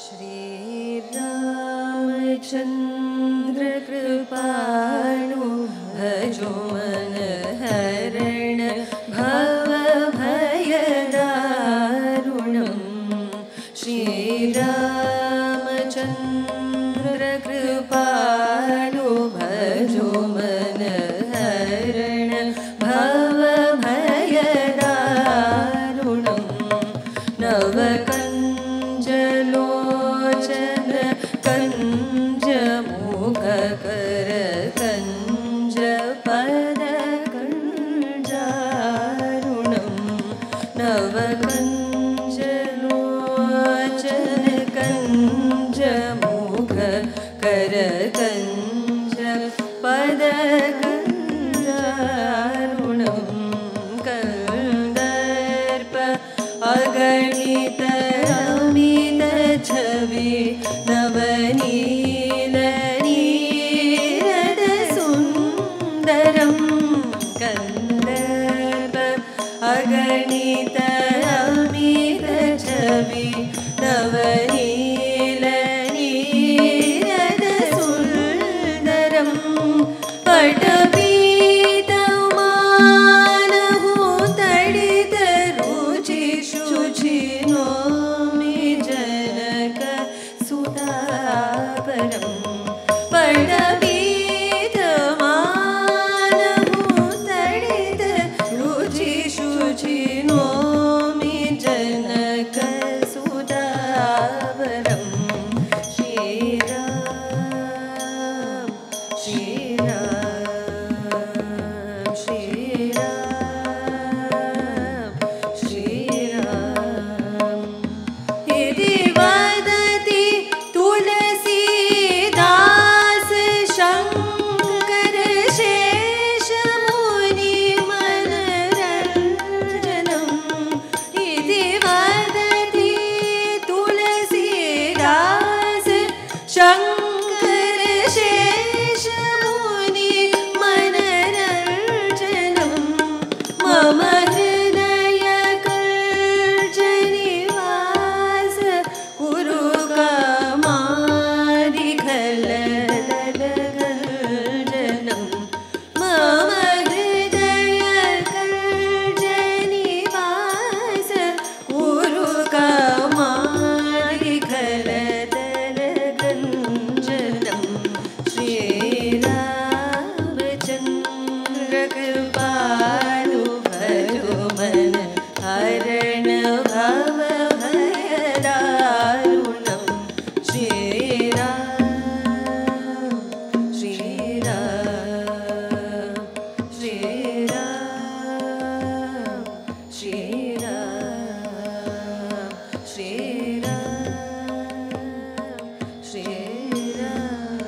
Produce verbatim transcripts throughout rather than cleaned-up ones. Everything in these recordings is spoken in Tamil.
श्रीरामचन्द्र कृपाणु भजो मन हरण भवभयदारुणं श्रीरामचन्द्र कृपाणु भजो मन हरण भवभयदारुणं नवकञ्जलोचन कञ्जमुखकर कञ्जपदकञ्जारुणं नवकञ्जलोचन कञ्जमुखकर कञ्जपदकञ्जारुणं कन्दर्प अगणित अमित छवि नवनीलनीरद सुन्दरं कन्दर्प अगणित अमित छवि नवनीलनीरद सुन्दरं पटपीतमानहु तडित रुचि शुचिनोमि जनक सुतापरं पटपीतमानहु तडित रुचि शुचिनोमि जनक सुतापरं श्रीराम श्रीराम श्रीराम श्रीराम इति वदति तुलसीदास शङ्कर शेषमुनिमनरञ्जनम् इति वदति तुलसीदास शङ्कर शेषमुनिमनरञ्जनं मम हृदय कञ्जनिवास कुरु कामादिखलदलगञ्जनं मम हृदय कञ्जनिवास कुरु कामादिखलदलगञ्जनं श्रीरामचन्द्र कृपाणु भजो मन हरण भवभयदारुणं श्रीराम श्रीराम श्रीराम श्रीराम श्रीराम श्रीराम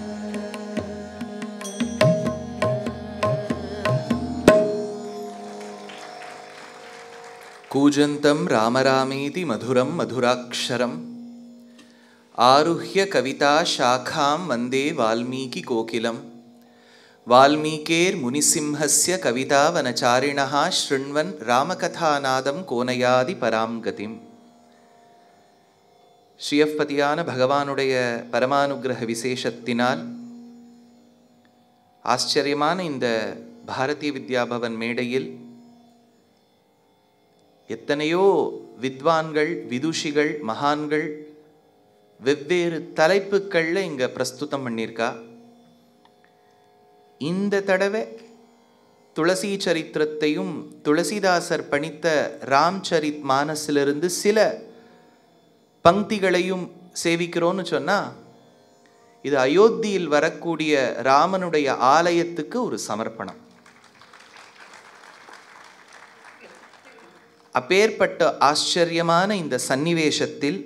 कूजन्तं रामरामेति मधुरं मधुराक्षरम् आरुह्य कविता शाखां वन्दे वाल्मीकिकोकिलं वाल्मीकेर्मुनिसिंहस्य कवितावनचारिणः शृण्वन् रामकथानादं कोनयादि परां गतिम्. ஸ்ரீயப்பதியான பகவானுடைய பரமானுகிரக விசேஷத்தினால் ஆச்சரியமான இந்த பாரதிய வித்யாபவன் மேடையில் எத்தனையோ வித்வான்கள் விதுஷிகள் மகான்கள் வெவ்வேறு தலைப்புகளில் இங்கே பிரஸ்துதம் பண்ணியிருக்கா. இந்த தடவை துளசி சரித்திரத்தையும் துளசிதாசர் பணித்த ராம்சரித் மானஸிலிருந்து சில பங்கிகளையும் சேவிக்கிறோன்னு சொன்னால் இது அயோத்தியில் வரக்கூடிய ராமனுடைய ஆலயத்துக்கு ஒரு சமர்ப்பணம். அப்பேற்பட்ட ஆச்சரியமான இந்த சன்னிவேஷத்தில்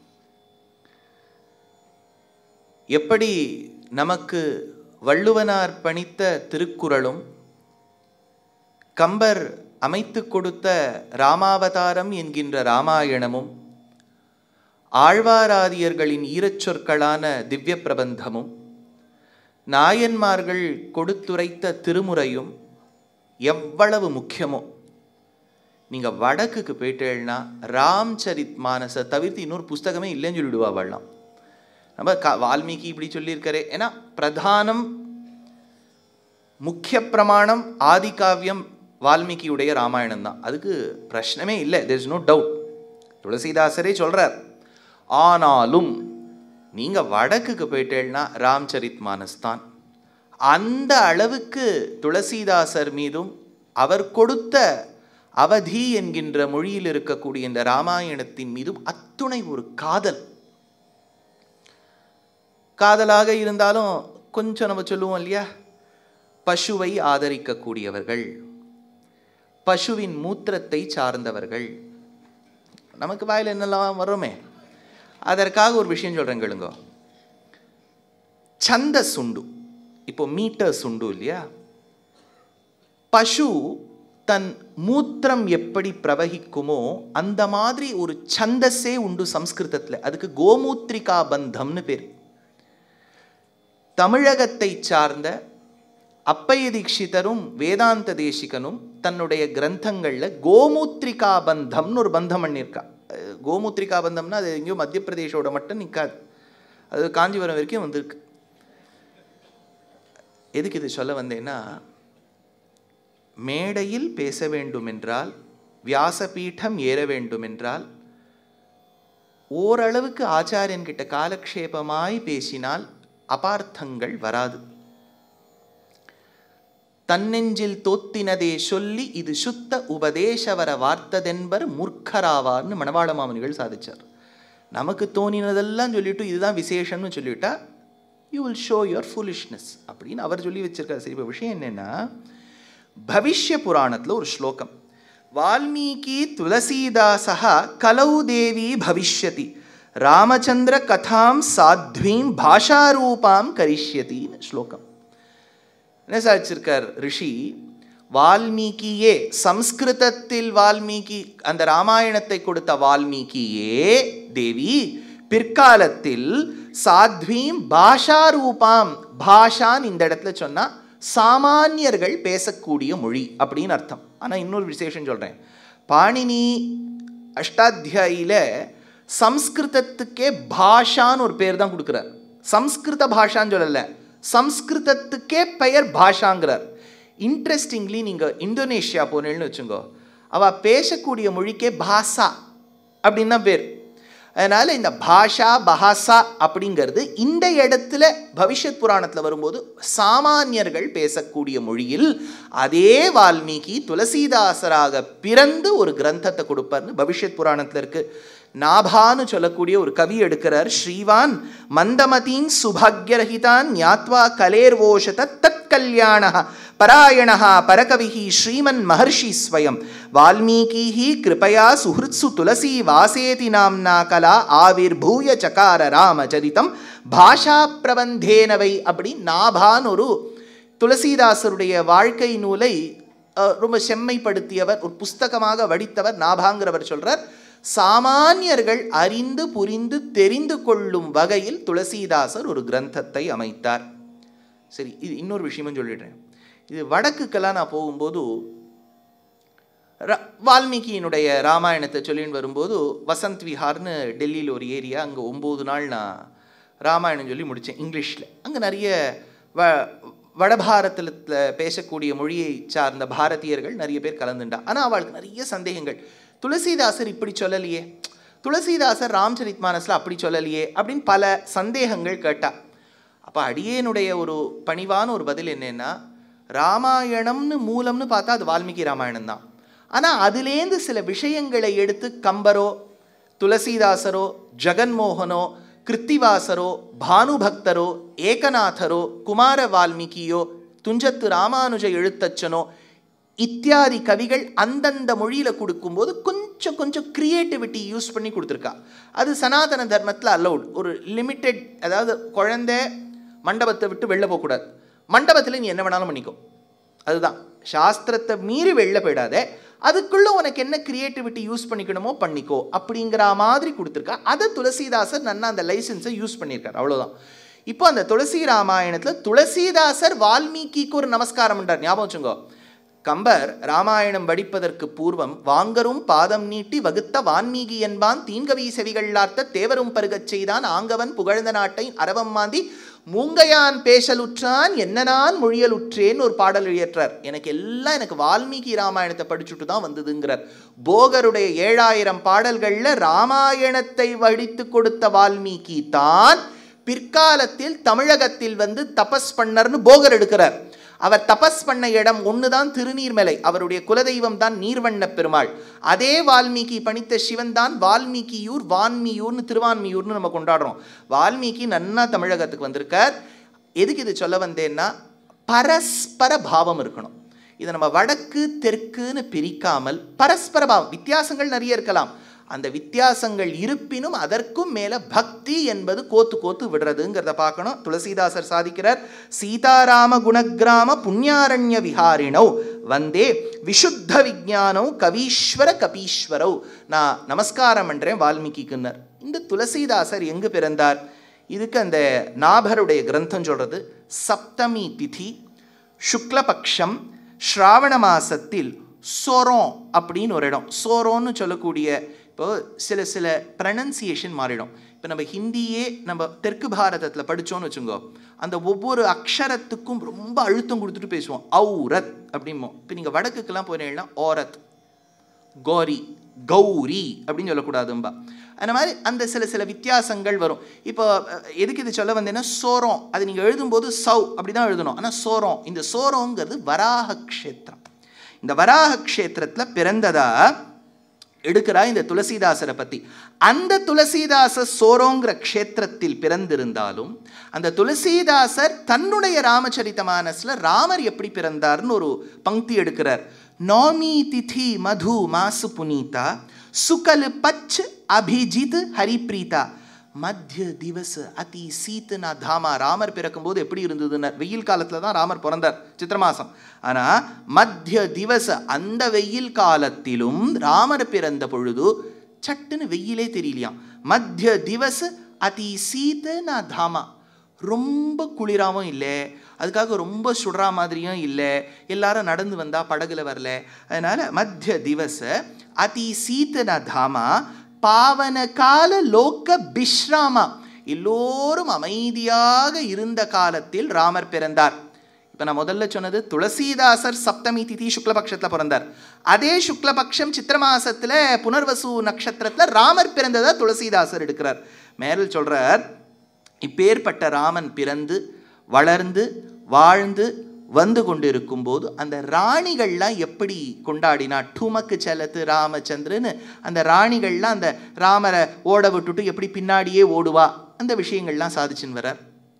எப்படி நமக்கு வள்ளுவனார் பணித்த திருக்குறளும் கம்பர் அமைத்து கொடுத்த ராமாவதாரம் என்கின்ற ராமாயணமும் ஆழ்வாராதியர்களின் ஈரச்சொற்களான திவ்ய பிரபந்தமும் நாயன்மார்கள் கொடுத்துரைத்த திருமுறையும் எவ்வளவு முக்கியமோ நீங்கள் வடக்குக்கு போயிட்டேன்னா ராம்சரித் மானசை தவிர்த்து இன்னொரு புஸ்தகமே இல்லைன்னு சொல்லிவிடுவா வாழலாம். நம்ம கா வால்மீகி இப்படி சொல்லியிருக்காரு. ஏன்னா பிரதானம் முக்கிய பிரமாணம் ஆதி காவியம் வால்மீகியுடைய ராமாயணம் தான். அதுக்கு பிரச்சனமே இல்லை, தேர் இஸ் நோ டவுட். துளசிதாசரே சொல்கிறார். ஆனாலும் நீங்கள் வடக்குக்கு போயிட்டேன்னா ராம்சரித் மானஸ் தான். அந்த அளவுக்கு துளசிதாசர் மீதும் அவர் கொடுத்த அவதி என்கின்ற மொழியில் இருக்கக்கூடிய இந்த ராமாயணத்தின் மீதும் அத்துணை ஒரு காதல். காதலாக இருந்தாலும் கொஞ்சம் நம்ம சொல்லுவோம் இல்லையா, பசுவை ஆதரிக்கக்கூடியவர்கள், பசுவின் மூத்திரத்தை சார்ந்தவர்கள். நமக்கு வாயில் என்னெல்லாம் வருமே. அதற்காக ஒரு விஷயம் சொல்கிறேன் கேளுங்க. சந்த சுண்டு, இப்போ மீட்டர் சுண்டு இல்லையா, பசு தன் மூத்திரம் எப்படி பிரவகிக்குமோ அந்த மாதிரி ஒரு சந்தஸே உண்டு சம்ஸ்கிருதத்தில். அதுக்கு கோமூத்ரிகா பந்தம்னு பேர். தமிழகத்தை சார்ந்த அப்பைய தீட்சிதரும் வேதாந்த தேசிகனும் தன்னுடைய கிரந்தங்களில் கோமூத்ரிகா பந்தம்னு ஒரு பந்தம் பண்ணியிருக்கா. கோமூத்ரிகா பந்தம்னா அது எங்கேயோ மத்திய பிரதேஷோட மட்டும் நிற்காது, அது காஞ்சிபுரம் வரைக்கும் வந்திருக்கு. எதுக்கு இது சொல்ல வந்தேன்னா, மேடையில் பேச வேண்டும் என்றால், வியாசபீடம் ஏற வேண்டும் என்றால், ஓரளவுக்கு ஆச்சாரியன் கிட்ட காலக்ஷேபமாய் பேசினால் அபார்த்தங்கள் வராது. தன்னெஞ்சில் தோத்தினதே சொல்லி இது சுத்த உபதேசவர வார்த்ததென்பர் மூர்க்கராவார்னு மணவாள மாமுனிகள் சாதிச்சார். நமக்கு தோணினதெல்லாம் சொல்லிட்டு இதுதான் விசேஷம்னு சொல்லிவிட்டா you will show your foolishness அப்படின்னு அவர் சொல்லி வச்சிருக்காரு. சரி, இப்போ விஷயம் என்னென்னா, பவிஷ்ய புராணத்தில் ஒரு ஸ்லோகம், வால்மீகி துளசீதாசா கலௌ தேவி பவிஷ்யதி ராமச்சந்திர கதாம் சாத்வீம் பாஷாரூபாம் கரிஷ்யத்தின்னு ஸ்லோகம். என்ன சாதிச்சிருக்கார் ரிஷி, வால்மீகியே, சம்ஸ்கிருதத்தில் வால்மீகி, அந்த ராமாயணத்தை கொடுத்த வால்மீகியே தேவி பிற்காலத்தில் சாத்வீம் பாஷாரூபாம், பாஷான் இந்த இடத்துல சொன்னா சாமானியர்கள் பேசக்கூடிய மொழி அப்படின்னு அர்த்தம். ஆனால் இன்னொரு விசேஷம் சொல்கிறேன். பாணினி அஷ்டாத்தியாயில சம்ஸ்கிருதத்துக்கே பாஷான்னு ஒரு பேர் தான் கொடுக்குறார். சம்ஸ்கிருத பாஷான்னு சொல்லலை, சம்ஸ்கிருதத்துக்கே பெயர் பாஷாங்கிறார். இன்ட்ரெஸ்டிங்லி நீங்கள் இந்தோனேஷியா போனேன்னு வச்சுங்கோ, அவள் பேசக்கூடிய மொழிக்கே பாஷா அப்படின்னு தான் பேர். அதனால் இந்த பாஷா பஹாசா அப்படிங்கிறது இந்த இடத்துல பவிஷ்யத் புராணத்தில் வரும்போது சாமானியர்கள் பேசக்கூடிய மொழியில் அதே வால்மீகி துளசீதாசராக பிறந்து ஒரு கிரந்தத்தை கொடுப்பார்னு பவிஷ்யத் புராணத்தில் இருக்குது. நாபான்னு சொல்லக்கூடிய ஒரு கவி எடுக்கிறார். ஸ்ரீவான் மந்தமதீன் சுபாக்யரஹிதான் ஞாத்வா கலேர்வோஷத தத் கல்யாண பராயணா பரகவிஹி ஸ்ரீமன் மகர்ஷி ஸ்வயம் வால்மீகி கிருபயா சுஹ்ருத்சு துளசி வாசேதி நாம்னா கலா ஆவிர்பூய சகார ராமச்சரிதம் பாஷா பிரபந்தேனவை. அப்படி நாபான் ஒரு துளசீதாசருடைய வாழ்க்கை நூலை ரொம்ப செம்மைப்படுத்தியவர், ஒரு புஸ்தகமாக வடித்தவர் நாபாங்கிறவர் சொல்றார். சாமானியர்கள் அறிந்து புரிந்து தெரிந்து கொள்ளும் வகையில் துளசீதாசர் ஒரு கிரந்தத்தை அமைத்தார். சரி, இது இன்னொரு விஷயமும் சொல்லிடுறேன். இது வடக்குக்கெல்லாம் நான் போகும்போது வால்மீகியினுடைய ராமாயணத்தை சொல்லின்னு வரும்போது வசந்த் விஹார்னு டெல்லியில் ஒரு ஏரியா, அங்கே ஒம்பது நாள் நான் ராமாயணம் சொல்லி முடித்தேன் இங்கிலீஷில். அங்கே நிறைய வ வடபாரத்தில் பேசக்கூடிய மொழியை சார்ந்த பாரதியர்கள் நிறைய பேர் கலந்துண்டா. ஆனால் அவளுக்கு நிறைய சந்தேகங்கள். துளசீதாசர் இப்படி சொல்லலையே, துளசீதாசர் ராம்சரித் மானஸில் அப்படி சொல்லலையே அப்படின்னு பல சந்தேகங்கள் கேட்டா. அப்போ அடியேனுடைய ஒரு பணிவான ஒரு பதில் என்னென்னா, ராமாயணம்னு மூலம்னு பார்த்தா அது வால்மீகி ராமாயணம் தான். ஆனால் அதுலேருந்து சில விஷயங்களை எடுத்து கம்பரோ துளசீதாசரோ ஜெகன்மோகனோ கிருத்திவாசரோ பானுபக்தரோ ஏகநாதரோ குமார வால்மீகியோ துஞ்சத்து ராமானுஜ எழுத்தச்சனோ இத்தியாதி கவிகள் அந்தந்த மொழியில் கொடுக்கும்போது கொஞ்சம் கொஞ்சம் கிரியேட்டிவிட்டி யூஸ் பண்ணி கொடுத்துருக்கா. அது சனாதன தர்மத்தில் அலௌட். ஒரு லிமிட்டெட், அதாவது குழந்தை மண்டபத்தை விட்டு வெளில போகக்கூடாது, மண்டபத்தில் நீ என்ன வேணாலும் பண்ணிக்கோ, அதுதான் சாஸ்திரத்தை மீறி வெளில போயிடாதே, அதுக்குள்ளே உனக்கு என்ன கிரியேட்டிவிட்டி யூஸ் பண்ணிக்கணுமோ பண்ணிக்கோ அப்படிங்கிற மாதிரி கொடுத்துருக்கா. அதை துளசீதாசர் நன்னா அந்த லைசன்ஸை யூஸ் பண்ணியிருக்கார், அவ்வளோதான். இப்போ அந்த துளசி ராமாயணத்தில் துளசீதாசர் வால்மீகிக்கு ஒரு நமஸ்காரம் பண்ணுறார். ஞாபகம் வச்சுங்கோ, கம்பர் ராமாயணம் வடிப்பதற்கு பூர்வம் வாங்கரும் பாதம் நீட்டி வகுத்த வான்மீகி என்பான் தீன்கவி செவிகள்ளார்த்த தேவரும் பருகச் செய்தான் ஆங்கவன் புகழ்ந்த நாட்டை அரவம் மாந்தி மூங்கையான் பேசலுற்றான் என்ன நான் மொழியலுற்றேன்னு ஒரு பாடல் இயற்றார். எனக்கு எல்லாம் எனக்கு வால்மீகி ராமாயணத்தை படிச்சுட்டு தான் வந்ததுங்கிறார். போகருடைய ஏழாயிரம் பாடல்களில் ராமாயணத்தை வடித்து கொடுத்த வால்மீகி தான் பிற்காலத்தில் தமிழகத்தில் வந்து தபஸ் பண்ணர்னு போகர் எடுக்கிறார். அவர் தபஸ் பண்ண இடம் ஒன்று தான் திருநீர்மலை. அவருடைய குலதெய்வம் தான் நீர்வண்ண பெருமாள். அதே வால்மீகி பணித்த சிவன் தான் வால்மீகியூர் வான்மியூர்னு திருவான்மியூர்னு நம்ம கொண்டாடுறோம். வால்மீகி நன்னா தமிழகத்துக்கு வந்திருக்கார். எதுக்கு இது சொல்ல வந்தேன்னா, பரஸ்பர பாவம் இருக்கணும். இதை நம்ம வடக்கு தெற்குன்னு பிரிக்காமல் பரஸ்பர பாவம், வித்தியாசங்கள் நிறைய இருக்கலாம், அந்த வித்தியாசங்கள் இருப்பினும் அதற்கும் மேல பக்தி என்பது கோத்து கோத்து விடுறதுங்கிறத பார்க்கணும். துளசிதாசர் சாதிக்கிறார், சீதாராம குணகிராம புண்ணியாரண்ய விஹாரிணோ வந்தே விசுத்த விஜானோ கவீஸ்வர கபீஸ்வரோ. நான் நமஸ்காரம் பண்றேன் வால்மீகிக்குன்னர். இந்த துளசிதாசர் எங்கு பிறந்தார்? இதுக்கு அந்த நாபருடைய கிரந்தம் சொல்றது, சப்தமி திதி சுக்லபக்ஷம் ஸ்ராவண மாசத்தில் சோரோம் அப்படின்னு ஒரு இடம். சோரோன்னு சொல்லக்கூடிய, இப்போ சில சில ப்ரனன்சியேஷன் மாறிடும். இப்போ நம்ம ஹிந்தியே நம்ம தெற்கு பாரதத்தில் படித்தோன்னு வச்சுங்கோ, அந்த ஒவ்வொரு அக்ஷரத்துக்கும் ரொம்ப அழுத்தம் கொடுத்துட்டு பேசுவோம். ஔரத் அப்படிம்போம். இப்போ நீங்கள் வடக்குக்கெல்லாம் போனீங்கன்னா ஓரத், கோரி, கௌரி அப்படின்னு சொல்லக்கூடாதும்பா. அந்த மாதிரி அந்த சில சில வித்தியாசங்கள் வரும். இப்போ எதுக்கு இது சொல்ல வந்தேன்னா, சோரம் அது நீங்கள் எழுதும்போது சௌ அப்படி தான் எழுதணும். ஆனால் சோரம், இந்த சோரோங்கிறது வராக க்ஷேத்திரம். இந்த வராக க்ஷேத்திரத்தில் பிறந்ததா எடுக்கிறா இந்த துளசிதாசரை பற்றி. அந்த துளசிதாசர் சோரோங்கிற க்ஷேத்திரத்தில் பிறந்திருந்தாலும் அந்த துளசிதாசர் தன்னுடைய ராமச்சரித மானஸ்ல ராமர் எப்படி பிறந்தார்னு ஒரு பங்கி எடுக்கிறார். நவமி திதி மது மாசு புனீதா சுகல் பச் அபிஜித் ஹரிப்ரீதா மத்திய திவச அதி சீத்தனா தாமா. ராமர் பிறக்கும்போது எப்படி இருந்ததுன்னு, வெயில் காலத்தில் தான் ராமர் பிறந்தார், சித்திர மாசம். ஆனால் மத்திய திவச அந்த வெயில் காலத்திலும் ராமர் பிறந்த பொழுது சட்டுன்னு வெயிலே தெரியலையாம். மத்திய திவச அதி சீத்தனா தாமா, ரொம்ப குளிராகவும் இல்லை, அதுக்காக ரொம்ப சுடுறா மாதிரியும் இல்லை, எல்லாரும் நடந்து வந்தா படகுல வரல. அதனால மத்திய திவச அதி சீத்தனா தாமா பாவன கால லோக பிஸ்ராமா, எல்லோரும் அமைதியாக இருந்த காலத்தில் ராமர் பிறந்தார். இப்போ நான் முதல்ல சொன்னது துளசிதாசர் சப்தமி திதி சுக்லபக்ஷத்தில் பிறந்தார். அதே சுக்லபக்ஷம் சித்திர மாசத்தில் புனர்வசு நட்சத்திரத்தில் ராமர் பிறந்ததா துளசிதாசர் எடுக்கிறார். மேரல் சொல்றார், இப்பேற்பட்ட ராமன் பிறந்து வளர்ந்து வாழ்ந்து வந்து கொண்டிருக்கும் போது அந்த ராணிகள்லாம் எப்படி கொண்டாடினா, டுமக்கு செலத்து ராமச்சந்திரன்னு அந்த ராணிகள்லாம் அந்த ராமரை ஓட விட்டுட்டு எப்படி பின்னாடியே ஓடுவா, அந்த விஷயங்கள்லாம் சாதிச்சுன்னு வர்றார்.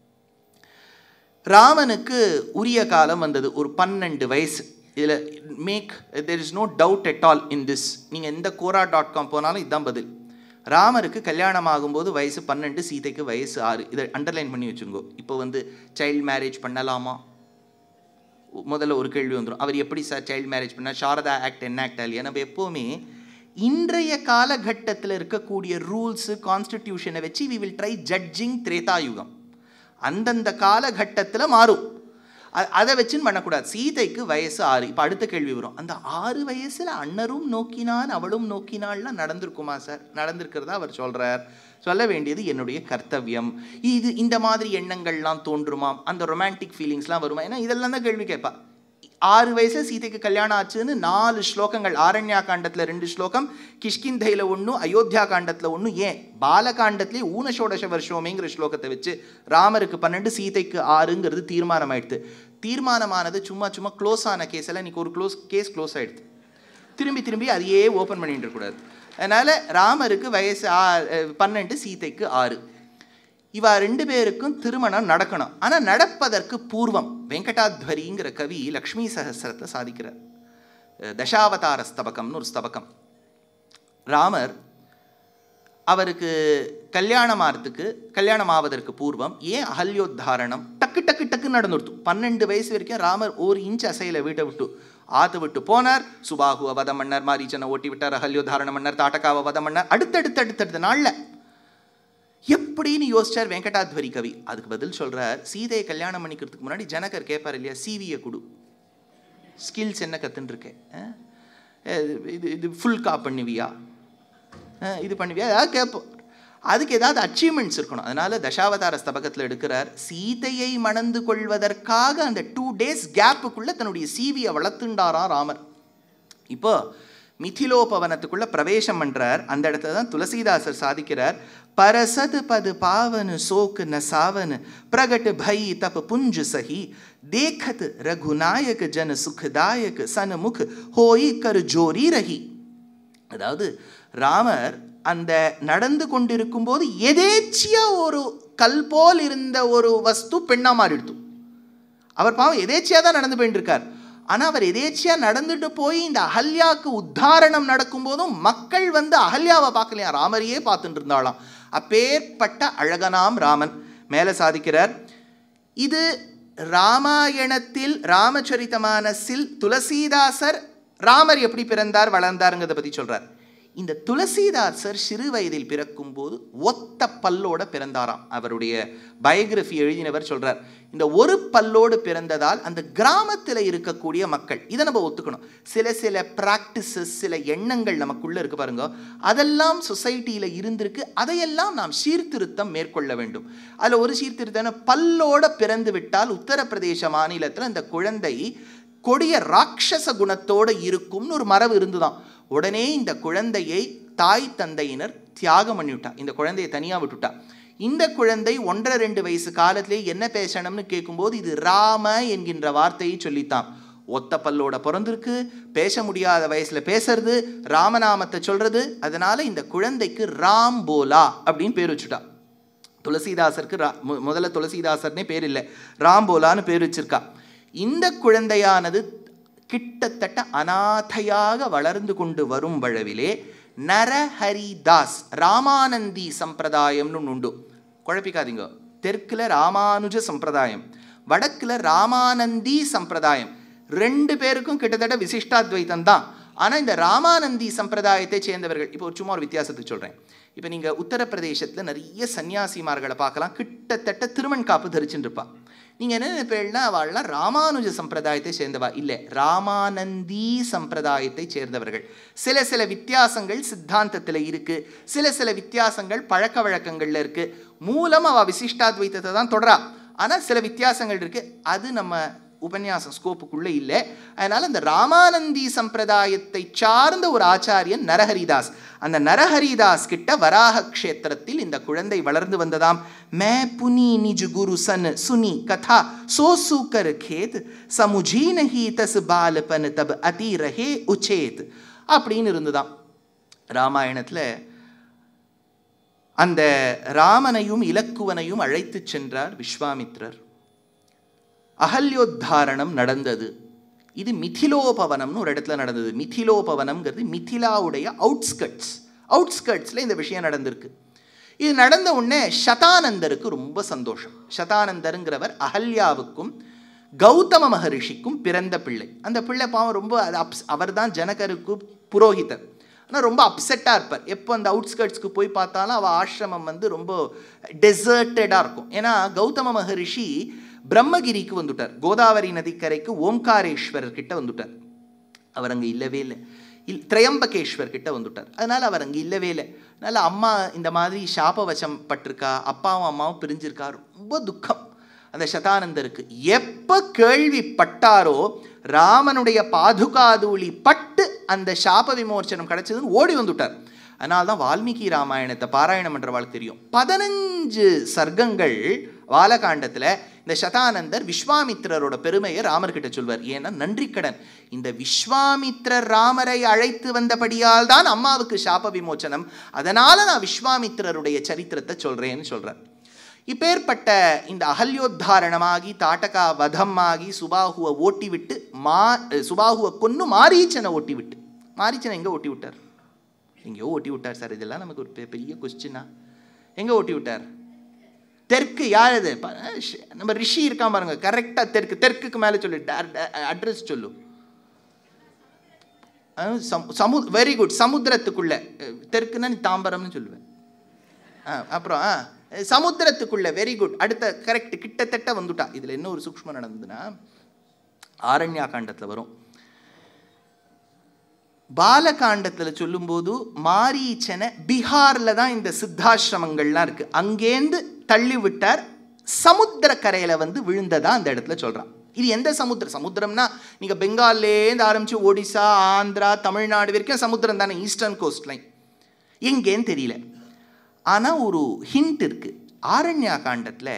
ராமனுக்கு உரிய காலம் வந்தது, ஒரு பன்னெண்டு வயசு. இதில் make there is no doubt at all in this. நீங்கள் எந்த கோரா டாட் காம் போனாலும் இதுதான் பதில். ராமருக்கு கல்யாணம் ஆகும்போது வயசு பன்னெண்டு, சீதைக்கு வயசு ஆறு. இதை அண்டர்லைன் பண்ணி வச்சுங்கோ. இப்போ வந்து சைல்டு மேரேஜ் பண்ணலாமா, முதல்ல ஒரு கேள்வி வந்துடும். அவர் எப்படி சார் சைல்டு மேரேஜ் பண்ணால், சாரதா ஆக்ட் என்ன ஆக்ட் இல்லையா? நம்ம எப்போவுமே இன்றைய காலகட்டத்தில் இருக்கக்கூடிய ரூல்ஸு கான்ஸ்டிடியூஷனை வச்சு வி வில் ட்ரை ஜட்ஜிங் திரேதாயுகம். அந்தந்த காலகட்டத்தில் மாறும், அதை வச்சுன்னு பண்ணக்கூடாது. சீதைக்கு வயசு ஆறு. இப்போ அடுத்த கேள்வி வரும், அந்த ஆறு வயசில் அண்ணரும் நோக்கினான் அவளும் நோக்கினாள்லாம் நடந்திருக்குமா சார்? நடந்திருக்கிறதா அவர் சொல்கிறார். சொல்ல வேண்டியது என்னுடைய கர்த்தவியம். இது இந்த மாதிரி எண்ணங்கள்லாம் தோன்றுமாம், அந்த ரொமான்டிக் ஃபீலிங்ஸ்லாம் வருமா? ஏன்னா இதெல்லாம் தான் கேள்வி கேட்பா. ஆறு வயசு சீதைக்கு கல்யாணம் ஆச்சுன்னு நாலு ஸ்லோகங்கள், ஆரண்யா காண்டத்தில் ரெண்டு ஸ்லோகம், கிஷ்கிந்தையில் ஒன்று, அயோத்தியா காண்டத்தில் ஒன்று, ஏன் பாலகாண்டத்திலே ஊனஷோடச வருஷோமேங்கிற ஸ்லோகத்தை வச்சு ராமருக்கு பன்னெண்டு சீதைக்கு ஆறுங்கிறது தீர்மானம் ஆயிடுது. தீர்மானமானது சும்மா சும்மா க்ளோஸ் ஆன கேஸ் எல்லாம் இன்னைக்கு ஒரு க்ளோஸ் கேஸ் க்ளோஸ் ஆகிடுது. திரும்பி திரும்பி அதையே ஓப்பன் பண்ணிட்டு இருக்கக்கூடாது. அதனால் ராமருக்கு வயசு ஆ பன்னெண்டு சீதைக்கு ஆறு. இவா ரெண்டு பேருக்கும் திருமணம் நடக்கணும். ஆனால் நடப்பதற்கு பூர்வம் வெங்கடாத்வரிங்கிற கவி லக்ஷ்மி சஹஸ்ரத்தை சாதிக்கிறார். தசாவதார ஸ்தபகம்னு ஒரு ஸ்தபகம். ராமர் அவருக்கு கல்யாணம் ஆகிறதுக்கு கல்யாணம் ஆவதற்கு பூர்வம் ஏன் அகல்யோத்தாரணம் டக்கு டக்கு டக்கு நடந்துடுத்து. பன்னெண்டு வயசு வரைக்கும் ராமர் ஒரு இன்ச் அசையில வீட்டை விட்டு ஆத்து விட்டு போனார். சுபாகுவ வத மன்னர், மாரீச்சனை ஓட்டி விட்டார், அகல்யோத்தாரண மன்னர், தாட்டகாவ வத மன்னர், அடுத்தடுத்து அடுத்தடுத்த நாளில் எப்படின்னு யோசிச்சார் வெங்கடாத்வரி கவி. அதுக்கு பதில் சொல்றார், சீதையை கல்யாணம் பண்ணிக்கிறதுக்கு முன்னாடி ஜனகர் கேட்பார் இல்லையா, சீவியை கொடு. ஸ்கில்ஸ் என்ன கற்றுன்ருக்கேன், இது இது ஃபுல் கா பண்ணுவியா, இது பண்ணுவியா, ஏதாவது கேட்போம். அதுக்கு ஏதாவது அச்சீவ்மெண்ட்ஸ் இருக்கணும். அதனால தசாவதார ஸ்தபகத்தில் எடுக்கிறார், சீதையை மணந்து கொள்வதற்காக அந்த டூ டேஸ் கேப்புக்குள்ளே தன்னுடைய சீவியை வளர்த்துண்டாரா ராமர். இப்போ மிதிலோபவனத்துக்குள்ள பிரவேசம் பண்றார். அந்த இடத்துல தான் துளசிதாசர் சாதிக்கிறார், பரசது பது பாவன் சோக் ந சாவன் பிரகட் பை தப் புஞ்ச சஹி தேகத் ரகுநாயக் ஜன சுखदायक சன்முக் ஹோய் கர் ஜோரி ரஹி. அதாவது ராமர் அந்த நடந்து கொண்டிருக்கும் போது எதேச்சியா ஒரு கல் போல் இருந்த ஒரு வஸ்து பெண்ணா மாறிடுத்து. அவர் பாவம் எதேச்சியா தான் நடந்து போயிட்டு இருக்கார். ஆனால் அவர் எதேச்சியாக நடந்துட்டு போய் இந்த அகல்யாவுக்கு உத்தாரணம் நடக்கும் போதும் மக்கள் வந்து அகல்யாவை பார்க்கலையா, ராமரையே பார்த்துட்டு இருந்தாலாம். அப்பேற்பட்ட அழகனாம் ராமன். மேலே சாதிக்கிறார், இது ராமாயணத்தில் ராமச்சரிதமானஸில் துளசிதாசர் ராமர் எப்படி பிறந்தார் வளர்ந்தாருங்கிறத பற்றி சொல்கிறார். இந்த துளசிதாசர் சிறு வயதில் பிறக்கும் போது ஒத்த பல்லோட பிறந்தாராம். அவருடைய பயோகிராஃபி எழுதினவர் சொல்கிறார், இந்த ஒரு பல்லோடு பிறந்ததால் அந்த கிராமத்தில் இருக்கக்கூடிய மக்கள், இதை நம்ம ஒத்துக்கணும், சில சில ப்ராக்டிசஸ் சில எண்ணங்கள் நமக்குள்ளே இருக்கு பாருங்க, அதெல்லாம் சொசைட்டியில் இருந்திருக்கு. அதையெல்லாம் நாம் சீர்திருத்தம் மேற்கொள்ள வேண்டும். அதில் ஒரு சீர்திருத்தம், பல்லோட பிறந்து விட்டால் உத்தரப்பிரதேச மாநிலத்தில் அந்த குழந்தை கொடிய ராட்சச குணத்தோடு இருக்கும்னு ஒரு மரபு இருந்துதான். உடனே இந்த குழந்தையை தாய் தந்தையினர் தியாகம் பண்ணிவிட்டா, இந்த குழந்தையை தனியாக விட்டுட்டா. இந்த குழந்தை ஒன்றரை ரெண்டு வயசு காலத்திலே என்ன பேசணும்னு கேட்கும்போது இது ராம என்கின்ற வார்த்தையை சொல்லித்தான். ஒத்த பல்லோட பிறந்திருக்கு, பேச முடியாத வயசில் பேசுறது, ராமநாமத்தை சொல்றது. அதனால இந்த குழந்தைக்கு ராம் போலா அப்படின்னு பேர் வச்சுட்டா. துளசிதாசருக்கு ரா முதல்ல துளசிதாசர்னே பேர் இல்லை, ராம் போலான்னு பேர் வச்சிருக்கா. இந்த குழந்தையானது கிட்டத்தட்ட அநாதையாக வளர்ந்து கொண்டு வரும் வழவிலே நரஹரிதாஸ் ராமானந்தி சம்பிரதாயம்னு உண்டு. குழப்பிக்காதீங்க, தெற்குல ராமானுஜ சம்பிரதாயம், வடக்குல ராமானந்தி சம்பிரதாயம். ரெண்டு பேருக்கும் கிட்டத்தட்ட விசிஷ்டாத்வைத்தம் தான். ஆனால் இந்த ராமானந்தி சம்பிரதாயத்தை சேர்ந்தவர்கள், இப்போ சும்மா ஒரு வித்தியாசத்துக்கு சொல்கிறேன். இப்போ நீங்கள் உத்தரப்பிரதேசத்தில் நிறைய சன்னியாசிமார்களை பார்க்கலாம், கிட்டத்தட்ட திருமண் காப்பு தரிச்சுட்டு இருப்பா. நீங்கள் என்ன நினைப்பீங்கன்னா அவள்லாம் ராமானுஜ சம்பிரதாயத்தை சேர்ந்தவா இல்லை, ராமானந்தி சம்பிரதாயத்தை சேர்ந்தவர்கள். சில சில வித்தியாசங்கள் சித்தாந்தத்தில் இருக்குது, சில சில வித்தியாசங்கள் பழக்க வழக்கங்களில் இருக்குது. மூலம் அவள் விசிஷ்டாத்வைத்தத்தை தான் தொடரா, ஆனால் சில வித்தியாசங்கள் இருக்குது. அது நம்ம உபன்யாசம் ஸ்கோப்புக்குள்ளே இல்லை. அதனால் அந்த ராமானந்தி சம்பிரதாயத்தை சார்ந்த ஒரு ஆச்சாரியன் நரஹரிதாஸ். அந்த நரஹரிதாஸ் கிட்ட வராக க்ஷேத்திரத்தில் இந்த குழந்தை வளர்ந்து வந்ததாம். மே புனி நிஜ் குரு சன் சுனி கதா சோ சூக்கர் கேத் சமுஜி நஹி தஸ் பாலபன் தப் அதி ரஹே உச்சேத் அப்படின்னு இருந்துதான். ராமாயணத்தில் அந்த ராமனையும் இலக்குவனையும் அழைத்து சென்றார் விஸ்வாமித்ரர். அகல்யோத்தாரணம் நடந்தது. இது மிதிலோபவனம்னு ஒரு இடத்துல நடந்தது. மிதிலோபவனம்ங்கிறது மிதிலாவுடைய அவுட்ஸ்கட்ஸ், அவுட்ஸ்கட்ஸில் இந்த விஷயம் நடந்திருக்கு. இது நடந்த உடனே சதானந்தருக்கு ரொம்ப சந்தோஷம். சதானந்தருங்கிறவர் அகல்யாவுக்கும் கௌதம மகரிஷிக்கும் பிறந்த பிள்ளை. அந்த பிள்ளை பாவம் ரொம்ப அப்ஸ் அவர் தான் ஜனகருக்கு புரோகிதர். ஆனால் ரொம்ப அப்செட்டாக இருப்பார். எப்போ அந்த அவுட்ஸ்கட்ஸ்க்கு போய் பார்த்தாலும் அவள் ஆசிரமம் வந்து ரொம்ப டெசர்ட்டடாக இருக்கும். ஏன்னா கௌதம மகரிஷி பிரம்மகிரிக்கு வந்துட்டார், கோதாவரி நதிக்கரைக்கு ஓம்காரேஸ்வரர் கிட்ட வந்துட்டார். அவர் அங்கே இல்லவே இல்லை. இல் திரையம்பகேஸ்வர் கிட்ட வந்துட்டார். அதனால் அவர் அங்கே இல்லவே இல்லை. அதனால் அம்மா இந்த மாதிரி சாபவசம் பட்டிருக்கா, அப்பாவும் அம்மாவும் பிரிஞ்சிருக்கா, ரொம்ப துக்கம் அந்த சதானந்தருக்கு. எப்போ கேள்விப்பட்டாரோ ராமனுடைய பாதுகாதூளி பட்டு அந்த சாப விமோச்சனம் கிடைச்சதுன்னு ஓடி வந்துட்டார். அதனால தான் வால்மீகி ராமாயணத்தை பாராயணம் பண்ணுறவாளுக்கு தெரியும். பதினஞ்சு சர்க்கங்கள் வாலகாண்டத்தில் இந்த சதானந்தர் விஸ்வாமித்திரரோட பெருமையை ராமர்கிட்ட சொல்வார். ஏன்னா நன்றி கடன். இந்த விஸ்வாமித்திரர் ராமரை அழைத்து வந்தபடியால் தான் அம்மாவுக்கு சாப விமோச்சனம், அதனால நான் விஸ்வாமித்திரருடைய சரித்திரத்தை சொல்றேன்னு சொல்றார். இப்பேற்பட்ட இந்த அகல்யோத்தாரணமாகி தாட்டகா வதமாகி சுபாகுவை ஓட்டி விட்டு மா சுபாகுவை கொன்னு மாரீச்சனை ஓட்டி விட்டு, மாரீச்சனை எங்கே ஓட்டி விட்டார்? எங்கேயோ ஓட்டி விட்டார் சார். இதெல்லாம் நமக்கு ஒரு பெரிய கொஸ்டினா. எங்கே ஓட்டி விட்டார்? தெற்கு. யார் அது? நம்ம ரிஷி இருக்காம பாருங்க, கரெக்டாக தெற்கு. தெற்குக்கு மேலே சொல்லு, அட்ரஸ் சொல்லு. சமு வெரி குட். சமுத்திரத்துக்குள்ள. தெற்குன்னா நீ தாம்பரம்னு சொல்லுவேன். அப்புறம் சமுத்திரத்துக்குள்ள. Very good. அடுத்த கரெக்ட், கிட்டத்தட்ட வந்துட்டா. இதில் என்ன ஒரு சூக்ஷ்மம் நடந்ததுன்னா ஆரண்யா காண்டத்தில் வரும். பாலகாண்டத்தில் சொல்லும்போது மாரீச்சனை பீகாரில் தான் இந்த சித்தாசிரமங்கள்லாம் இருக்குது, அங்கேருந்து தள்ளி விட்டார், சமுத்திர கரையில் வந்து விழுந்ததா அந்த இடத்துல சொல்கிறான். இது எந்த சமுத்திரம்? சமுத்திரம்னா நீங்கள் பெங்கால்லேருந்து ஆரம்பித்து ஒடிசா, ஆந்திரா, தமிழ்நாடு வரைக்கும் சமுத்திரம் தானே, ஈஸ்டர்ன் கோஸ்ட் லைன். எங்கேன்னு தெரியல. ஆனால் ஒரு ஹிண்ட் இருக்குது. ஆரண்யா காண்டத்தில்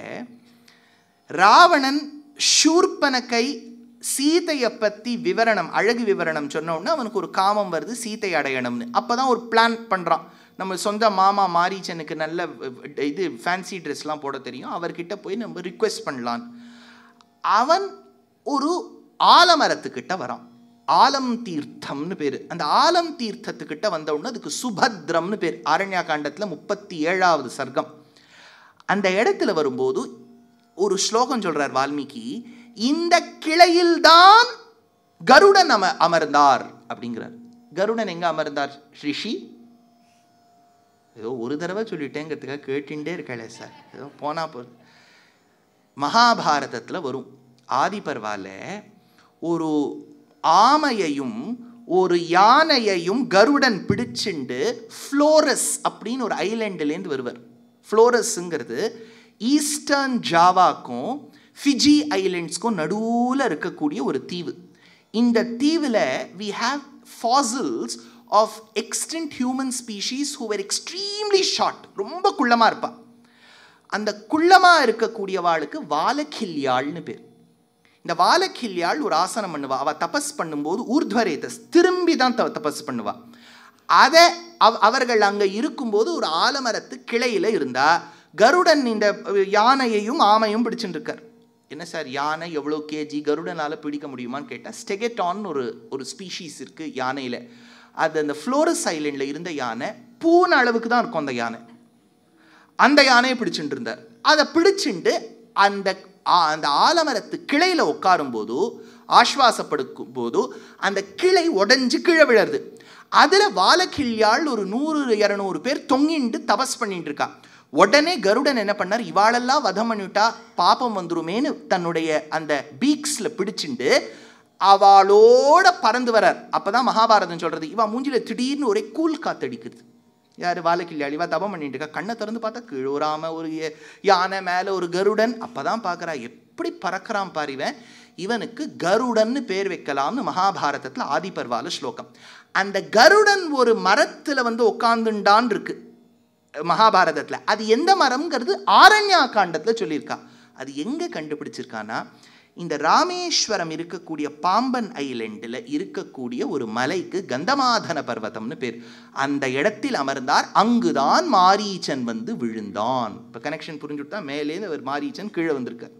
ராவணன் ஷூர்பனகை சீதையை பற்றி விவரணம், அழகு விவரணம் சொன்னோன்னா அவனுக்கு ஒரு காமம் வருது, சீதை அடையணும்னு. அப்போ தான் ஒரு பிளான் பண்ணுறான். நம்ம சொந்த மாமா மாரீச்சனுக்கு நல்ல இது ஃபேன்சி ட்ரெஸ்லாம் போட தெரியும், அவர்கிட்ட போய் நம்ம ரிக்வெஸ்ட் பண்ணலான். அவன் ஒரு ஆலமரத்துக்கிட்ட வரான். ஆலம் தீர்த்தம்னு பேர். அந்த ஆலம் தீர்த்தத்துக்கிட்ட வந்தவுடனே அதுக்கு சுபத்ரம்னு பேர். ஆரண்யா காண்டத்தில் முப்பத்தி ஏழாவது சர்க்கம். அந்த இடத்துல வரும்போது ஒரு ஸ்லோகம் சொல்றார் வால்மீகி, இந்த கிளையில்தான் கருடன் அம அமர்ந்தார் அப்படிங்கிறார். கருடன் எங்க அமர்ந்தார் ரிஷி? ஏதோ ஒரு தடவை சொல்லிட்டேங்கிறதுக்காக கேட்டுட்டே இருக்கலே சார், ஏதோ போனா போகுது. மகாபாரதத்தில் வரும் ஆதிபர்வால ஒரு ஆமையையும் ஒரு யானையையும் கருடன் பிடிச்சுண்டு ஃப்ளோரஸ் அப்படின்னு ஒரு ஐலண்டுலேருந்து வருவார். ஃப்ளோரஸ்ங்கிறது ஈஸ்டர்ன் ஜாவாக்கும் ஃபிஜி ஐலண்ட்ஸ்க்கும் நடுவில் இருக்கக்கூடிய ஒரு தீவு. இந்த தீவில் we have fossils of extinct human species who were extremely short. ரொம்ப குள்ளமாக இருப்பா. அந்த குள்ளமாக இருக்கக்கூடியவாளுக்கு வாலக்கில்யாள்னு பேர். இந்த வாலக்கில்யாள் ஒரு ஆசனம் பண்ணுவா. அவள் தபஸ் பண்ணும்போது ஊர்த்வரேதஸ் திரும்பி தான் த தபஸ் பண்ணுவா. அதை அவ் அவர்கள் அங்கே இருக்கும்போது ஒரு ஆலமரத்து கிளையில் இருந்தா கருடன் இந்த யானையையும் ஆமையும் பிடிச்சுட்டு இருக்கார். என்ன சார் யானை எவ்வளோ கேஜி, கருடனால் பிடிக்க முடியுமான்னு கேட்டால் ஸ்டெகட்டான் ஒரு ஒரு ஸ்பீஷீஸ் இருக்குது யானையில். அது அந்த ஃப்ளோரஸ் ஐலண்டில் இருந்த யானை பூன அளவுக்கு தான் இருக்கும். அந்த யானை அந்த யானையை பிடிச்சுட்டு இருந்தார். அதை பிடிச்சிட்டு அந்த அந்த ஆலமரத்து கிளையில் உட்காரும் போது ஆஸ்வாசப்படுக்கும் போது அந்த கிளை உடஞ்சி கீழே விழருது. அதில் வாலக்கில்யாள் ஒரு நூறு இரநூறு பேர் தொங்கிண்டு தபஸ் பண்ணிட்டு இருக்கா. உடனே கருடன் என்ன பண்ணார், இவாளெல்லாம் வதம் பண்ணிவிட்டா பாப்பம் வந்துருமேனு தன்னுடைய அந்த பீக்ஸில் பிடிச்சிண்டு அவளோட பறந்து வரார். அப்போ தான் மகாபாரதம் சொல்கிறது, இவா மூஞ்சில் திடீர்னு ஒரே கூல் காத்தடிக்கிறது. யார்? வாலக்கில்யாள். இவா தபம் பண்ணிட்டு இருக்கா. கண்ணை திறந்து பார்த்தா கீழோராம ஒரு யானை, மேலே ஒரு கருடன். அப்போ தான் பார்க்குறா எப்படி பறக்கிறான் பாரிவன், இவனுக்கு கருடன்னு பேர் வைக்கலாம்னு மகாபாரதத்தில் ஆதிபர்வால ஸ்லோகம். அந்த கருடன் ஒரு மரத்தில் வந்து உட்காந்துண்டான் இருக்கு மகாபாரதத்தில். அது எந்த மரம்ங்கிறது ஆரண்யா காண்டத்தில் சொல்லியிருக்கா. அது எங்கே கண்டுபிடிச்சிருக்கானா, இந்த ராமேஸ்வரம் இருக்கக்கூடிய பாம்பன் ஐலண்டில் இருக்கக்கூடிய ஒரு மலைக்கு கந்தமாதன பர்வதம்னு பேர். அந்த இடத்தில் அமர்ந்தார். அங்குதான் மாரீச்சன் வந்து விழுந்தான். இப்போ கனெக்ஷன் புரிஞ்சுட்டா மேலேருந்து ஒரு மாரீச்சன் கீழே வந்திருக்க.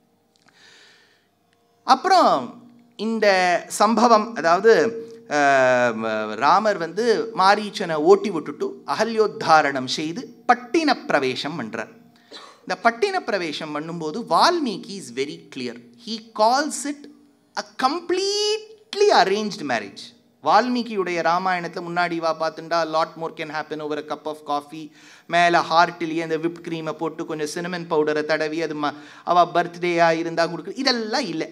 அப்புறம் இந்த சம்பவம், அதாவது ராமர் வந்து மாரீச்சனை ஓட்டி விட்டுட்டு அகல்யோத்தாரணம் செய்து பட்டின பிரவேசம் பண்றார். இந்த பட்டின பிரவேசம் பண்ணும்போது Valmiki is very clear. He calls it a completely arranged marriage. வால்மீகியுடைய ராமாயணத்தில் முன்னாடி வா பார்த்துட்டா lot more can happen over a cup of coffee, மேலே ஹார்ட்லேயே அந்த விப் க்ரீமை போட்டு கொஞ்சம் சினமன் பவுடரை தடவி அது ம அவள் பர்த்டேயாக இருந்தால் கொடுக்கு, இதெல்லாம் இல்லை.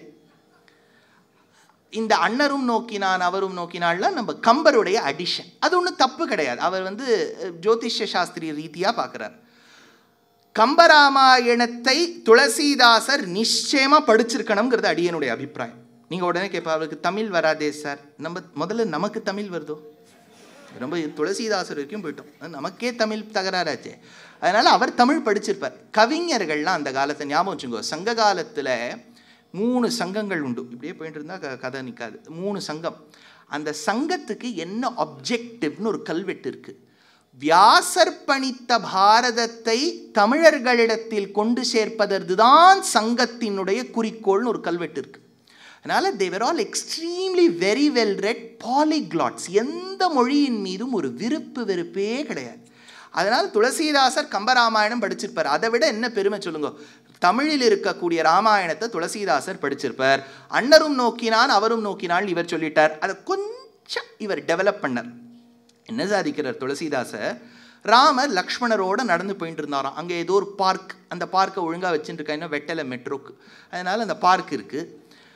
இந்த அண்ணரும் நோக்கினான் அவரும் நோக்கினாள்லாம் நம்ம கம்பருடைய அடிஷன். அது ஒன்றும் தப்பு கிடையாது. அவர் வந்து ஜோதிஷ சாஸ்திரிய ரீதியாக பார்க்குறார். கம்பராமாயணத்தை துளசிதாசர் நிச்சயமாக படிச்சிருக்கணுங்கிறது அடியனுடைய அபிப்பிராயம். நீங்கள் உடனே கேட்பா, அவருக்கு தமிழ் வராதே சார். நம்ம முதல்ல நமக்கு தமிழ் வருதோ? ரொம்ப துளசிதாசர் வரைக்கும் போயிட்டோம், நமக்கே தமிழ் தகராறாச்சே. அதனால் அவர் தமிழ் படிச்சிருப்பார். கவிஞர்கள்லாம் அந்த காலத்தை ஞாபகம் வச்சுக்கோ. சங்க காலத்தில் மூணு சங்கங்கள் உண்டு. இப்படியே போயிட்டு இருந்தால் க கதை நிற்காது. மூணு சங்கம். அந்த சங்கத்துக்கு என்ன அப்ஜெக்டிவ்னு ஒரு கல்வெட்டு இருக்குது. வியாசர் பணித்த பாரதத்தை தமிழர்களிடத்தில் கொண்டு சேர்ப்பதற்கு தான் சங்கத்தினுடைய குறிக்கோள்னு ஒரு கல்வெட்டு இருக்குது. அதனால் they were all extremely very well read polyglots. எந்த மொழியின் மீதும் ஒரு விருப்பு வெறுப்பே கிடையாது. அதனால் துளசிதாசர் கம்பராமாயணம் படிச்சிருப்பார். அதை விட என்ன பெருமை சொல்லுங்க. தமிழில் இருக்கக்கூடிய ராமாயணத்தை துளசிதாசர் படிச்சிருப்பார். அண்ணரும் நோக்கினான் அவரும் நோக்கினான் இவர் சொல்லிட்டார். அதை கொஞ்சம் இவர் டெவலப் பண்ணார். என்ன சாதிக்கிறார் துளசிதாசர்? ராமர் லக்ஷ்மணரோடு நடந்து போயிட்டு இருந்தாராம். அங்கே ஏதோ ஒரு பார்க், அந்த பார்க்கை ஒழுங்காக வச்சுட்டு இருக்கா, இன்னும் வெட்டலை மெட்ரோக்கு. அதனால் அந்த பார்க் இருக்குது.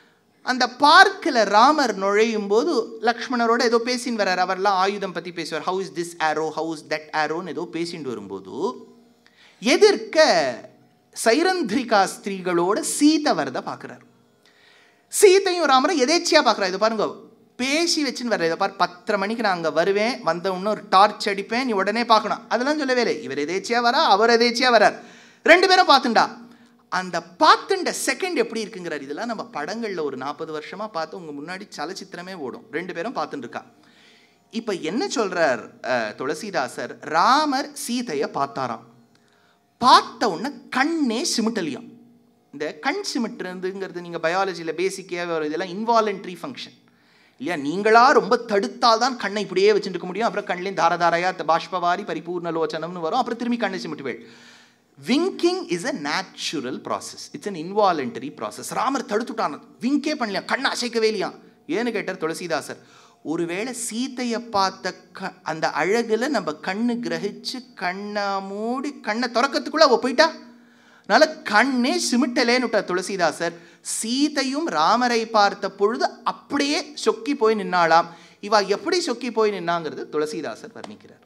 அந்த பார்க்கில் ராமர் நுழையும் போது லக்ஷ்மணரோட ஏதோ பேசின்னு வர்றார். அவர்லாம் ஆயுதம் பற்றி பேசுவார். How is this arrow, how is that ஆரோன்னு ஏதோ பேசிட்டு வரும்போது எதிர்க்க சைரந்திரிகா ஸ்திரீகளோட சீதை வரதை பார்க்குறாரு. சீதையும் ராமரை எதேச்சியாக பார்க்குறாரு. இதை பாருங்க, பேசி வச்சுன்னு வர்ற. இதை பாரு, பத்தரை மணிக்கு நான் அங்கே வருவேன், வந்த உடனே ஒரு டார்ச் அடிப்பேன், நீ உடனே பார்க்கணும், அதெல்லாம் சொல்லவே இல்லை. இவர் எதேச்சியாக வரா, அவர் எதேச்சியாக வரார். ரெண்டு பேரும் பார்த்துண்டா. அந்த பார்த்துண்ட செகண்ட் எப்படி இருக்குங்கிறார். இதெல்லாம் நம்ம படங்களில் ஒரு நாற்பது வருஷமாக பார்த்து உங்கள் முன்னாடி சலச்சித்திரமே ஓடும். ரெண்டு பேரும் பார்த்துட்டு இருக்கா. இப்போ என்ன சொல்கிறார் துளசிதாசர், ராமர் சீதையை பார்த்தாராம். பார்த்த உடனே கண்ணே சிமிட்டலியாம். இந்த கண் சிமிட்டுறதுங்கிறது நீங்கள் பயாலஜியில் பேசிக்காக ஒரு இதெல்லாம் இன்வாலண்ட்ரி ஃபங்க்ஷன் இல்லையா. நீங்களாக ரொம்ப தடுத்தால் தான் கண்ணை இப்படியே வச்சுட்டு இருக்க முடியும். அப்புறம் கண்லேயும் தாரதாரையாக பாஷ்பவாரி பரிபூர்ண லோச்சனம்னு வரும். அப்புறம் திரும்பி கண்ணை சிமிட்டுவேள். Winking is a natural process, it's an involuntary process. ராமர் தடுத்துட்டான், விங்கே பண்ணலையா, கண்ணை அசைக்கவே இல்லையா. ஏன்னு கேட்டார் துளசிதாசர். ஒருவேளை சீத்தையை பார்த்த க அந்த அழகில் நம்ம கண்ணு கிரகிச்சு கண்ணை மூடி கண்ணை திறக்கிறதுக்குள்ள அவ போயிட்டா. அதனால கண்ணே சிமிட்டலேன்னு விட்டார் துளசிதாசர். சீதையும் ராமரை பார்த்த பொழுது அப்படியே சொக்கி போய் நின்னாளாம். இவா எப்படி சொக்கி போய் நின்னாங்கிறது துளசிதாசர் வர்ணிக்கிறார்.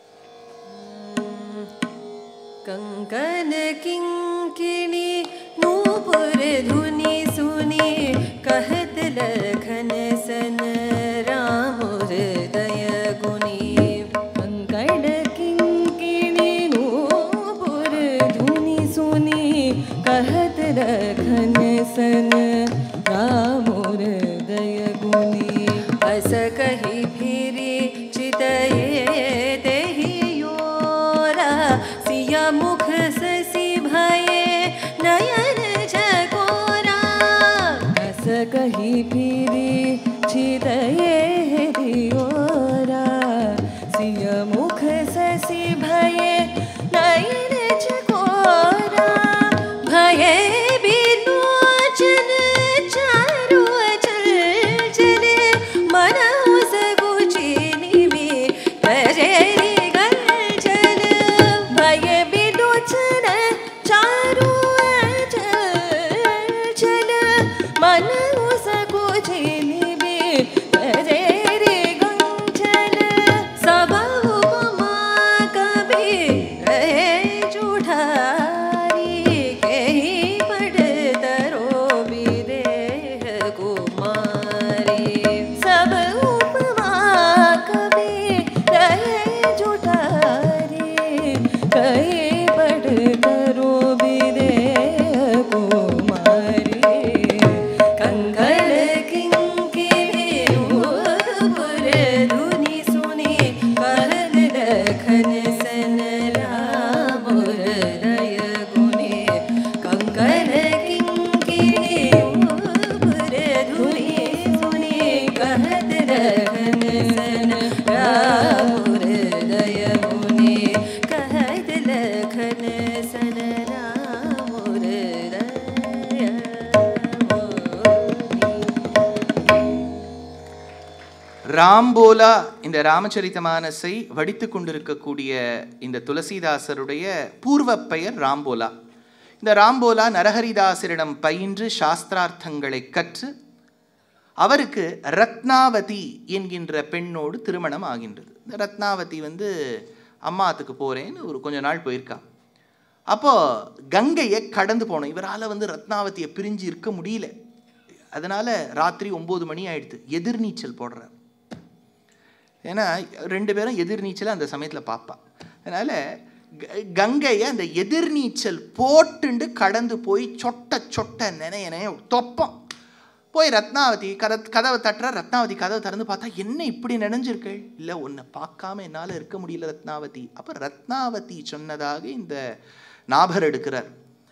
कंकन किंकिणी नूपुर धुनि सुनी कहत लखन सन राम हृदय गुनी. कंकन किंकिणी नूपुर धुनि सुनी कहत लखन सन राम हृदय गुनी. अस कही फिरी चितये मुख ससी भये नयन झकोरा. अस कही फिरी छिदये दियोरा. सिय मुख ससी भये नयन झकोरा. भये बिलोचन चारु अचल चले मनहु सकुचि निवि करे. ராம்போலா இந்த ராமச்சரித மானஸை வடித்து கொண்டிருக்கக்கூடிய இந்த துளசிதாசருடைய பூர்வ பெயர் ராம்போலா. இந்த ராம்போலா நரஹரிதாசரிடம் பயின்று சாஸ்திரார்த்தங்களை கற்று அவருக்கு ரத்னாவதி என்கின்ற பெண்ணோடு திருமணம் ஆகின்றது. இந்த ரத்னாவதி வந்து அம்மாத்துக்கு போகிறேன்னு ஒரு கொஞ்ச நாள் போயிருக்கா. அப்போது கங்கையை கடந்து போனோம். இவரால் வந்து ரத்னாவதியை பிரிஞ்சு இருக்க முடியல. அதனால் ராத்திரி ஒம்பது மணி ஆயிடுது. எதிர்நீச்சல் போடுறார். ஏன்னா ரெண்டு பேரும் எதிர்நீச்சலை அந்த சமயத்தில் பார்ப்பான். அதனால் கங்கையை அந்த எதிர்நீச்சல் போட்டுண்டு கடந்து போய் சொட்ட சொட்ட நினையனே தொப்பம் போய் ரத்னாவதி கத கதவை தட்டுற. ரத்னாவதி கதவை திறந்து பார்த்தா என்ன இப்படி நினைஞ்சிருக்கள்? இல்லை, உன்னை பார்க்காம என்னால் இருக்க முடியல ரத்னாவதி. அப்போ ரத்னாவதி சொன்னதாக இந்த நாபர் எடுக்கிறார்.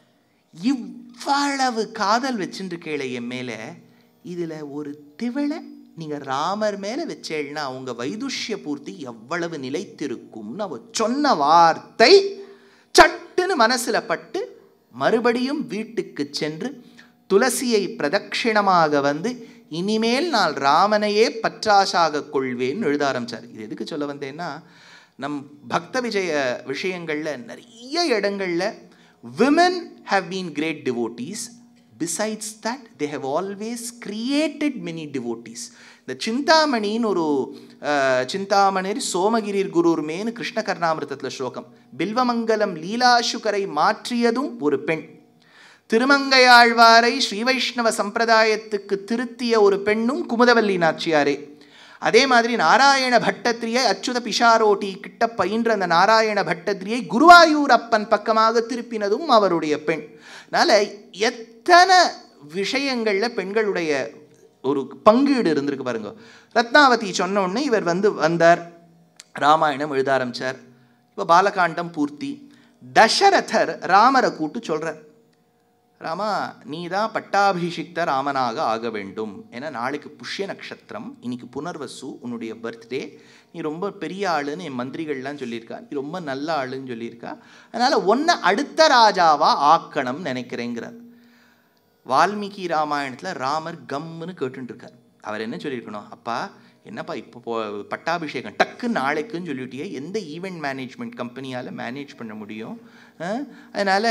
இவ்வளவு காதல் வச்சுருக்கேளே என் மேலே, இதில் ஒரு திவளை நீங்கள் ராமர் மேலே வச்சேன்னா அவங்க வைதுஷ்ய பூர்த்தி எவ்வளவு நிலைத்திருக்கும்னு அவ சொன்ன வார்த்தை சட்டுன்னு மனசில் பட்டு மறுபடியும் வீட்டுக்கு சென்று துளசியை பிரதட்சிணமாக வந்து இனிமேல் நான் ராமனையே பற்றாசாக கொள்வேன்னு எழுத ஆரம்பித்தார். இது எதுக்கு சொல்ல வந்தேன்னா, நம் பக்த விஜய விஷயங்களில் நிறைய இடங்களில் women have been great devotees, besides that they have always created many devotees. இந்த சிந்தாமணின்னு ஒரு சிந்தாமணிர் சோமகிரிர் குருர்மேன்னு கிருஷ்ண கர்ணாமிருதத்தில் ஸ்லோகம். பில்வமங்கலம் லீலாசுகரை மாற்றியதும் ஒரு பெண். திருமங்கையாழ்வாரை ஸ்ரீ வைஷ்ணவ சம்பிரதாயத்துக்கு திருத்திய ஒரு பெண்ணும் குமுதவல்லி நாச்சியாரே. அதே மாதிரி நாராயண பட்டத்திரியை அச்சுத பிஷாரோட்டி கிட்ட பயின்ற அந்த நாராயண பட்டத்திரியை குருவாயூர் அப்பன் பக்கமாக திருப்பினதும் அவருடைய பெண். அதனால் எத்தனை விஷயங்களில் பெண்களுடைய ஒரு பங்கீடு இருந்திருக்கு பாருங்க. ரத்னாவதி சொன்ன உடனே இவர் வந்து வந்தார், ராமாயணம் எழுத ஆரம்பித்தார். இப்போ பாலகாண்டம் பூர்த்தி. தசரதர் ராமரை கூட்டு சொல்கிறார், ராமா நீ தான் பட்டாபிஷிக்த ராமனாக ஆக வேண்டும். ஏன்னா நாளைக்கு புஷ்ய நட்சத்திரம், இன்னைக்கு புனர்வசு, உன்னுடைய பர்த்டே, நீ ரொம்ப பெரிய ஆளுன்னு என் மந்திரிகள்லாம் சொல்லியிருக்கா, நீ ரொம்ப நல்ல ஆளுன்னு சொல்லியிருக்கா, அதனால் ஒன்றை அடுத்த ராஜாவா ஆக்கணும்னு நினைக்கிறேங்கிறார். வால்மீகி ராமாயணத்தில் ராமர் கம்முன்னு கேட்டுருக்கார். அவர் என்ன சொல்லியிருக்கணும், அப்பா என்னப்பா இப்போ போ பட்டாபிஷேகம் டக்கு நாளைக்குன்னு சொல்லிவிட்டியே, எந்த ஈவெண்ட் மேனேஜ்மெண்ட் கம்பெனியால் மேனேஜ் பண்ண முடியும்? அதனால்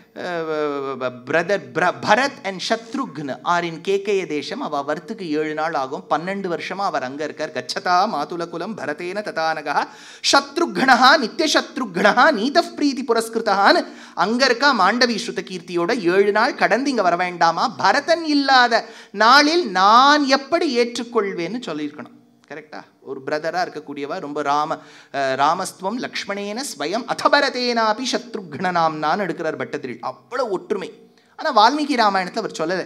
brother Bharat and Shatrughna are in Kekaya தேசம். அவள் வரத்துக்கு ஏழு நாள் ஆகும். பன்னெண்டு வருஷமாக அவர் அங்கே இருக்கார். கச்சதா மாதுலகுலம் பரதேன ததானகா சத்ருக்னஹா நித்தியசத்ருக்னஹா நீத பிரீதி புரஸ்கிருதான்னு அங்கே இருக்கா. மாண்டவி ஸ்ருத கீர்த்தியோட ஏழு நாள் கடந்து இங்கே வர வேண்டாமா? பரதன் இல்லாத நாளில் நான் எப்படி ஏற்றுக்கொள்வேன்னு சொல்லியிருக்கணும். கரெக்டா? ஒரு பிரதராக இருக்கக்கூடியவா ரொம்ப ராம ராமஸ்துவம் லக்ஷ்மணேன ஸ்வயம் அதபரதேனாபி சத்ருக்னநாம்னான்னு எடுக்கிறார் பட்டத்திரி. அவ்வளோ ஒற்றுமை. ஆனால் வால்மீகி ராமாயணத்தில் அவர் சொல்லலை.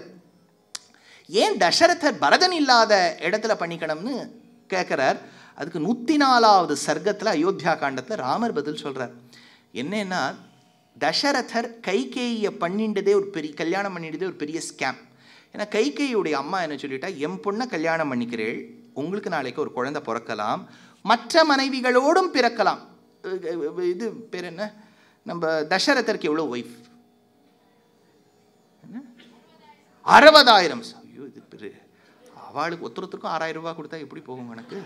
ஏன் தசரதர் பரதன் இல்லாத இடத்துல பண்ணிக்கணும்னு கேட்குறார். அதுக்கு நூற்றி நாலாவது சர்க்கத்தில் அயோத்தியா காண்டத்தில் ராமர் பதில் சொல்கிறார். என்னன்னா, தசரதர் கைகேயியை பண்ணிண்டதே ஒரு பெரிய கல்யாணம் பண்ணிட்டதே ஒரு பெரிய ஸ்கேம். ஏன்னா கைகேயியுடைய அம்மா என்ன சொல்லிட்டா, என் பொண்ணை கல்யாணம் பண்ணிக்கிறேள், உங்களுக்கு நாளைக்கு ஒரு குழந்தை பிறக்கலாம், மற்ற மனைவிகளோடும் பிறக்கலாம். இது பேர் என்ன, நம்ம தசரதருக்கு எவ்வளோ ஒய்ஃப்? அறுபதாயிரம். ஐயோ, இது பெரு அவளுக்கு ஒருத்தருக்கும் ஆறாயிரம் ரூபாய் கொடுத்தா எப்படி போகும் கணக்கு?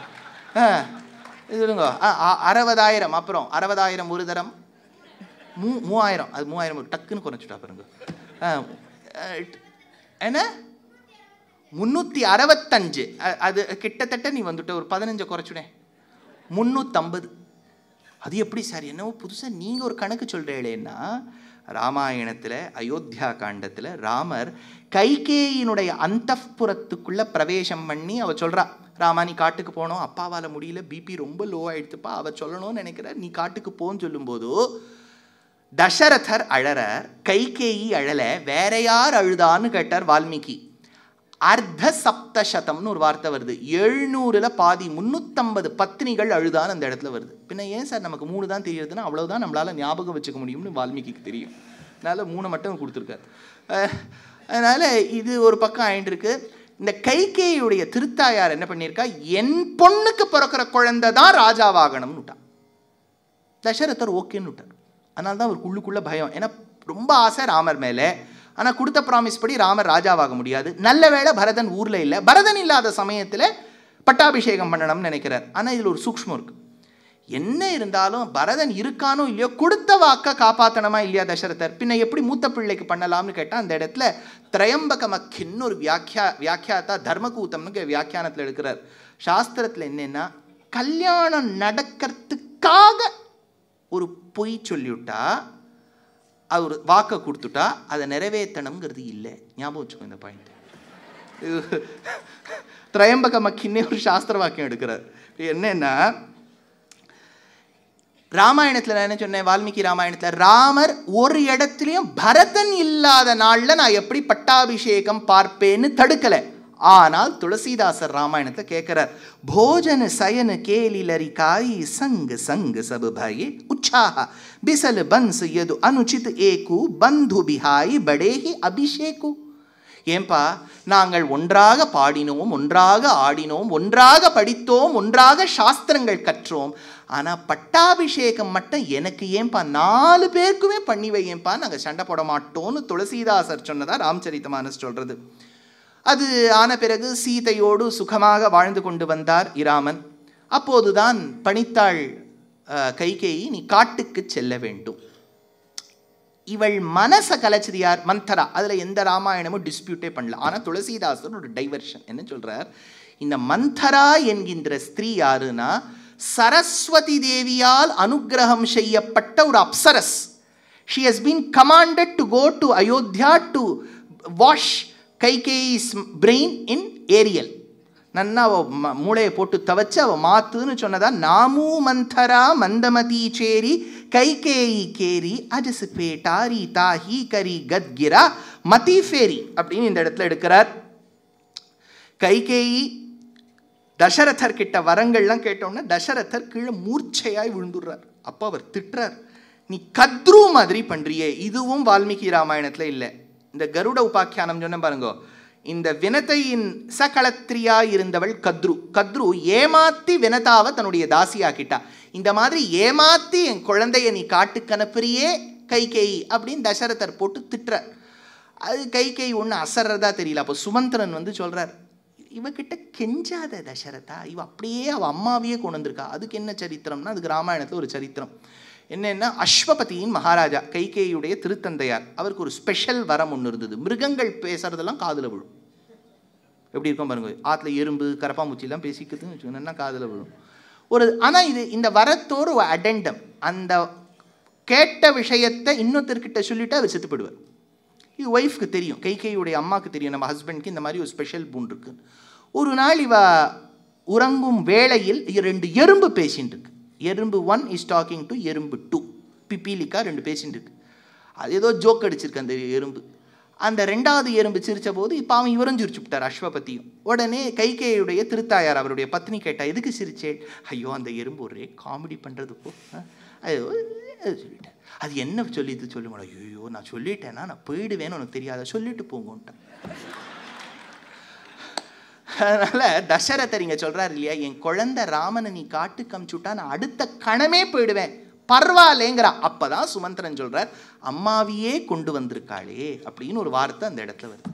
இதுங்க அறுபதாயிரம். அப்புறம் அறுபதாயிரம் ஒரு தரம் மூ மூவாயிரம் அது மூவாயிரம் டக்குன்னு குறைச்சிட்டா பாருங்க. என்ன முந்நூற்றி அறுபத்தஞ்சு, அது கிட்டத்தட்ட நீ வந்துட்டு ஒரு பதினஞ்சை குறைச்சுடேன், முந்நூற்றம்பது. அது எப்படி சார், என்னவோ புதுசாக நீங்கள் ஒரு கணக்கு சொல்கிறீங்களேன்னா, ராமாயணத்தில் அயோத்தியா காண்டத்தில் ராமர் கைகேயினுடைய அந்தப்புறத்துக்குள்ளே பிரவேசம் பண்ணி அவள் சொல்கிறா, ராமா நீ காட்டுக்கு போனோம், அப்பாவால் முடியல, பிபி ரொம்ப லோ ஆகிடுத்துப்பா, அவள் சொல்லணும்னு நினைக்கிற, நீ காட்டுக்கு போன்னு சொல்லும்போது தசரதர் அழறார், கைகேயி அழலை, வேற யார் அழுதான்னு கேட்டார் வால்மீகி. அர்த்த சப்தசதம்னு ஒரு வார்த்தை வருது. எழுநூறுல பாதி முந்நூற்றம்பது பத்னிகள் அழுதான்னு அந்த இடத்துல வருது. பின்ன ஏன் சார் நமக்கு மூணு தான் தெரியுதுன்னா, அவ்வளவுதான் நம்மளால ஞாபகம் வச்சுக்க முடியும்னு வால்மீகிக்கு தெரியும். அதனால மூணு மட்டும் கொடுத்துருக்காரு. அதனால இது ஒரு பக்கம் ஆயிட்டு இருக்கு. இந்த கைகேயுடைய திருத்தாயார் என்ன பண்ணியிருக்கா, என் பொண்ணுக்கு பிறக்கிற குழந்தை தான் ராஜாவாகணும்னு விட்டான். தசரதர் ஓகேன்னு விட்டார். அதனால தான் அவர் உள்ளுக்குள்ள பயம். ஏன்னா ரொம்ப ஆசை ராமர் மேலே. ஆனால் கொடுத்த ப்ராமிஸ் படி ராமர் ராஜாவாக முடியாது. நல்ல வேளை பரதன் ஊரில் இல்லை. பரதன் இல்லாத சமயத்தில் பட்டாபிஷேகம் பண்ணணும்னு நினைக்கிறார். ஆனால் இதில் ஒரு சூக்ஷ்மம் இருக்குது. என்ன இருந்தாலும் பரதன் இருக்கானோ இல்லையோ, கொடுத்த வாக்க காப்பாற்றணுமா இல்லையா தசரதர்? பின்ன எப்படி மூத்த பிள்ளைக்கு பண்ணலாம்னு கேட்டால், அந்த இடத்துல திரையம்பகமக்கின்னு ஒரு வியாக்கியா வியாக்கியாத்தா தர்மகூத்தம்னு வியாக்கியானத்தில் எடுக்கிறார். சாஸ்திரத்தில் என்னென்னா, கல்யாணம் நடக்கிறதுக்காக ஒரு பொய் சொல்லிவிட்டா, அவர் வாக்கை கொடுத்துட்டா அதை நிறைவேற்றணுங்கிறது இல்லை. ஞாபகம் வச்சுக்கோ இந்த பாயிண்ட். திரையம்பக மக்கின்னே ஒரு சாஸ்திர வாக்கியம் எடுக்கிறார். என்னன்னா, ராமாயணத்தில் என்ன சொன்னேன், வால்மீகி ராமாயணத்தில் ராமர் ஒரு இடத்துலையும் பரதன் இல்லாத நாளில் நான் எப்படி பட்டாபிஷேகம் பார்ப்பேன்னு தடுக்கலை. ஆனால் துளசிதாசர் ராமாயணத்தை கேட்கிறார், போஜன சயன கேலி லரிகாய் சங்க சங்க சபு பயே உற்சாக பிசல் பன்ஸ் எது அனுச்சித் ஏகு பந்து பிஹாய் படேஹி அபிஷேகு. ஏன்பா, நாங்கள் ஒன்றாக பாடினோம், ஒன்றாக ஆடினோம், ஒன்றாக படித்தோம், ஒன்றாக சாஸ்திரங்கள் கற்றோம், ஆனால் பட்டாபிஷேகம் மட்டும் எனக்கு ஏன்பா நாலு பேருக்குமே பண்ணி வையேன்பா, நாங்கள் சண்டை போட மாட்டோம்னு துளசிதாசர் சொன்னதா ராம்சரிதமானஸ் சொல்றது. அது ஆன பிறகு சீதையோடு சுகமாக வாழ்ந்து கொண்டு வந்தார் இராமன். அப்போதுதான் பணித்தாள் கைகேயி, நீ காட்டுக்கு செல்ல வேண்டும். இவள் மனசை கலைச்சது யார்? மந்தரா. அதில் எந்த ராமாயணமும் டிஸ்பியூட்டே பண்ணல. ஆனால் துளசிதாசர் ஒரு டைவர்ஷன் என்ன சொல்கிறார், இந்த மந்தரா என்கின்ற ஸ்திரீ யாருன்னா சரஸ்வதி தேவியால் அனுகிரகம் செய்யப்பட்ட ஒரு அப்சரஸ். She has been commanded to go to Ayodhya to wash Kaikeyi's brain in Ariel. நன்னா அவ மூளையை போட்டு தவச்சு அவ மாத்துன்னு சொன்னதா நாமு மந்தரா மந்தமதி சேரி கைகேயி கேரி அஜசு பேட்டாரி தாஹி கரி கத்கிரா மதி ஃபேரி அப்படின்னு இந்த இடத்துல எடுக்கிறார். கைகேயி தசரதர் கிட்ட வரங்கள்லாம் கேட்டோன்னா தசரதர் கீழே மூர்ச்சையாய் விழுந்துடுறார். அப்போ அவர் திட்டுறார், நீ கத்ரு மாதிரி பண்றியே. இதுவும் வால்மீகி ராமாயணத்துல இல்லை. இந்த கருட உபாக்கியானம் சொன்ன பாருங்க, இந்த வினதையின் சகலத்திரியா இருந்தவள் கத்ரு. கத்ரு ஏமாத்தி வினதாவை தன்னுடைய தாசியாக்கிட்டா. இந்த மாதிரி ஏமாத்தி என் குழந்தைய நீ காட்டுக்கு அனுப்புறியே கைகேயி அப்படின்னு தசரதர் போட்டு திட்டுறார். அது கைகேயி ஒன்று அசர்றதா தெரியல. அப்போ சுமந்திரன் வந்து சொல்றார், இவகிட்ட கெஞ்சாத தசரதா, இவ அப்படியே அவள் அம்மாவையே கொண்டு வந்திருக்கா. அதுக்கு என்ன சரித்திரம்னா, அதுக்கு ராமாயணத்தில் ஒரு சரித்திரம் என்னென்னா, அஸ்வபதியின் மகாராஜா கைகேயுடைய திருத்தந்தையார், அவருக்கு ஒரு ஸ்பெஷல் வரம் ஒன்று இருந்தது. மிருகங்கள் பேசுறதெல்லாம் காதில் விழும். எப்படி இருக்கும் பாருங்க, ஆற்றுல எறும்பு கரப்பாம்பூச்சிலாம் பேசிக்கிறதுன்னு வச்சுக்கோங்கன்னா காதில் விழும் ஒரு. ஆனால் இது இந்த வரத்தோடு ஒரு அடெண்டம், அந்த கேட்ட விஷயத்தை இன்னொருத்தர்கிட்ட சொல்லிவிட்டு அவர் செத்துப்படுவார். இது ஒய்ஃப்க்கு தெரியும், கைகேயுடைய அம்மாவுக்கு தெரியும், நம்ம ஹஸ்பண்ட்க்கு இந்த மாதிரி ஒரு ஸ்பெஷல் பூன் இருக்கு. ஒரு நாள் இவ உறங்கும் வேளையில் ரெண்டு எறும்பு பேசின்னு இருக்கு. எறும்பு ஒன் இஸ் டாக்கிங் டு எறும்பு டூ, பிப்பீலிக்கா ரெண்டு பேசின்னு இருக்கு. அது ஏதோ ஜோக் அடிச்சிருக்கு அந்த எறும்பு. அந்த ரெண்டாவது எறும்பு சிரித்த போது இப்போ அவன் இவரும் சிரிச்சு விட்டார், அஸ்வபதியும். உடனே கைகேயுடைய திருத்தாயார் அவருடைய பத்னி கேட்டா, எதுக்கு சிரிச்சே? ஐயோ அந்த எறும்பு ஒரே காமெடி பண்ணுறதுப்போ ஐயோ சொல்லிட்டேன். அது என்ன சொல்லிட்டு சொல்லுங்க. ஐயோ நான் சொல்லிட்டேன்னா நான் போயிடுவேன்னு உனக்கு தெரியாத, சொல்லிட்டு போங்கன்ட்டேன். அதனால தசரதர் இங்க சொல்றாரு இல்லையா, என் குழந்தை ராமனை நீ காட்டு கமிச்சுட்டா நான் அடுத்த கணமே போயிடுவேன், பரவாயில்லைங்கிறா. அப்பதான் சுமந்திரன் சொல்றார், அம்மாவையே கொண்டு வந்திருக்காளே அப்படின்னு ஒரு வார்த்தை அந்த இடத்துல வருது.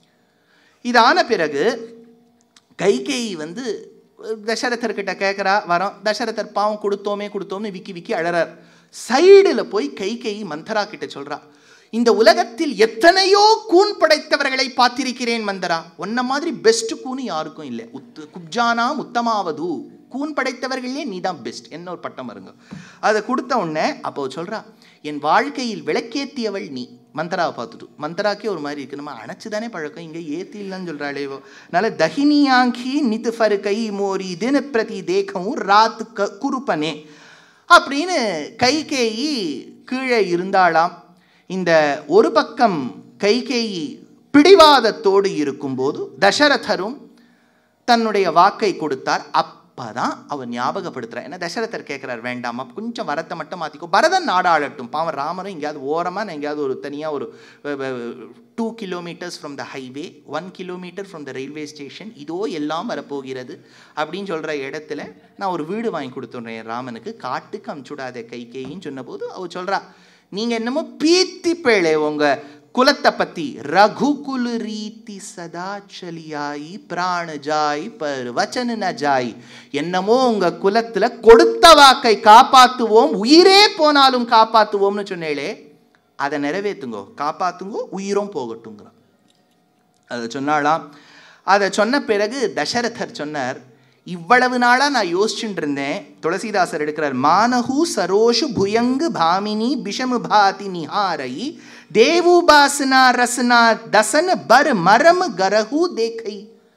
இதான பிறகு கைகேயி வந்து தசரதர்கிட்ட கேட்குறா வரோம். தசரதர் பாவம் கொடுத்தோமே கொடுத்தோம்னு விக்கி விக்கி அழறார். சைடில் போய் கைகேயி மந்தரா கிட்ட சொல்றா, இந்த உலகத்தில் எத்தனையோ கூன் படைத்தவர்களை பார்த்திருக்கிறேன் மந்தரா, உன்ன மாதிரி பெஸ்ட் கூனு யாருக்கும் இல்லை. உத்து குப்ஜானாம் உத்தமாவது, கூன் படைத்தவர்களே நீ தான் பெஸ்ட், என்ன ஒரு பட்டம் வருங்க. அதை கொடுத்த உடனே அப்போ சொல்றா, என் வாழ்க்கையில் விளக்கேற்றியவள் நீ. மந்தராவை பார்த்துட்டு மந்தராக்கே ஒரு மாதிரி இருக்கு, நம்ம அணைச்சு தானே பழக்கம், இங்கே ஏத்தில்லைன்னு சொல்கிறாளேவோ. அதனால தஹினியாங்கி நித்து ஃபரு கை மோரி தின பிரதி தேகவும் ராத்து க குருப்பனே அப்படின்னு கைகேயி கீழே இருந்தாளாம். இந்த ஒரு பக்கம் கைகேயி பிடிவாதத்தோடு இருக்கும்போது தசரதரும் தன்னுடைய வாக்கை கொடுத்தார். அப்பதான் அவர் ஞாபகப்படுத்துறார். ஏன்னா தசரதர் கேட்கிறார், வேண்டாமா கொஞ்சம் வரத்தை மட்டும் மாற்றிக்கோ, பரதன் நாடாளட்டும், பாவம் ராமரும் எங்கேயாவது ஓரமாக எங்கேயாவது ஒரு தனியாக ஒரு two kilometres from the highway, one kilometre from the railway station, இதோ எல்லாம் வரப்போகிறது அப்படின்னு சொல்கிற இடத்துல நான் ஒரு வீடு வாங்கி கொடுத்துட்றேன் ராமனுக்கு, காட்டுக்கு அமுச்சுடாத கைகேயின்னு சொன்னபோது அவர் சொல்கிறா, நீங்கள் என்னமோ பீத்தி பேழே உங்கள் குலத்தை பற்றி, ரகுகுல் ரீதி சதா சலியாயி பிராண ஜாய் பர் வச்சன ந ஜாய், என்னமோ உங்கள் குலத்தில் கொடுத்த வாக்கை காப்பாற்றுவோம், உயிரே போனாலும் காப்பாற்றுவோம்னு சொன்னேளே, அதை நிறைவேற்றுங்கோ, காப்பாற்றுங்கோ, உயிரும் போகட்டுங்கிறான். அதை சொன்னாலாம். அதை சொன்ன பிறகு தசரதர் சொன்னார், இவ்வளவு நாளாக நான் யோசிச்சுட்டு இருந்தேன். துளசிதாசர் எடுக்கிறார், மானஹு சரோஷு புயங்கு பாமினி பிஷமு பாதி நிஹாரை தேவுபாசனா ரசனா தசன பர் மரம் கரஹு தேக்கை.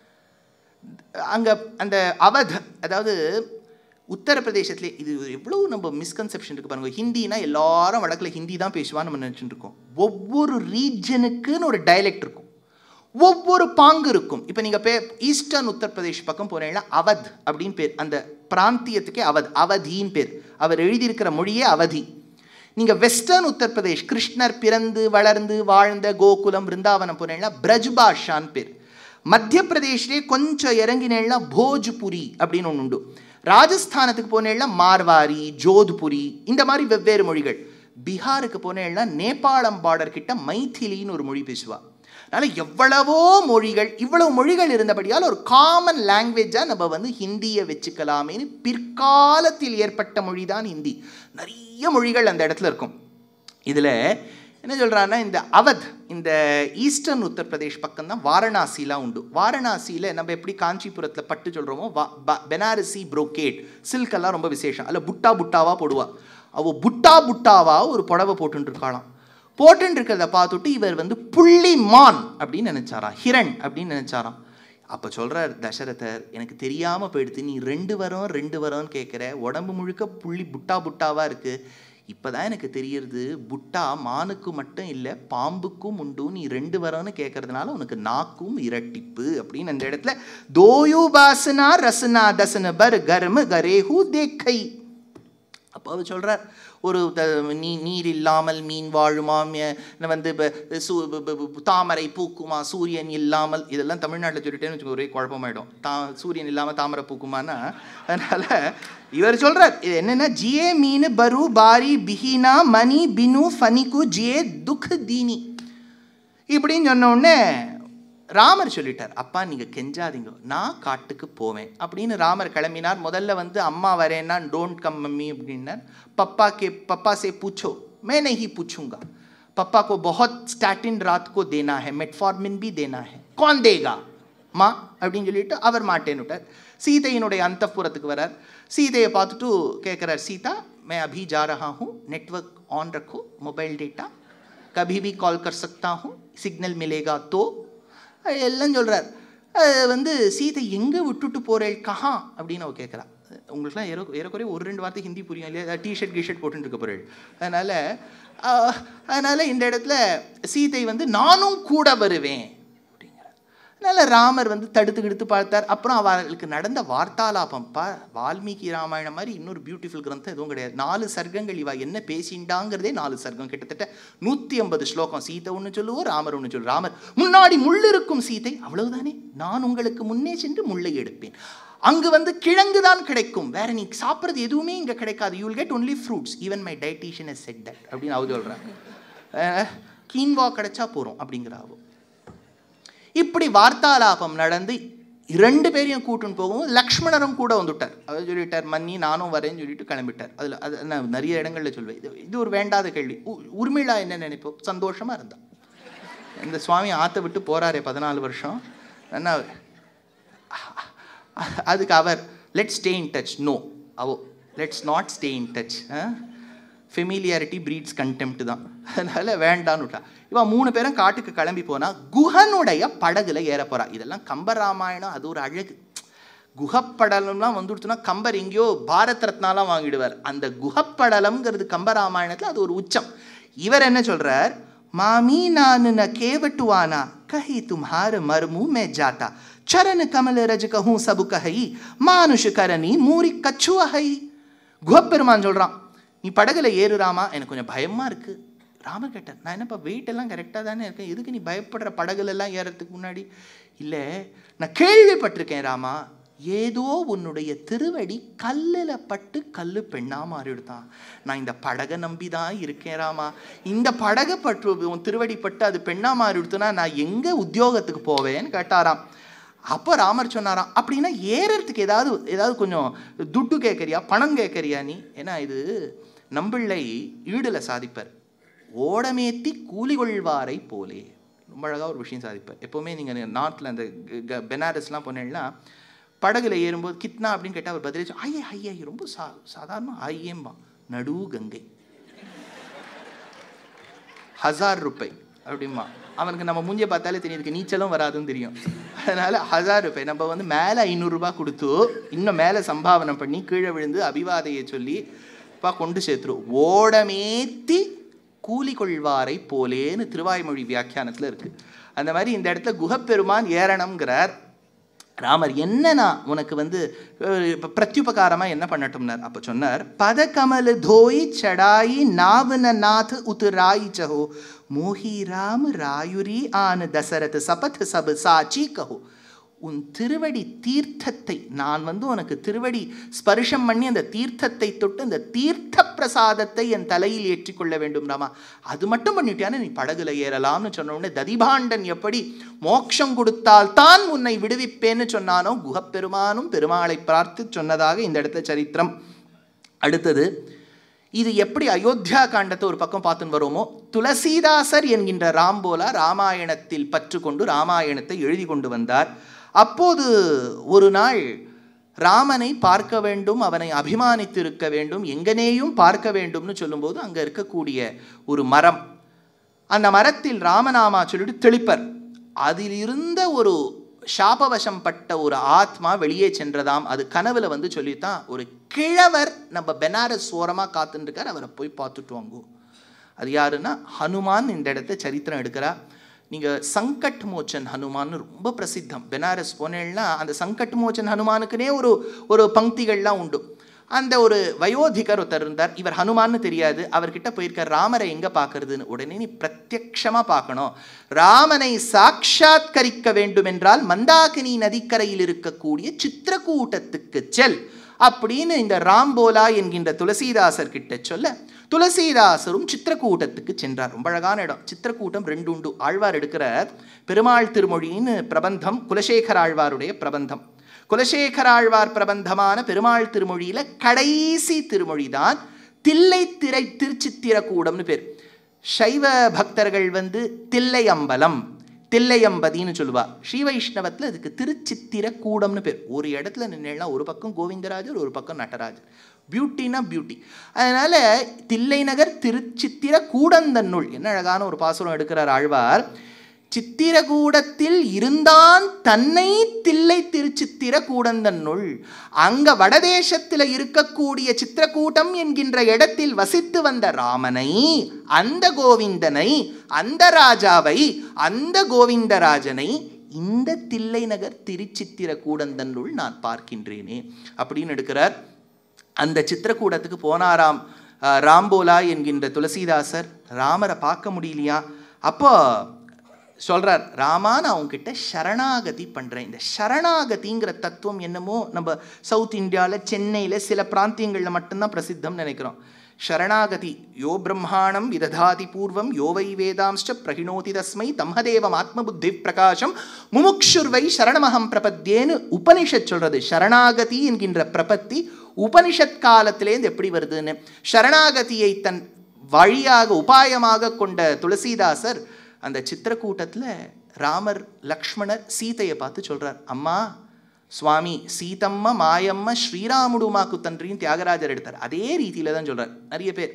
அங்கே அந்த அவத், அதாவது உத்தரப்பிரதேசத்துலே, இது எவ்வளோ நம்ம மிஸ்கன்செப்ஷன் இருக்குது பாருங்கள். ஹிந்தினா எல்லாரும் வடக்கில் ஹிந்தி தான் பேசுவான்னு நம்ம நினச்சிட்டு இருக்கோம். ஒவ்வொரு ரீஜனுக்குன்னு ஒரு டைலெக்ட் இருக்கும், ஒவ்வொரு பாங்கு இருக்கும். இப்போ நீங்கள் பே ஈஸ்டர்ன் உத்தரப்பிரதேஷ் பக்கம் போனீங்கன்னா அவத் அப்படின்னு பேர், அந்த பிராந்தியத்துக்கே அவத், அவதின்னு பேர். அவர் எழுதியிருக்கிற மொழியே அவதி. நீங்கள் வெஸ்டர்ன் உத்தரப்பிரதேஷ், கிருஷ்ணர் பிறந்து வளர்ந்து வாழ்ந்த கோகுலம் பிருந்தாவனம் போனீங்கன்னா பிரஜ்பாஷான்னு பேர். மத்திய பிரதேஷ்லேயே கொஞ்சம் இறங்கினேன்னா போஜ்புரி அப்படின்னு ஒன்று உண்டு. ராஜஸ்தானத்துக்கு போனேன்னா மார்வாரி, ஜோத்புரி, இந்த மாதிரி வெவ்வேறு மொழிகள். பீகாருக்கு போனேன்னா நேபாளம் பார்டர் கிட்ட மைथिலின்னு ஒரு மொழி பேசுவா. அதனால் எவ்வளவோ மொழிகள், இவ்வளவு மொழிகள் இருந்தபடியால் ஒரு காமன் லாங்குவேஜாக நம்ம வந்து ஹிந்தியை வச்சுக்கலாமேன்னு பிற்காலத்தில் ஏற்பட்ட மொழி தான் ஹிந்தி. நிறைய மொழிகள் அந்த இடத்துல இருக்கும். இதில் என்ன சொல்கிறான்னா, இந்த அவத், இந்த ஈஸ்டர்ன் உத்தரப்பிரதேஷ் பக்கம் தான் வாரணாசிலாம் உண்டு. வாரணாசியில் நம்ம எப்படி காஞ்சிபுரத்தில் பட்டு சொல்கிறோமோ, பெனாரசி புரோக்கேட் சில்கெல்லாம் ரொம்ப விசேஷம். அதில் புட்டா புட்டாவாக போடுவா. அவள் புட்டா புட்டாவாக ஒரு புடவை போட்டுருக்காளாம். போட்டுன்னு இருக்கிறத பார்த்துட்டு இவர் வந்து புள்ளி மான் அப்படின்னு நினச்சாராம், ஹிரண் அப்படின்னு நினச்சாராம். அப்போ சொல்கிறார் தசரதர், எனக்கு தெரியாமல் போயிடுது, நீ ரெண்டு வரோம் ரெண்டு வரோன்னு கேட்குற, உடம்பு முழுக்க புள்ளி புட்டா புட்டாவாக இருக்குது. இப்போ தான் எனக்கு தெரியறது, புட்டா மானுக்கு மட்டும் இல்லை பாம்புக்கும் உண்டு, நீ ரெண்டு வரோன்னு கேட்கறதுனால உனக்கு நாக்கும் இரட்டிப்பு அப்படின்னு அந்த இடத்துல தோயு பாசனா ரசனா தசன பர் கர்ம கரேஹு தேக்கை. அப்போ அவர் சொல்கிறார், ஒரு நீ நீர் இல்லாமல் மீன் வாழுமாம், வந்து தாமரை பூக்குமா சூரியன் இல்லாமல், இதெல்லாம் தமிழ்நாட்டில் சொல்லிட்டேன்னு வச்சுக்கோ ஒரே குழப்பமாயிடும். தா சூரியன் இல்லாமல் தாமரை பூக்குமானா, அதனால் இவர் சொல்கிறார் இது என்னென்னா, ஜியே மீன் பரு பாரி பிஹினா மணி பினு ஃபனிக்கு ஜியே துக் தீனி இப்படின்னு சொன்னோடனே ராமர் சொல்லிட்டார், அப்பா நீங்கள் கெஞ்சாதீங்க, நான் காட்டுக்கு போவேன் அப்படின்னு. ராமர் கிளம்பினார். முதல்ல வந்து அம்மா வரேன்னா டோன்ட் கம் மம்மி அப்படின்னார். பப்பா கே பப்பா சே பூச்சோ மே நஹி பூछूंगा, पप्पा को बहुत स्टैटिन रात को देना है, मेटफॉर्मिन भी देना है, कौन देगा மா அப்படின்னு சொல்லிட்டு அவர் மாட்டேன்னு விட்டார். சீதையினுடைய அந்தப்புறத்துக்கு வரார். சீதையை பார்த்துட்டு கேட்குறார், சீதா मैं अभी जा रहा हूँ, नेटवर्क ऑन रखो, मोबाइल डेटा कभी भी कॉल कर सकता हूँ, सिग्नल मिलेगा तो எல்லாம் சொல்கிறார். வந்து சீதை எங்கே விட்டுட்டு போகிறேள் கஹா அப்படின்னு அவள் கேட்குறா. உங்களுக்குலாம் ஏற ஏறக்குறைய ஒரு ரெண்டு வார்த்தை ஹிந்தி புரியும் இல்லையா, டிஷர்ட் கிஷர்ட் போட்டுட்டு இருக்க போகிறேள். அதனால் அதனால் இந்த இடத்துல சீதை வந்து நானும் கூட வருவேன் அப்படிங்கிறார். அதனால் ராமர் வந்து தடுத்து கிடுத்து பார்த்தார். அப்புறம் அவர்களுக்கு நடந்த வார்த்தாலாபம் பா, வால்மீகி ராமாயணம் மாதிரி இன்னொரு பியூட்டிஃபுல் கிரந்தம் எதுவும் கிடையாது. நாலு சர்க்கங்கள் இவா என்ன பேசிண்டாங்கிறதே நாலு சர்க்கம், கிட்டத்தட்ட நூற்றி ஐம்பது ஸ்லோகம். சீதை ஒன்று சொல்லுவோம், ராமர் ஒன்று சொல்லுவோம். ராமர் முன்னாடி முள்ளிருக்கும் சீதை, அவ்வளவுதானே, நான் உங்களுக்கு முன்னே சென்று முள்ளை எடுப்பேன், அங்கு வந்து கிழங்கு தான் கிடைக்கும், வேற நீ சாப்பிட்றது எதுவுமே இங்கே கிடைக்காது, you will get only fruits, even my dietician has said that அப்படின்னு அவ சொல்கிறாங்க. கீன்வா கிடைச்சா போகிறோம் அப்படிங்கிறாவோ. இப்படி வார்த்தாலாபம் நடந்து ரெண்டு பேரையும் கூட்டுன்னு போகவும் லக்ஷ்மணரும் கூட வந்துவிட்டார். அவர் சொல்லிட்டார், மன்னி நானும் வரேன்னு சொல்லிட்டு கிளம்பிட்டார். அதில் அது நான் நிறைய இடங்களில் சொல்வேன், இது இது ஒரு வேண்டாத கேள்வி. உர்மிளா என்ன நினைப்போம், சந்தோஷமாக இருந்தா. இந்த சுவாமி ஆற்ற விட்டு போகிறாரே பதினாலு வருஷம், என்ன அதுக்கு அவர் let's stay in touch, no அவோ let's not stay in touch, familiarity breeds contempt தான், அதனால் வேண்டான்னு விட்டா. இவன் மூணு பேரும் காட்டுக்கு கிளம்பி போனால் குஹனுடைய படகுல ஏற போகிறா. இதெல்லாம் கம்பராமாயணம், அது ஒரு அழகு. குஹப்படலம்லாம் வந்துடுச்சுன்னா கம்பர் எங்கேயோ பாரத் ரத்னாலாம் வாங்கிடுவார். அந்த குஹப்படலம்ங்கிறது கம்பராமாயணத்தில் அது ஒரு உச்சம். இவர் என்ன சொல்கிறார், மாமி நான் ந கேவட்டுவானா கஹி தும்ஹார் மர்மு மே ஜாத்தா சரண் கமல் ரஜ கஹூ சபு கஹை மானுஷ கரணி மூரி கச்சுவஹை. குஹப்பெருமான் சொல்கிறான், நீ படகுல ஏறுறாமா, எனக்கு கொஞ்சம் பயமாக இருக்குது. ராமர் கேட்டார், நான் என்னப்பா வெயிட் எல்லாம் கரெக்டாக தானே இருக்கேன், எதுக்கு நீ பயப்படுற படகுலெல்லாம் ஏறத்துக்கு முன்னாடி? இல்லை, நான் கேள்விப்பட்டிருக்கேன் ராமா, ஏதோ உன்னுடைய திருவடி கல்லில் பட்டு கல்லு பெண்ணா மாறிடுதான், நான் இந்த படகை நம்பி தான் இருக்கேன் ராமா, இந்த படகை பட்டு உன் திருவடி பட்டு அது பெண்ணா மாறிடுத்துனா நான் எங்கே உத்தியோகத்துக்கு போவேன்னு கேட்டாராம். அப்போ ராமர் சொன்னாராம், அப்படின்னா ஏறத்துக்கு ஏதாவது ஏதாவது கொஞ்சம் துட்டு கேட்கறியா, பணம் கேட்கறியா நீ? ஏன்னா இது நம்பிள்ளை ஈடில் சாதிப்பார், ஓடமேத்தி கூலி கொள்வாரை போலே. ரொம்ப அழகாக ஒரு விஷயம் சாதிப்பார். எப்போவுமே நீங்கள் நார்த்தில் அந்த பெனாரஸ்லாம் போனீங்கன்னா படகுல ஏறும்போது கித்னா அப்படின்னு கேட்டால் அவர் பதிலே ஐயே ஐயா ரொம்ப சா சாதாரண ஐயேம்பா, நடு கங்கை ஹசார் ரூபாய் அப்படிமா. அவனுக்கு நம்ம மூஞ்சியை பார்த்தாலே தெரியுதுக்கு நீச்சலும் வராதுன்னு தெரியும். அதனால் ஹசார் ரூபாய் நம்ம வந்து மேலே ஐநூறுரூபா கொடுத்து இன்னும் மேலே சம்பாவனை பண்ணி கீழே விழுந்து அபிவாதையை சொல்லி பா கொண்டு சேர்த்துரும். ஓடமேத்தி கூலி கொள்வாரை போலேன்னு திருவாய்மொழி வியாக்கியானத்தில் இருக்குது. அந்த மாதிரி இந்த இடத்துல குஹப்பெருமான் ஏறணுங்கிறார். ராமர் என்னன்னா உனக்கு வந்து பிரத்யுபகாரமாக என்ன பண்ணட்டும்னார். அப்போ சொன்னார், பத கமல் தோய் சடாயி நாவன நாத் உத்ராய் சஹோ மோஹி ராம் ராயுரி ஆன் தசரத் சபத் சப் சாச்சி கஹோ. உன் திருவடி தீர்த்தத்தை நான் வந்து உனக்கு திருவடி ஸ்பர்ஷம் பண்ணி அந்த தீர்த்தத்தை தொட்டு அந்த தீர்த்த பிரசாதத்தை என் தலையில் ஏற்றிக்கொள்ள வேண்டும் ராமா, அது மட்டும் பண்ணிட்டியான்னு நீ படகுல ஏறலாம்னு சொன்ன உடனே ததிபாண்டன் எப்படி மோட்சம் கொடுத்தால் தான் உன்னை விடுவிப்பேன்னு சொன்னானோ, குஹப்பெருமானும் பெருமாளை பார்த்து சொன்னதாக இந்த இடத்துல சரித்திரம். அடுத்தது, இது எப்படி அயோத்தியா காண்டத்தை ஒரு பக்கம் பார்த்துன்னு வரோமோ, துளசிதாசர் என்கின்ற ராம்போலா ராமாயணத்தில் பற்று கொண்டு ராமாயணத்தை எழுதி கொண்டு வந்தார். அப்போது ஒரு நாள் ராமனை பார்க்க வேண்டும், அவனை அபிமானித்து இருக்க வேண்டும், எங்கனேயும் பார்க்க வேண்டும்னு சொல்லும்போது அங்கே இருக்கக்கூடிய ஒரு மரம், அந்த மரத்தில் ராமநாமா சொல்லிட்டு தெளிப்பர். அதில் இருந்த ஒரு சாபவசம் பட்ட ஒரு ஆத்மா வெளியே சென்றதாம். அது கனவுல வந்து சொல்லித்தான், ஒரு கிழவர் நம்ம பெனாரஸ் ஓரமாக காத்துருக்கார், அவரை போய் பார்த்துட்டு வாங்கோ. அது யாருன்னா ஹனுமான். இந்த இடத்த சரித்திரம் எடுக்கிறா. நீங்கள் சங்கட் மோச்சன் ஹனுமான்னு ரொம்ப பிரசித்தம். பெனாரஸ் போனேன்னா அந்த சங்கட் மோச்சன் ஹனுமானுக்குனே ஒரு ஒரு பங்கிகள்லாம் உண்டு. அந்த ஒரு வயோதிகர் ஒருத்தர் இருந்தார், இவர் ஹனுமான்னு தெரியாது. அவர்கிட்ட போயிருக்கார், ராமரை எங்கே பார்க்கறதுன்னு. உடனே நீ பிரத்யக்ஷமாக பார்க்கணும், ராமனை சாட்சாத்கரிக்க வேண்டும் என்றால் மந்தாகினி நதிக்கரையில் இருக்கக்கூடிய சித்திரக்கூட்டத்துக்கு செல் அப்படின்னு இந்த ராம்போலா என்கின்ற துளசிதாசர் கிட்ட சொல்ல, துளசிதாசரும் சித்திரக்கூட்டத்துக்கு சென்றார். ரொம்ப அழகான இடம். சித்திரக்கூட்டம் ரெண்டு உண்டு. ஆழ்வார் எடுக்கிற பெருமாள் திருமொழின்னு பிரபந்தம், குலசேகர ஆழ்வாருடைய பிரபந்தம். குலசேகர ஆழ்வார் பிரபந்தமான பெருமாள் திருமொழியில கடைசி திருமொழி தான் தில்லை திரை திருச்சித்திரக்கூடம்னு பேர். சைவ பக்தர்கள் வந்து தில்லையம்பலம், தில்லையம்பதின்னு சொல்லுவா. ஸ்ரீ வைஷ்ணவத்தில் அதுக்கு திருச்சித்திரக்கூடம்னு பேர். ஒரு இடத்துல நின்னா ஒரு பக்கம் கோவிந்தராஜர், ஒரு பக்கம் நடராஜர். பியூட்டினா பியூட்டி. அதனால தில்லை நகர் திருச்சித்திர கூடந்தன்னுள். என்ன அழகான ஒரு பாசுரம் எடுக்கிறார் ஆழ்வார். சித்திரகூடத்தில் இருந்தான் தன்னை தில்லை திருச்சித்திர கூடந்தன்னுள். அங்க வடதேசத்தில் இருக்கக்கூடிய சித்திரக்கூட்டம் என்கின்ற இடத்தில் வசித்து வந்த ராமனை, அந்த கோவிந்தனை, அந்த ராஜாவை, அந்த கோவிந்தராஜனை இந்த தில்லை நகர் திருச்சித்திர கூடந்தன்னுள் நான் பார்க்கின்றேனே அப்படின்னு எடுக்கிறார். அந்த சித்திரக்கூடத்துக்கு போனாராம் ராம்போலா என்கின்ற துளசிதாசர். ராமரை பார்க்க முடியலையா? அப்போ சொல்கிறார், ராமா நான் உங்ககிட்ட சரணாகதி பண்ணுறேன். இந்த சரணாகதிங்கிற தத்துவம் என்னமோ நம்ம சவுத் இந்தியாவில் சென்னையில் சில பிராந்தியங்களில் மட்டும்தான் பிரசித்தம்னு நினைக்கிறோம். சரணாகதி யோ பிரம்மாணம் விததாதி பூர்வம் யோ வை வேதாம்ச்ச பிரகிணோதி தஸ்மை தம்ஹதேவம் ஆத்ம புத்தி பிரகாசம் முமுக்ஷுர்வை சரணமகம் பிரபத்தியேன்னு உபனிஷத் சொல்கிறது. சரணாகதி என்கின்ற பிரபத்தி உபனிஷத் காலத்திலேருந்து எப்படி வருதுன்னு. சரணாகதியை தன் வழியாக உபாயமாக கொண்ட துளசிதாசர் அந்த சித்திரக்கூட்டத்தில் ராமர் லக்ஷ்மணர் சீதையை பார்த்து சொல்கிறார், அம்மா சுவாமி சீதம்மா மாயம்மா ஸ்ரீராமுடு மாக்கு தன்றியும் தியாகராஜர் எடுத்தார். அதே ரீதியில் தான் சொல்கிறார். நிறைய பேர்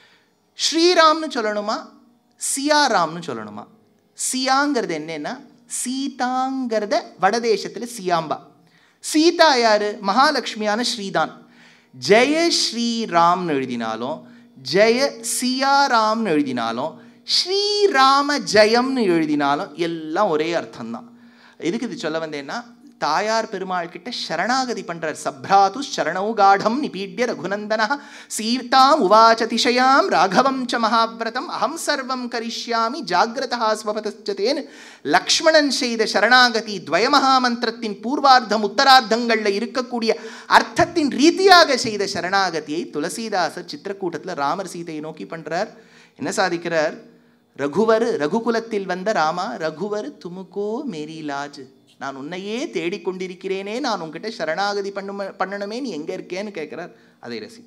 ஸ்ரீராம்னு சொல்லணுமா சியாராம்னு சொல்லணுமா? சியாங்கிறது என்னன்னா சீதாங்கிறத வடதேசத்தில் சியாம்பா. சீதா யாரு? மகாலட்சுமியான ஸ்ரீதான். ஜெய ஸ்ரீராம்னு எழுதினாலும் ஜெய சியாராம்னு எழுதினாலும் ஸ்ரீராம ஜெயம்னு எழுதினாலும் எல்லாம் ஒரே அர்த்தம்தான். எதுக்கு இது சொல்ல வந்தேன்னா, தாயார் பெருமாள் கிட்ட சரணாகதி பண்றார். சப்ராது சரணௌ காடம் நிபீட்ய ரகுநந்தனா சீதாம் உவாச்சதிஷயாம் ராகவம் ச மகாவிரதம் அகம் சர்வம் கரிஷ்யாமி ஜாகிரதா ஸ்வபதச்சதேன்னு லக்ஷ்மணன் செய்த சரணாகதி துவயமகாமந்திரத்தின் பூர்வார்த்தம் உத்தரார்த்தங்களில் இருக்கக்கூடிய அர்த்தத்தின் ரீதியாக செய்த சரணாகதியை துளசிதாசர் சித்திரக்கூட்டத்தில் ராமர் சீதையை நோக்கி பண்றார். என்ன சாதிக்கிறார்? ரகுவர், ரகுகுலத்தில் வந்த ராமா, ரகுவர் துமுக்கோ மேரி லாஜ், நான் உன்னையே தேடிக்கொண்டிருக்கிறேனே, நான் உங்ககிட்ட சரணாகதி பண்ணு பண்ணணுமே, நீ எங்க இருக்கேன்னு கேட்கிறார். அதை ரசி.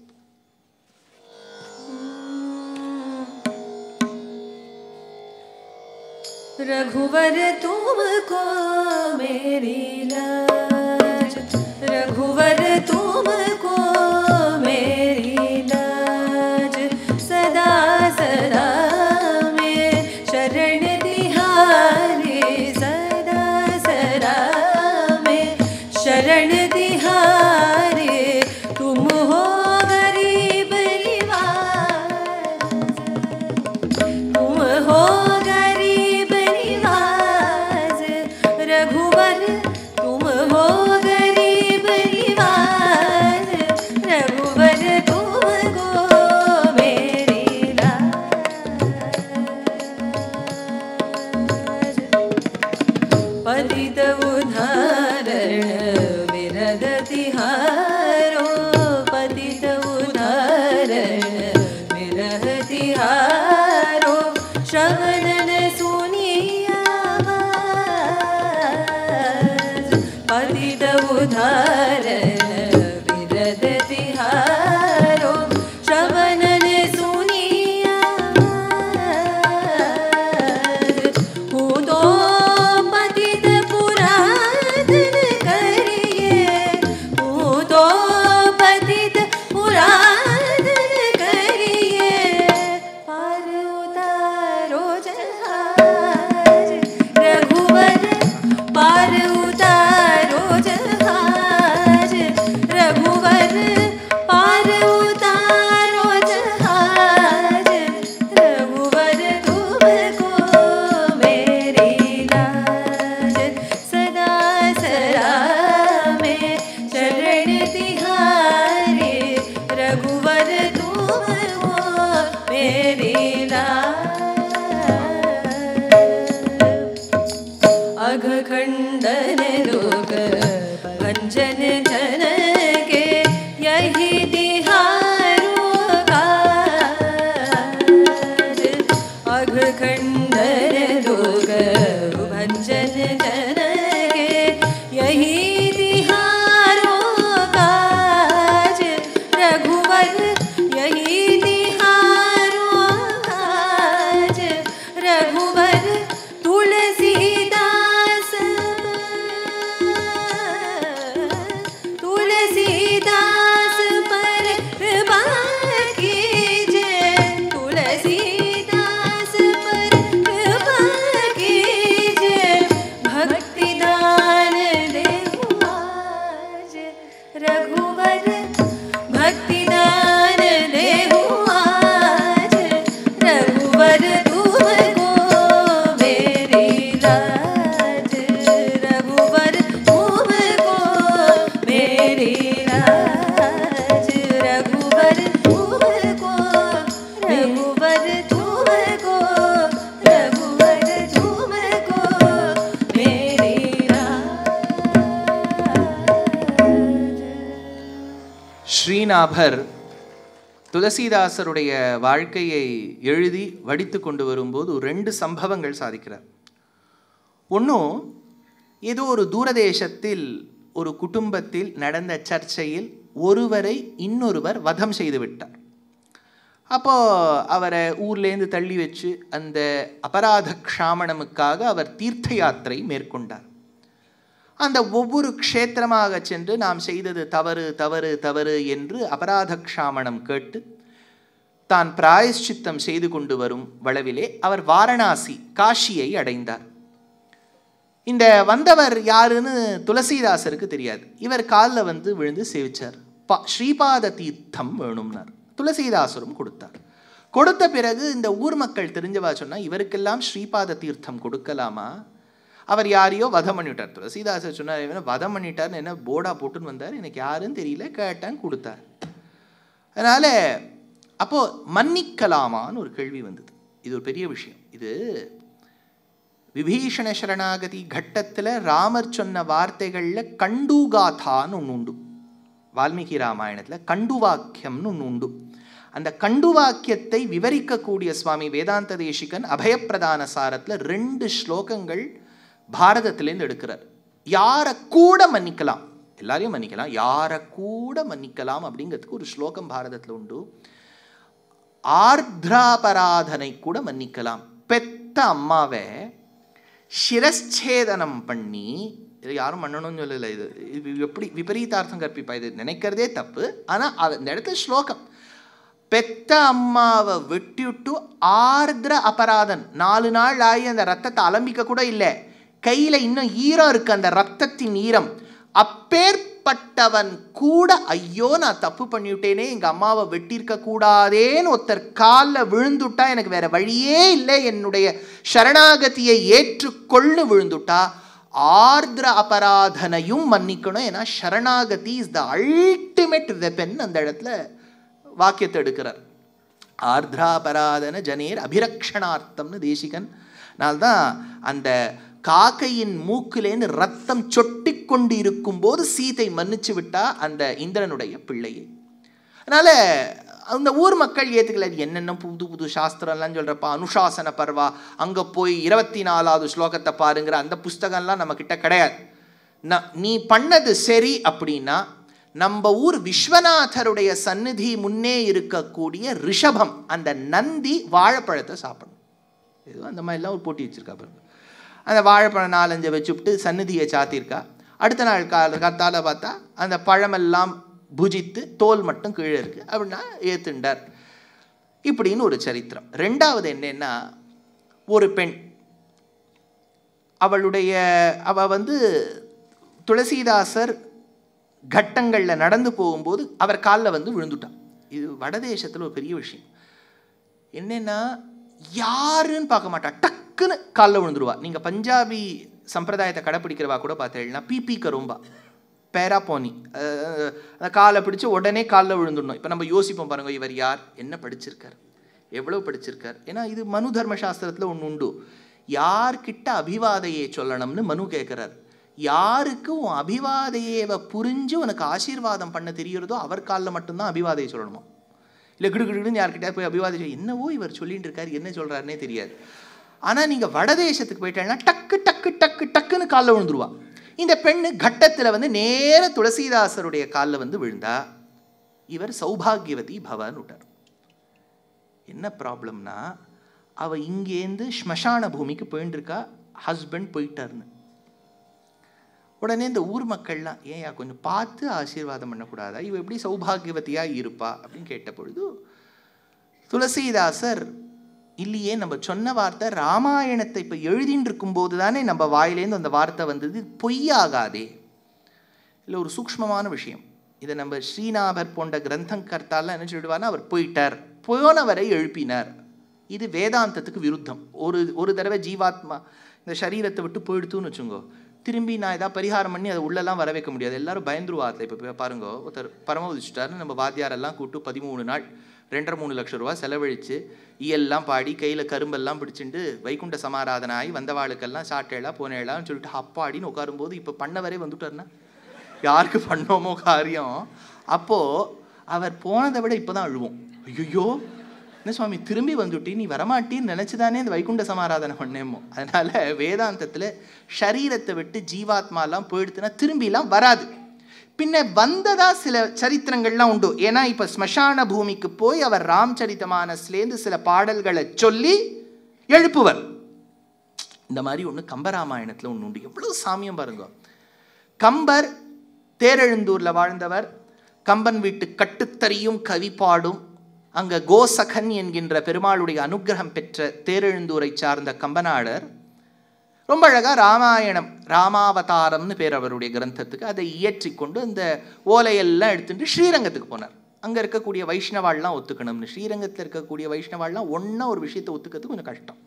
ரகுவர் துமுக்கோ மேரி லாஜ், ரகுவர் துமுக்கோ மேரி லாஜ், சதா சதா शरण दिहारे तुम हो गरीब निवाज, तुम हो गरीब निवाज, रघुवर तुम हो गरीब निवाज, रघुवर तुमको मेरी लाज, पतित उदाहरण तिहारो, पतित उदाहरण विरह तिहारो, श्रवणन सुनिया पतित उदाहरण विरह तिहारो, श्रवणन कंदर दुर्ग भंजन जन के यही तिहारो काज रघुवर यही तिहारो काज रघुवर तुलसीदास तुलसीदास पर कृपा कीजे तुलसीदास पर कृपा कीजे भक्ति दान देहु आज रघुवर भक्ति दान देहु आज रघुवर तुमको मेरी लाज रघुवर तुमको मेरी लाज रघुवर तुमको रघुवर तुमको रघुवर तुमको मेरी लाज ஸ்ரீநாபர் துளசிதாசருடைய வாழ்க்கையை எழுதி வடித்து கொண்டு வரும்போது ரெண்டு சம்பவங்கள் சாதிக்கிறார். ஒன்றும் ஏதோ ஒரு தூரதேசத்தில் ஒரு குடும்பத்தில் நடந்த சர்ச்சையில் ஒருவரை இன்னொருவர் வதம் செய்து விட்டார். அப்போது அவரை ஊர்லேருந்து தள்ளி வச்சு அந்த அபராத க்ஷாமணமுக்காக அவர் தீர்த்த யாத்திரை மேற்கொண்டார். அந்த ஒவ்வொரு க்ஷேத்திரமாக சென்று நாம் செய்தது தவறு தவறு தவறு என்று அபராத க்ஷாமணம் கேட்டு தான் பிராயஷ்சித்தம் செய்து கொண்டு வரும் வளவிலே அவர் வாரணாசி காஷியை அடைந்தார். இந்த வந்தவர் யாருன்னு துளசிதாசருக்கு தெரியாது. இவர் காலில் வந்து விழுந்து சேவிச்சார். பா ஸ்ரீபாத தீர்த்தம் வேணும்னார். துளசிதாசரும் கொடுத்தார். கொடுத்த பிறகு இந்த ஊர் மக்கள் தெரிஞ்சவா சொன்னால் இவருக்கெல்லாம் ஸ்ரீபாத தீர்த்தம் கொடுக்கலாமா? அவர் யாரையோ வதம் பண்ணிவிட்டார். துளசிதாசர் சொன்னார், இவனை வதம் பண்ணிட்டார்னு என்ன போர்டா போட்டுன்னு வந்தார், எனக்கு யாருன்னு தெரியல, கேட்டான் கொடுத்தார். அதனால் அப்போது மன்னிக்கலாமான்னு ஒரு கேள்வி வந்தது. இது ஒரு பெரிய விஷயம். இது விபீஷண சரணாகதி கட்டத்தில் ராமர் சொன்ன வார்த்தைகளில் கண்டுகாத்தான்னு ஒன்று உண்டு. வால்மீகி ராமாயணத்தில் கண்டுவாக்கியம்னு ஒன்று உண்டு. அந்த கண்டுவாக்கியத்தை விவரிக்கக்கூடிய சுவாமி வேதாந்த தேசிகன் அபயப்பிரதான சாரத்தில் ரெண்டு ஸ்லோகங்கள் பாரதத்திலேருந்து எடுக்கிறார். யாரை கூட மன்னிக்கலாம், எல்லாரையும் மன்னிக்கலாம், யாரை கூட மன்னிக்கலாம் அப்படிங்கிறதுக்கு ஒரு ஸ்லோகம் பாரதத்தில் உண்டு. ஆர்திராபராதனை கூட மன்னிக்கலாம். பெத்த அம்மாவை சிரச்சேதனம் பண்ணி, இது யாரும் பண்ணணும்னு சொல்லலை, இது இது எப்படி விபரீதார்த்தம் கற்பிப்பா, இது நினைக்கிறதே தப்பு. ஆனால் அந்த இடத்துல ஸ்லோகம் பெத்த அம்மாவை வெட்டிவிட்டு ஆர்திர அபராதன் நாலு நாள் ஆகி அந்த ரத்தத்தை அலம்பிக்க கூட இல்லை, கையில் இன்னும் ஈரம் இருக்கு, அந்த ரத்தத்தின் ஈரம். அப்பேற்பட்டவன் கூட ஐயோ நான் தப்பு பண்ணிவிட்டேனே, எங்கள் அம்மாவை வெட்டியிருக்க கூடாதேன்னு ஒருத்தர் காலில் விழுந்துட்டா, எனக்கு வேற வழியே இல்லை, என்னுடைய சரணாகதியை ஏற்றுக்கொள்ளு விழுந்துட்டா, ஆர்திர அபராதனையும் மன்னிக்கணும். ஏன்னா சரணாகதி இஸ் த அல்டிமேட் வெப்பன். அந்த இடத்துல வாக்கியத்தை எடுக்கிறார். ஆர்திராபராதன ஜனேர் அபிரக்ஷணார்த்தம்னு தேசிகன். நால்தான் அந்த காக்கையின் மூக்கிலேருந்து ரத்தம் சொட்டி கொண்டு இருக்கும் போது சீதை மன்னிச்சு விட்டா அந்த இந்திரனுடைய பிள்ளையை. அதனால அந்த ஊர் மக்கள் ஏற்றுக்கல. என்னென்ன புது புது சாஸ்திரம்லாம் சொல்கிறப்பா, அனுசாசன பர்வா, அங்கே போய் இருபத்தி நாலாவது ஸ்லோகத்தை பாருங்கிற அந்த புஸ்தகம்லாம் நம்மக்கிட்ட கிடையாது. நான் நீ பண்ணது சரி அப்படின்னா நம்ம ஊர் விஸ்வநாதருடைய சந்நிதி முன்னே இருக்கக்கூடிய ரிஷபம், அந்த நந்தி வாழைப்பழத்தை சாப்பிடணும். ஏதோ அந்த மாதிரிலாம் ஒரு போட்டி வச்சுருக்கா பாருங்க. அந்த வாழைப்பழம் நாலஞ்சை வச்சுவிட்டு சந்நிதியை சாத்தியிருக்கா. அடுத்த நாள் கால கத்தால பார்த்தா அந்த பழமெல்லாம் புஜித்து தோல் மட்டும் கீழே இருக்குது அப்படின்னா ஏத்துண்டார். இப்படின்னு ஒரு சரித்திரம். ரெண்டாவது என்னன்னா, ஒரு பெண் அவளுடைய அவள் வந்து துளசிதாசர் கட்டங்களில் நடந்து போகும்போது அவர் காலில் வந்து விழுந்துட்டான். இது வடதேசத்தில் ஒரு பெரிய விஷயம். என்னென்னா யாருன்னு பார்க்க மாட்டா, டக்குன்னு காலில் விழுந்துருவா. நீங்கள் பஞ்சாபி சம்பிரதாயத்தை கடைப்பிடிக்கிறவா கூட பார்த்தீங்கன்னா பிபி கரும்பா பேரா போனி அந்த காலை பிடிச்சி உடனே காலில் விழுந்துடணும். இப்போ நம்ம யோசிப்போம் பாருங்க, இவர் யார், என்ன படிச்சிருக்கார், எவ்வளோ படிச்சிருக்கார். ஏன்னா இது மனு தர்மசாஸ்திரத்தில் ஒன்று உண்டு, யார்கிட்ட அபிவாதையை சொல்லணும்னு மனு கேட்குறார். யாருக்கு உன் அபிவாதையவை புரிஞ்சு உனக்கு ஆசீர்வாதம் பண்ண தெரிகிறதோ அவர் காலில் மட்டும்தான் அபிவாதையை சொல்லணுமா. இல்லை கிடு கிடுன்னு யார்கிட்ட போய் அபிவாதை சொல்லி என்னவோ இவர் சொல்லிட்டு இருக்காரு, என்ன சொல்கிறாருன்னே தெரியாது. ஆனால் நீங்கள் வடதேசத்துக்கு போயிட்டேன்னா டக்கு டக்கு டக்கு டக்குன்னு காலில் விழுந்துருவா. இந்த பெண்ணு கட்டத்தில் வந்து நேர துளசிதாசருடைய காலில் வந்து விழுந்தா. இவர் சௌபாகியவதி பவன்னு விட்டார். என்ன ப்ராப்ளம்னா, அவள் இங்கேருந்து ஸ்மசான பூமிக்கு போயின்னு இருக்கா, ஹஸ்பண்ட் போயிட்டார்னு. உடனே இந்த ஊர் மக்கள்லாம், ஏன் கொஞ்சம் பார்த்து ஆசீர்வாதம் பண்ணக்கூடாதா, இவ எப்படி சௌபாகியவதியாக இருப்பா அப்படின்னு கேட்ட பொழுது துளசிதாசர், இல்லையே நம்ம சொன்ன வார்த்தை ராமாயணத்தை இப்போ எழுதின்னு இருக்கும்போது தானே நம்ம வாயிலேருந்து அந்த வார்த்தை வந்தது, பொய்யாகாதே. இல்லை ஒரு சூக்ஷ்மமான விஷயம். இதை நம்ம ஸ்ரீநாபர் போன்ற கிரந்தங்கர்த்தாலாம் என்ன சொல்லிடுவார்னா, அவர் போயிட்டார், போனவரை எழுப்பினார். இது வேதாந்தத்துக்கு விருத்தம். ஒரு ஒரு தடவை ஜீவாத்மா இந்த சரீரத்தை விட்டு போயிடுத்துன்னு வச்சுங்கோ, திரும்பி நான் ஏதாவது பரிகாரம் பண்ணி அதை உள்ளெல்லாம் வர வைக்க முடியாது. எல்லாரும் பயந்துருவார்ல. இப்போ பாருங்க, ஒருத்தர் பரமவதிச்சுட்டாருன்னு நம்ம வாத்தியாரெல்லாம் கூப்பிட்டு பதிமூணு நாள் ரெண்டரை மூணு லட்சம் ரூபா செலவழித்து ஈயெல்லாம் பாடி கையில் கரும்பெல்லாம் பிடிச்சிட்டு வைகுண்ட சமாராதனாகி வந்தவாளுக்கெல்லாம் சாட்டேலாம் போனேலான்னு சொல்லிட்டு அப்பாடின்னு உட்காரும்போது இப்போ பண்ணவரே வந்துட்டார்னா யாருக்கு பண்ணோமோ காரியம். அப்போது அவர் போனதை விட இப்போ தான் அழுவோம். ஐயோ என்ன சுவாமி திரும்பி வந்துட்டு நீ வரமாட்டின்னு நினச்சி தானே இந்த வைகுண்ட சமாராதனை பண்ணேமோ. அதனால் வேதாந்தத்தில் ஷரீரத்தை விட்டு ஜீவாத்மாலாம் போயிடுத்துனா திரும்பிலாம் வராது. பின்ன வந்ததா சில சரித்திரங்கள்லாம் உண்டு. ஏன்னா இப்போ ஸ்மசான பூமிக்கு போய் அவர் ராம்சரிதமானஸ்லேருந்து சில பாடல்களை சொல்லி எழுப்புவர். இந்த மாதிரி ஒன்று கம்பராமாயணத்தில் ஒன்று உண்டு. எவ்வளோ சாமியம் பாருங்க. கம்பர் தேரெழுந்தூரில் வாழ்ந்தவர். கம்பன் வீட்டு கட்டுத்தறியும் கவி பாடும் அங்கே கோசகன் என்கின்ற பெருமாளுடைய அனுகிரகம் பெற்ற தேரெழுந்தூரை சார்ந்த கம்பநாடர் ரொம்ப அழகாக ராமாயணம் ராமாவதாரம்னு பேர் அவருடைய கிரந்தத்துக்கு, அதை இயற்றி கொண்டு அந்த ஓலையெல்லாம் எடுத்துட்டு ஸ்ரீரங்கத்துக்கு போனார். அங்கே இருக்கக்கூடிய வைஷ்ணவாள்லாம் ஒத்துக்கணும்னு. ஸ்ரீரங்கத்தில் இருக்கக்கூடிய வைஷ்ணவாள்லாம் ஒன்றா ஒரு விஷயத்தை ஒத்துக்கிறது கொஞ்சம் கஷ்டம்.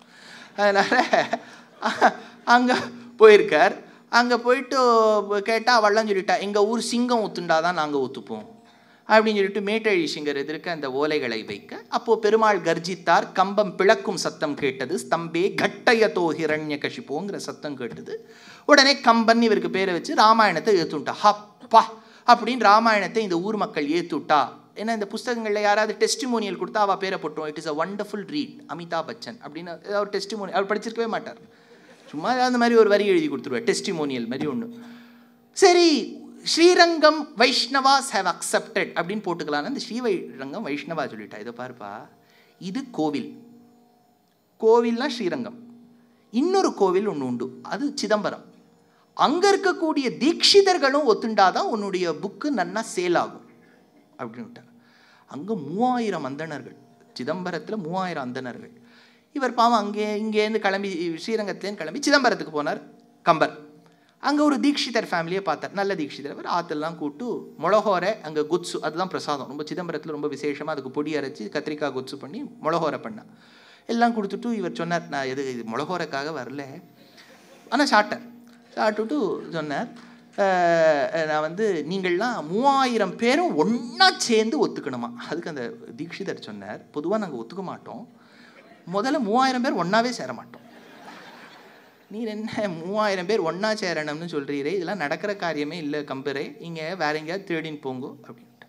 அதனால் அங்கே போயிருக்கார். அங்கே போயிட்டு கேட்டால் அவள்லாம் சொல்லிட்டா, எங்கள் ஊர் சிங்கம் ஒத்துண்டாதான் நாங்கள் ஒத்துப்போம் அப்படின்னு சொல்லிட்டு மேட்டழி சிங்கர் எதிர்க்க அந்த ஓலைகளை வைக்க, அப்போது பெருமாள் கர்ஜித்தார். கம்பம் பிளக்கும் சத்தம் கேட்டது. ஸ்தம்பே கட்டயதோ ஹிரண்ய கஷிப்போங்கிற சத்தம் கேட்டது. உடனே கம்பன் இவருக்கு பேரை வச்சு ராமாயணத்தை ஏற்றுட்டா. ஹப்பா அப்படின்னு ராமாயணத்தை இந்த ஊர் மக்கள் ஏற்றுட்டா. ஏன்னா இந்த புஸ்தகங்களில் யாராவது டெஸ்டிமோனியல் கொடுத்தா அவள் பேரை போட்டோம், it is a wonderful read Amitabh Bachchan அப்படின்னு அவர் டெஸ்டிமோனியல் அவர் படிச்சிருக்கவே மாட்டார். சும்மா அந்த மாதிரி ஒரு வரி எழுதி கொடுத்துருவார், டெஸ்டிமோனியல் மாதிரி ஒன்று. சரி, ஸ்ரீரங்கம் வைஷ்ணவாஸ் ஹேவ் அக்செப்டட் அப்படின்னு போட்டுக்கலான்னு அந்த ஸ்ரீவைரங்கம் வைஷ்ணவா சொல்லிட்டா. இதை பாருப்பா, இது கோவில். கோவில்னா ஸ்ரீரங்கம். இன்னொரு கோவில் ஒன்று உண்டு, அது சிதம்பரம். அங்கே இருக்கக்கூடிய தீட்சிதர்களும் ஒத்துண்டாதான் உன்னுடைய புக்கு நன்னா சேல் ஆகும் அப்படின்ட்டார். அங்கே மூவாயிரம் அந்தணர்கள், சிதம்பரத்தில் மூவாயிரம் அந்தணர்கள். இவர் பாவம் அங்கே இங்கேருந்து கிளம்பி ஸ்ரீரங்கத்துலேருந்து கிளம்பி சிதம்பரத்துக்கு போனார் கம்பர். அங்கே ஒரு தீட்சிதர் ஃபேமிலியை பார்த்தார், நல்ல தீட்சிதர். அவர் ஆற்றெல்லாம் கூப்பிட்டு மொளகோரை அங்கே குத்சு, அதுதான் பிரசாதம், ரொம்ப சிதம்பரத்தில் ரொம்ப விசேஷமாக அதுக்கு பொடி அரைச்சி கத்திரிக்காய் குத்சு பண்ணி மொளகோரை பண்ணார். எல்லாம் கொடுத்துட்டு இவர் சொன்னார், நான் எது இது மொளகோரைக்காக வரல, ஆனால் சாப்பிட்டார். சாப்பிட்டுட்டு சொன்னார், நான் வந்து நீங்கள்லாம் மூவாயிரம் பேரும் ஒன்றா சேர்ந்து ஒத்துக்கணுமா. அதுக்கு அந்த தீட்சிதர் சொன்னார், பொதுவாக நாங்கள் ஒத்துக்க மாட்டோம், முதல்ல மூவாயிரம் பேர் ஒன்றாவே சேர மாட்டோம். நீர் என்ன மூவாயிரம் பேர் ஒன்றா சேரணும்னு சொல்கிறீரே, இதெல்லாம் நடக்கிற காரியமே இல்லை கம்பரே, இங்கே வேற எங்கேயாவது தேடின்னு போங்கோ அப்படின்ட்டு.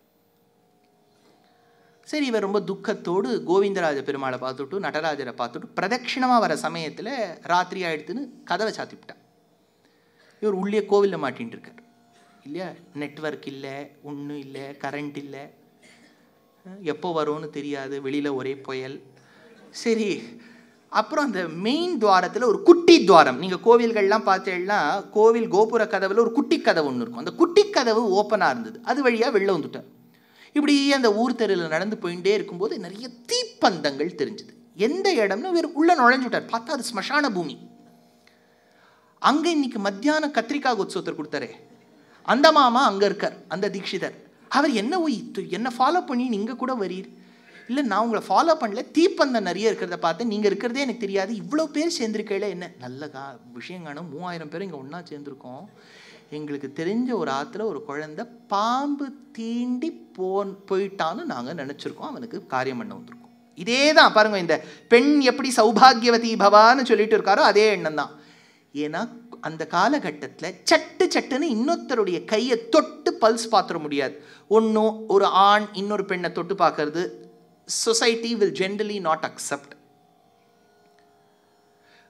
சரி, இவர் ரொம்ப துக்கத்தோடு கோவிந்தராஜ பெருமாளை பார்த்துட்டு நடராஜரை பார்த்துட்டு பிரதட்சிணமாக வர சமயத்தில் ராத்திரி ஆகிடுத்துன்னு கதவை சாத்திவிட்டான். இவர் உள்ளே கோவிலில் மாட்டின்னு இருக்கார் இல்லையா. நெட்வொர்க் இல்லை, ஒன்றும் இல்லை, கரண்ட் இல்லை, எப்போ வரும்னு தெரியாது, வெளியில் ஒரே புயல். சரி, அப்புறம் அந்த மெயின் துவாரத்தில் ஒரு குட்டி துவாரம், நீங்கள் கோவில்கள்லாம் பார்த்தீங்கன்னா கோவில் கோபுர கதவில் ஒரு குட்டி கதவு ஒன்று இருக்கும். அந்த குட்டி கதவு ஓப்பனாக இருந்தது, அது வழியாக வெளில வந்துட்டார். இப்படி அந்த ஊர் தெருவில் நடந்து போயிட்டே இருக்கும்போது நிறைய தீப்பந்தங்கள் தெரிஞ்சுது. எந்த இடம்னு வேறு உள்ளே நுழைஞ்சுட்டார். பார்த்தா அது ஸ்மசான பூமி. அங்கே இன்னைக்கு மத்தியானம் கத்திரிக்காய் உற்சவத்தை கொடுத்தாரே அந்த மாமா அங்கே இருக்கார், அந்த தீட்சிதர். அவர் என்ன ஓய் என்ன ஃபாலோ பண்ணி நீங்கள் கூட வரீர். இல்லை, நான் உங்களை ஃபாலோ பண்ணல, தீப்பந்தம் நிறைய இருக்கிறத பார்த்தேன், நீங்கள் இருக்கிறதே எனக்கு தெரியாது, இவ்வளோ பேர் சேர்ந்துருக்கையில என்ன நல்ல கா விஷயம் காணும், மூவாயிரம் பேர் இங்கே ஒன்றா சேர்ந்துருக்கோம். எங்களுக்கு தெரிஞ்ச ஒரு ஆற்றுல ஒரு குழந்தை பாம்பு தீண்டி போன் போயிட்டான்னு நாங்கள் நினச்சிருக்கோம், அவனுக்கு காரியம் பண்ண வந்திருக்கோம். இதே தான் பாருங்க, இந்த பெண் எப்படி சௌபாகியவதி பவான்னு சொல்லிட்டு இருக்காரோ அதே எண்ணம் தான். ஏன்னா அந்த காலகட்டத்தில் சட்டு சட்டுன்னு இன்னொருத்தருடைய கையை தொட்டு பல்ஸ் பார்த்துட முடியாது. ஒன்றும் ஒரு ஆண் இன்னொரு பெண்ணை தொட்டு பார்க்கறது society will generally not accept.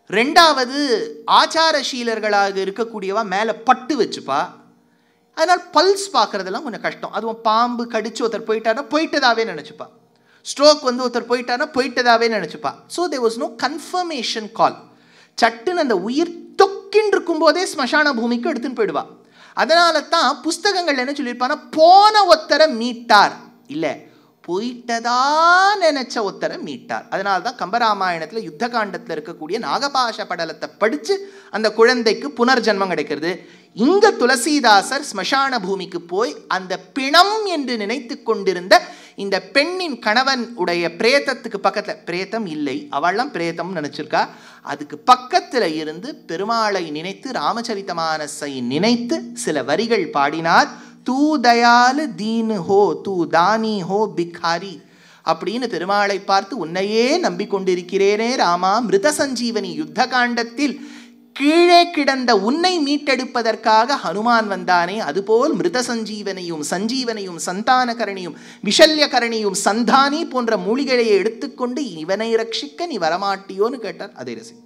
ரெண்டாவது ஆச்சாரசீலர்களாக இருக்கக்கூடியவா மேலே பட்டு வச்சுப்பா. அதனால் பல்ஸ் பார்க்குறதெல்லாம் கொஞ்சம் கஷ்டம். அதுவும் பாம்பு கடிச்சு ஒருத்தர் போயிட்டானா போயிட்டதாவே நினச்சிப்பா. ஸ்ட்ரோக் வந்து ஒருத்தர் போயிட்டானா போயிட்டதாவே நினச்சிப்பா. So there was no confirmation call. சட்டுன்னு அந்த உயிர் தொக்கின்னு இருக்கும்போதே ஸ்மசான பூமிக்கு எடுத்துன்னு போயிடுவா. அதனால தான் புஸ்தகங்கள் என்ன சொல்லியிருப்பானா, போன ஒருத்தரை மீட்டார் இல்லை, போயிட்டதா நினைச்ச ஒருத்தரை மீட்டார். அதனால தான் கம்பராமாயணத்தில் யுத்த காண்டத்தில் இருக்கக்கூடிய நாகபாஷ படலத்தை படித்து அந்த குழந்தைக்கு புனர்ஜன்மம் கிடைக்கிறது. இங்கே துளசிதாசர் ஸ்மசான பூமிக்கு போய் அந்த பிணம் என்று நினைத்து கொண்டிருந்த இந்த பெண்ணின் கணவன் உடைய பிரேதத்துக்கு பக்கத்தில், பிரேதம் இல்லை அவள்லாம் பிரேதம் நினச்சிருக்கா, அதுக்கு பக்கத்தில் இருந்து பெருமாளை நினைத்து ராமச்சரித்தமானஸை நினைத்து சில வரிகள் பாடினார். தூ தயாலு தீனு ஹோ தூ தானி ஹோ பிகாரி அப்படின்னு பெருமாளை பார்த்து, உன்னையே நம்பிக்கொண்டிருக்கிறேனே ராமா, மிருத சஞ்சீவனி யுத்த காண்டத்தில் கீழே கிடந்த உன்னை மீட்டெடுப்பதற்காக ஹனுமான் வந்தானே, அதுபோல் மிருத சஞ்சீவனையும் சஞ்சீவனையும் சந்தானகரணியும் விஷல்யகரணியும் சந்தானி போன்ற மூலிகளை எடுத்துக்கொண்டு இவனை ரட்சிக்க நீ வரமாட்டியோன்னு கேட்டார். அதை ரசிப்போம்.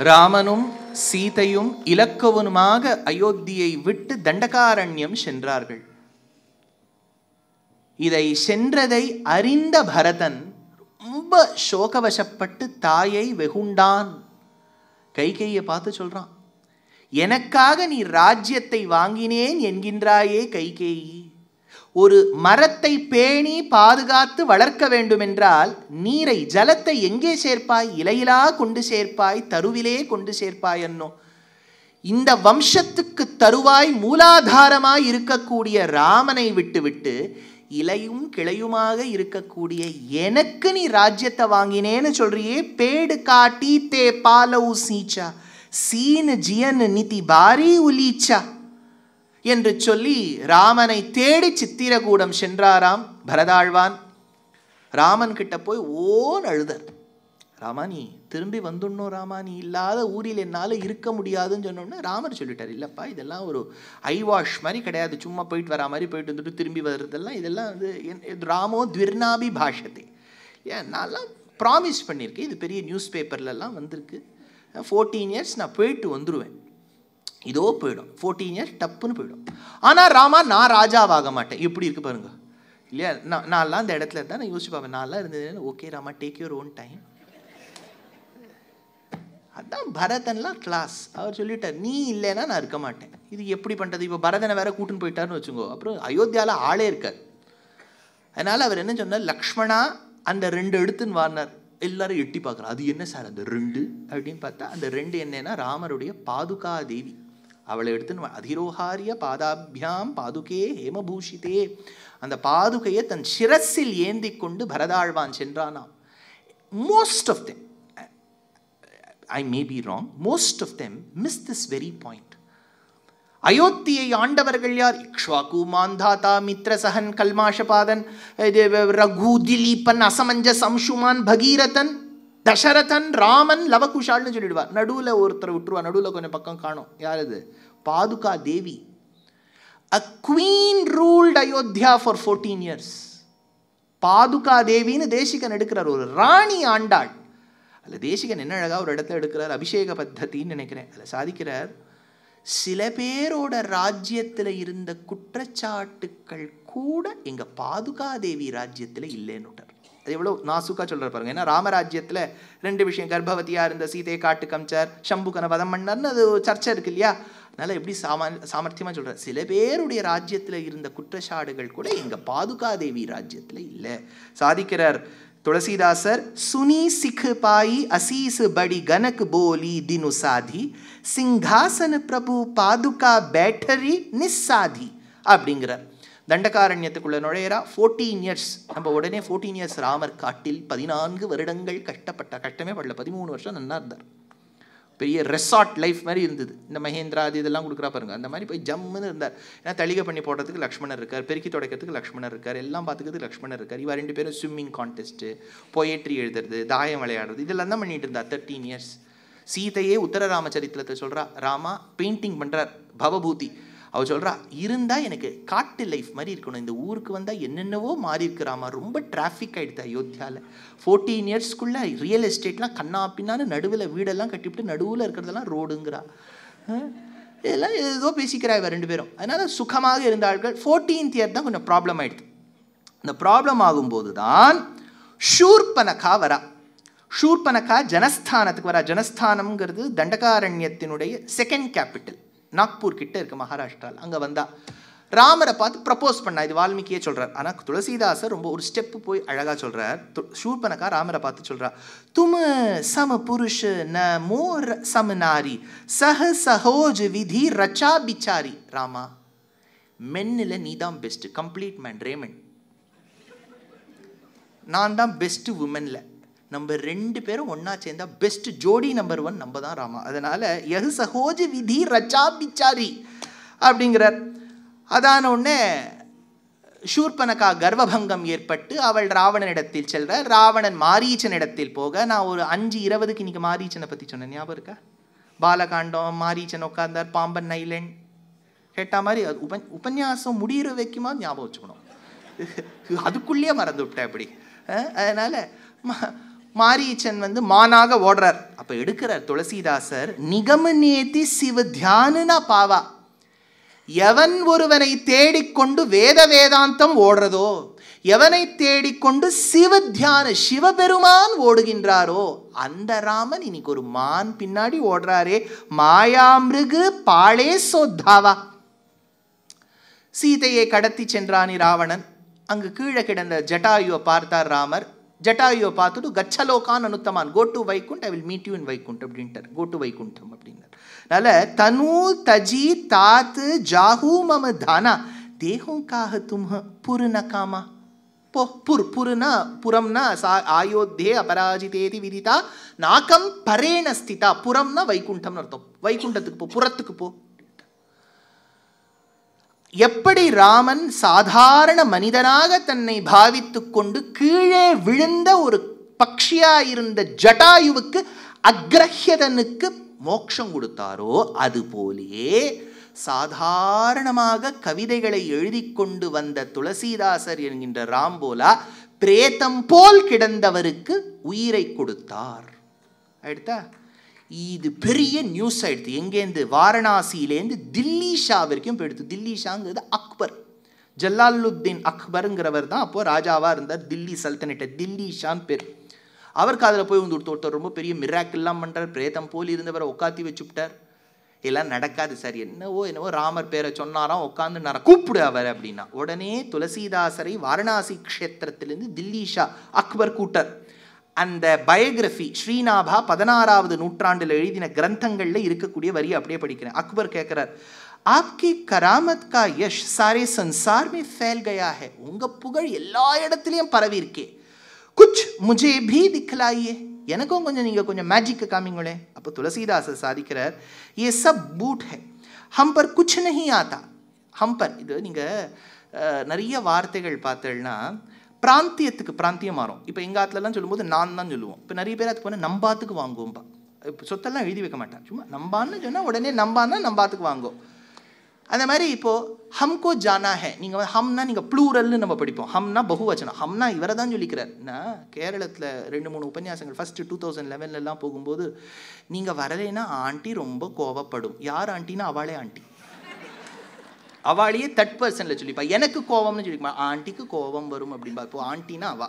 ராமனும் சீதையும் இலக்குவனுமாக அயோத்தியை விட்டு தண்டகாரண்யம் சென்றார்கள். இதை சென்றதை அறிந்த பரதன் ரொம்ப சோகவசப்பட்டு தாயை வெகுண்டான். கைகேயை பார்த்து சொல்றான், எனக்காக நீ ராஜ்யத்தை வாங்கினேன் என்கின்றாயே கைகேயி, ஒரு மரத்தை பேணி பாதுகாத்து வளர்க்க வேண்டுமென்றால் நீரை ஜலத்தை எங்கே சேர்ப்பாய்? இலையிலா கொண்டு சேர்ப்பாய், தருவிலே கொண்டு சேர்ப்பாய் என்னோ. இந்த வம்சத்துக்கு தருவாய் மூலாதாரமாய் இருக்கக்கூடிய ராமனை விட்டுவிட்டு இலையும் கிளையுமாக இருக்கக்கூடிய எனக்கு நீ ராஜ்யத்தை வாங்கினேன்னு சொல்றியே. பேடு காட்டி தே பாலவு சீச்சா சீன் ஜியன் நிதி பாரி உலீச்சா என்று சொல்லி ராமனை தேடி சித்திரகூடம் சென்றாராம் பரதாழ்வான். ராமன் கிட்ட போய் ஓன் அழுதர். ராமா நீ திரும்பி வந்துடணும், ராமா நீ இல்லாத ஊரில் என்னால் இருக்க முடியாதுன்னு சொன்னோன்னே ராமர் சொல்லிட்டார், இல்லைப்பா இதெல்லாம் ஒரு ஐ வாஷ் மாதிரி கிடையாது, சும்மா போயிட்டு வரா மாதிரி போயிட்டு வந்துட்டு திரும்பி வர்றதெல்லாம் இதெல்லாம் வந்து ராமோ துர்நாபி பாஷத்தை. ஏன் நான்லாம் ப்ராமிஸ் பண்ணியிருக்கேன், இது பெரிய நியூஸ் பேப்பர்லலாம் வந்திருக்கு, ஃபோர்டீன் இயர்ஸ் நான் போயிட்டு வந்துடுவேன், இதோ போயிடும் ஃபோர்டீன் இயர்ஸ் டப்புன்னு போயிடும். ஆனால் ராமா நான் ராஜாவாக மாட்டேன். எப்படி இருக்கு பாருங்க இல்லையா? நான் நான்லாம் அந்த இடத்துல இருந்தால் நான் யோசிச்சு பார்ப்பேன், நான்லாம் இருந்ததுன்னு okay Rama take your own time. அதான் பரதன்லாம் கிளாஸ். அவர் சொல்லிட்டார், நீ இல்லைன்னா நான் இருக்க மாட்டேன். இது எப்படி பண்ணுறது? இப்போ பரதனை வேற கூட்டுன்னு போயிட்டாருன்னு வச்சுக்கோ, அப்புறம் அயோத்தியாவில் ஆளே இருக்கார். அதனால் அவர் என்ன சொன்னார், லக்ஷ்மணா அந்த ரெண்டு எடுத்துன்னு வாரினார். எல்லாரும் எட்டி பார்க்குறான், அது என்ன சார் அந்த ரெண்டு அப்படின்னு பார்த்தா, அந்த ரெண்டு என்னன்னா ராமருடைய பாதுகா தேவி. அவளை எடுத்துன்னு அதிரோஹாரிய பாதாபியாம் பாதுகே ஹேமபூஷிதே, அந்த பாதுகையை தன் சிரஸில் ஏந்தி கொண்டு பரதாழ்வான் சென்றானாம். Most of them, I may be wrong, most of them miss this very point. அயோத்தியை ஆண்டவர்கள் யார்? இக்ஷ்வாகு, மாந்தாதா, மித்ரசஹன், கல்மாஷபாதன், ரகு, திலீபன், அசமஞ்ச, சம்சுமான், பகீரதன், தசரதன், ராமன், லவகுஷால்னு சொல்லிடுவார். நடுவில் ஒருத்தர் விட்டுருவா, நடுவில் கொஞ்சம் பக்கம் காணும். யார் அது? பாதுகா தேவி. A queen ruled Ayodhya for fourteen years. பாதுகா தேவின்னு தேசிகன் எடுக்கிறார், ஒரு ராணி ஆண்டாள். அதில் தேசிகன் என்ன அழகாக ஒரு இடத்துல எடுக்கிறார், அபிஷேக பத்தத்தின்னு நினைக்கிறேன், அதில் சாதிக்கிறார், சில பேரோட ராஜ்யத்தில் இருந்த குற்றச்சாட்டுக்கள் கூட எங்கள் பாதுகாதேவி ராஜ்யத்தில் இல்லைன்னுட்டார். அது எவ்வளோ நாசுக்கா சொல்கிறார் பாருங்க. ஏன்னா ராமராஜ்யத்தில் ரெண்டு விஷயம், கர்ப்பவதியாக இருந்த சீதையை காட்டு கம்ச்சார், சம்புகனை வதம் பண்ணார்னு அது சர்ச்சை இருக்கு இல்லையா? அதனால் எப்படி சாமா சாமர்த்தியமாக சொல்கிறார், சில பேருடைய ராஜ்யத்தில் இருந்த குற்றச்சாட்டுகள் கூட எங்கள் பாதுகாதேவி ராஜ்யத்தில் இல்லை. சாதிக்கிறார் तुलसीदासर, सुनी सिख पाई असीस बड़ी गनक बोली दिनु साधी, सिंहासन प्रभु पादुका बैठरी निस्साधी அப்படிங்கிறார். தண்டகாரண்யத்துக்குள்ள நுழையிறா. ஃபோர்டீன் இயர்ஸ், நம்ம உடனே ஃபோர்டீன் இயர்ஸ் ராமர் காட்டில் பதினான்கு வருடங்கள் கஷ்டப்பட்ட, கஷ்டமே படல, பதிமூணு வருஷம் நல்லா இருந்தார். பெரிய ரெசார்ட் லைஃப் மாதிரி இருந்தது. இந்த மகேந்திரா அது இதெல்லாம் கொடுக்குறா பாருங்க, அந்த மாதிரி போய் ஜம்முன்னு இருந்தார். ஏன்னா தளிகை பண்ணி போடுறதுக்கு லக்ஷ்மணர் இருக்கார், பெருக்கி துடைக்கிறதுக்கு லக்ஷ்மணர் இருக்கார், எல்லாம் பார்த்துக்கிறதுக்கு லக்ஷ்மணர் இருக்கார். இவா ரெண்டு பேரும் ஸ்விம்மிங் கான்டெஸ்ட்டு, போயட்ரி எழுதுறது, தாயம் விளையாடுறது, இதெல்லாம் தான் பண்ணிட்டு இருந்தார் தேர்ட்டீன் இயர்ஸ். சீதையே உத்தர ராமச்சரித்திரத்தை சொல்கிறா, ராமா பெயிண்டிங் பண்ணுறார் பவபூதி. அவள் சொல்கிறா, இருந்தால் எனக்கு காட்டு லைஃப் மாதிரி இருக்கணும், இந்த ஊருக்கு வந்தால் என்னென்னவோ மாறி இருக்கிறாமா, ரொம்ப டிராஃபிக் ஆகிடுது அயோத்தியாவில். ஃபோர்டீன் இயர்ஸ்க்குள்ளே ரியல் எஸ்டேட்லாம் கண்ணா பின்னான்னு நடுவில் வீடெல்லாம் கட்டிவிட்டு நடுவில் இருக்கிறதெல்லாம் ரோடுங்கிறா. இதெல்லாம் ஏதோ பேசிக்கிறா இவ ரெண்டு பேரும். அதனால் சுகமாக இருந்தார்கள். ஃபோர்டீன்த் இயர் தான் கொஞ்சம் ப்ராப்ளம் ஆகிடுது. இந்த ப்ராப்ளம் ஆகும்போது தான் ஷூர்பனகா வரா. ஷூர்பனகா ஜனஸ்தானத்துக்கு வரா. ஜனஸ்தானம்ங்கிறது தண்டகாரண்யத்தினுடைய செகண்ட் கேபிட்டல், நாக்பூர் கிட்ட இருக்கு மகாராஷ்டிராவில். அங்கே வந்தா ராமரை பார்த்து ப்ரப்போஸ் பண்ணா. இது வால்மீகியே சொல்கிறார். ஆனால் துளசிதாசர் ரொம்ப ஒரு ஸ்டெப்பு போய் அழகாக சொல்கிறார். ஷூர்பனகா ராமரை பார்த்து சொல்கிறா, தும் சம புருஷ ந மோர் சம நாரி சஹ சஹோஜ் விதி ரச்சா பிச்சாரி. ராமா, மென்னில் நீ தான் பெஸ்ட், கம்ப்ளீட் மேன் ரேமன். நான் தான் பெஸ்ட்டு உமனில். நம்ம ரெண்டு பேரும் ஒன்றா சேர்ந்தா பெஸ்ட் ஜோடி நம்பர் ஒன் நம்ம தான் ராமா. அதனால் யஹ் சஹோஜ விதி ரச்சா பிச்சாரி அப்படிங்கிறார். அதான உடனே ஷூர்பனகா கர்வபங்கம் ஏற்பட்டு அவள் ராவணனிடத்தில் செல்ற. ராவணன் மாரீச்சனிடத்தில் போக, நான் ஒரு அஞ்சு இருபதுக்கு இன்னைக்கு மாரீச்சனை பற்றி சொன்னேன், ஞாபகம் இருக்கா? பாலகாண்டம், மாரீச்சன் உட்கார்ந்தார், பாம்பன் ஐலண்ட் கேட்டா மாதிரி உப உபன்யாசம் முடிகிற வைக்குமா ஞாபகம் வச்சுக்கணும். அதுக்குள்ளேயே மறந்து விட்டேன் அப்படி. அதனால் மாரீச்சன் வந்து மானாக ஓடுறார். அப்போ எடுக்கிறார் துளசிதாசர், நிகமநேதி சிவ தியானுனா பாவா, எவன் ஒருவனை தேடிக்கொண்டு வேத வேதாந்தம் ஓடுறதோ, எவனை தேடிக்கொண்டு சிவ தியான சிவபெருமான் ஓடுகின்றாரோ அந்த ராமன் இன்னைக்கு ஒரு மான் பின்னாடி ஓடுறாரே, மாயாமிருகு பாளே சோத்தாவா. சீதையை கடத்தி சென்றானி ராவணன். அங்கு கீழே கிடந்த ஜட்டாயுவை பார்த்தார் ராமர். ஜட்டாயுவை பார்த்துட்டு கச்சலோகான் அனுத்தமான், go to Vaikunth, I will meet you in Vaikunth அப்படின்ட்டார். கோ டு வைகுண்டம் அப்படின்னார். அதனால தனு தஜி தாத்து ஜாஹூ மம தானா தேஹும் காஹ தும்ஹ புருன காமா. போ புர் புருனா புறம்னா சா ஆயோத்தியே அபராஜிதேதி விதிதா நாக்கம் பரேண ஸ்திதா. புறம்னா வைகுண்டம்னு அர்த்தம். வைகுண்டத்துக்கு போ, புறத்துக்கு போ. எப்படி ராமன் சாதாரண மனிதனாக தன்னை பாவித்து கொண்டு கீழே விழுந்த ஒரு பக்ஷியாயிருந்த ஜட்டாயுவுக்கு அக்ரஹ்யதனுக்கு மோட்சம் கொடுத்தாரோ, அதுபோலே சாதாரணமாக கவிதைகளை எழுதி கொண்டு வந்த துளசிதாசர் என்கின்ற ராம்போலா பிரேதம் போல் கிடந்தவருக்கு உயிரை கொடுத்தார். ஆயிடுதா? இது பெரிய நியூஸ் ஆயிடுது. எங்கேருந்து? வாரணாசியிலேருந்து தில்லி ஷா வரைக்கும் போயிடுது. தில்லி ஷாங்கிறது அக்பர், ஜல்லாலுத்தீன் அக்பருங்கிறவர் தான் அப்போ ராஜாவாக இருந்தார். தில்லி சல்தனட்டை தில்லி ஷான் பேர். அவருக்கு அதில் போய் வந்து ஒருத்தர் ரொம்ப பெரிய மிராக்கிள்லாம் பண்ணுறார். பிரேதம் போல் இருந்தவரை உட்காத்தி வச்சுவிட்டார். எல்லாம் நடக்காது சார், என்னவோ என்னவோ ராமர் பேரை சொன்னாராம், உட்காந்து நான் கூப்பிடு அவர் அப்படின்னா. உடனே துளசிதாசரை வாரணாசி க்ஷேத்திரத்திலிருந்து தில்லி ஷா அக்பர் கூட்டர். அந்த பயோகிராஃபி ஸ்ரீநாபா பதினாறாவது நூற்றாண்டில் எழுதின கிரந்தங்களில் இருக்கக்கூடிய வரியை அப்படியே படிக்கிறேன். அக்பர் கேட்குறார், ஆப்கி கராமத் கா யஷ் சாரே சன்சார் மே ஃபேல் கயா ஹை. உங்க புகழ் எல்லா இடத்துலையும் பரவி இருக்கே, குச் முஜே பி திக்லாயே, எனக்கும் கொஞ்சம் நீங்கள் கொஞ்சம் மேஜிக்கு காமிங்களே. அப்போ துளசிதாசர் சாதிக்கிறார், ये सब बूट है, हम पर कुछ नहीं आता. हम पर இது நீங்கள் நிறைய வார்த்தைகள் பார்த்தீங்கன்னா பிராந்தியத்துக்கு பிராந்தியம் மாறும். இப்போ எங்கள் ஆத்துலலாம் சொல்லும்போது நான் தான் சொல்லுவோம். இப்போ நிறைய பேர் அதுக்கு போனால் நம்பாத்துக்கு வாங்குவோம்பா. இப்போ சொத்தெல்லாம் எழுதி வைக்க மாட்டான், சும்மா நம்பான்னு சொன்னால் உடனே நம்பான்னா நம்பாத்துக்கு வாங்குவோம். அந்த மாதிரி இப்போது ஹம்கோ ஜானா ஹே, நீங்கள் வந்து ஹம்னா நீங்கள் ப்ளூரல்னு நம்ம படிப்போம். ஹம்னா பகுவச்சனம். ஹம்னா இவரை தான் சொல்லிக்கிறார். நான் கேரளத்தில் ரெண்டு மூணு உபன்யாசங்கள் ஃபஸ்ட்டு டூ தௌசண்ட் லெவன்லலாம் போகும்போது, நீங்கள் வரலைன்னா ஆண்டி ரொம்ப கோவப்படும். யார் ஆண்டினா அவளே ஆண்டி, அவளையே தேர்ட் பர்சனில் சொல்லிப்பா. எனக்கு கோவம்னு சொல்லிப்பா, ஆண்டிக்கு கோவம் வரும் அப்படின்பா. இப்போ ஆண்டினா அவா.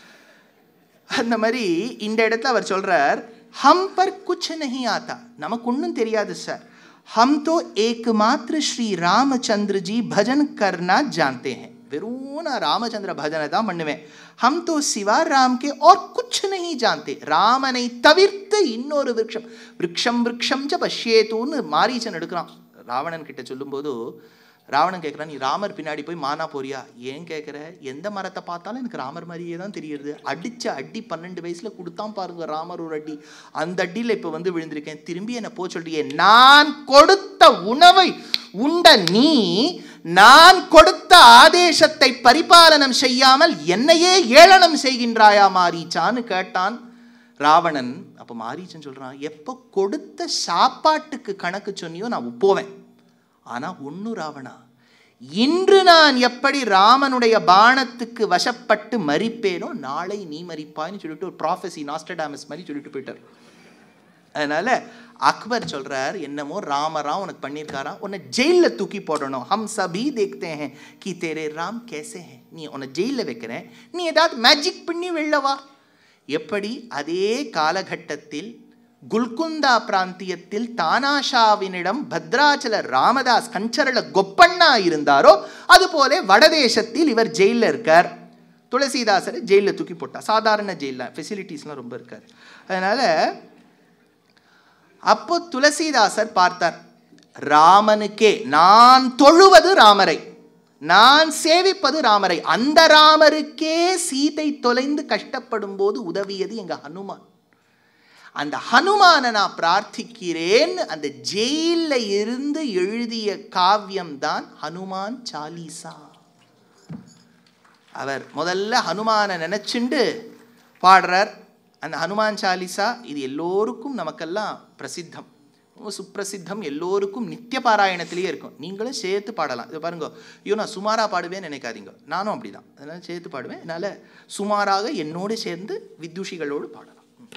அந்த மாதிரி இந்த இடத்துல அவர் சொல்கிறார், ஹம் பர் குச் நஹி ஆத்தா, நமக்கு ஒன்றும் தெரியாது சார். हम तो एकमात्र श्री रामचंद्र जी भजन करना जानते हैं. வெறும் நான் ராமச்சந்திர பஜனை தான் பண்ணுவேன். हम तो सिवा राम के और कुछ नहीं जानते. ராமனை தவிர்த்து இன்னொரு விருட்சம் விருட்சம் விருட்சம் ச பஷ்யேத்துன்னு மாரீச்சன் எடுக்கிறான். ராவணன் கிட்ட சொல்லும்போது ராவணன் கேட்குறான், நீ ராமர் பின்னாடி போய் மானா போறியா? ஏன் கேட்குற? எந்த மரத்தை பார்த்தாலும் எனக்கு ராமர் மாதிரியே தான் தெரியுது. அடித்த அடி பன்னெண்டு வயசில் கொடுத்தான் பாருங்க ராமர் ஒரு அடி, அந்த அடியில் இப்போ வந்து விழுந்திருக்கேன். திரும்பி என்னை போ சொல்றியே, நான் கொடுத்த உணவை உண்ட நீ நான் கொடுத்த ஆதேசத்தை பரிபாலனம் செய்யாமல் என்னையே ஏளனம் செய்கின்றாயா மாரீச்சான்னு கேட்டான் ராவணன். அப்போ மாரீச்சன் சொல்கிறான், எப்போ கொடுத்த சாப்பாட்டுக்கு கணக்கு சொன்னியோ நான் போவேன். ஆனால் ஒன்று ராவணா, இன்று நான் எப்படி ராமனுடைய பாணத்துக்கு வசப்பட்டு மறிப்பேனோ நாளை நீ மறிப்பாய்ன்னு சொல்லிட்டு ஒரு ப்ராஃபஸி நாஸ்டடாமஸ் மாதிரி சொல்லிட்டு போயிட்டார். அதனால அக்பர் சொல்றார், என்னமோ ராமராம் உனக்கு பண்ணியிருக்காராம், உன்னை ஜெயிலில் தூக்கி போடணும். ஹம் சபி தேக்தே ஹேன் கி தேரே ராம் கேசே ஹே. நீ உன்னை ஜெயிலில் வைக்கிறேன், நீ ஏதாவது மேஜிக் பண்ணி வெள்ளவா. எப்படி அதே காலகட்டத்தில் குல்குந்தா பிராந்தியத்தில் தானாஷாவினிடம் பத்ராச்சல ராமதாஸ் கஞ்சரள கொப்பண்ணா இருந்தாரோ அதுபோல வடதேசத்தில் இவர் ஜெயிலில் இருக்கார். துளசிதாசரை ஜெயிலில் தூக்கி போட்டார். சாதாரண ஜெயிலில் ஃபெசிலிட்டிஸ்லாம் ரொம்ப இருக்கார். அதனால அப்போ துளசிதாசர் பார்த்தார், ராமனுக்கே நான் தொழுவது ராமரை, நான் சேவிப்பது ராமரை, அந்த ராமருக்கே சீதை தொலைந்து கஷ்டப்படும் போது உதவியது எங்க ஹனுமான். அந்த ஹனுமானை நான் பிரார்த்திக்கிறேன். அந்த ஜெயில இருந்து எழுதிய காவியம் தான் ஹனுமான் சாலிசா. அவர் முதல்ல ஹனுமானை நினைச்சுண்டு பாடுறார். அந்த ஹனுமான் சாலிசா இது எல்லோருக்கும் நமக்கெல்லாம் பிரசித்தம். சுப்பிரசித்தம், எல்லோருக்கும் நித்திய பாராயணத்திலேயே இருக்கும். நீங்களும் சேர்த்து பாடலாம். இதை பாருங்க, ஐயோ நான் சுமாராக பாடுவேன்னு நினைக்காதீங்க, நானும் அப்படி தான். அதனால் சேர்த்து பாடுவேன். அதனால் சுமாராக என்னோடு சேர்ந்து வித்யுஷிகளோடு பாடலாம்.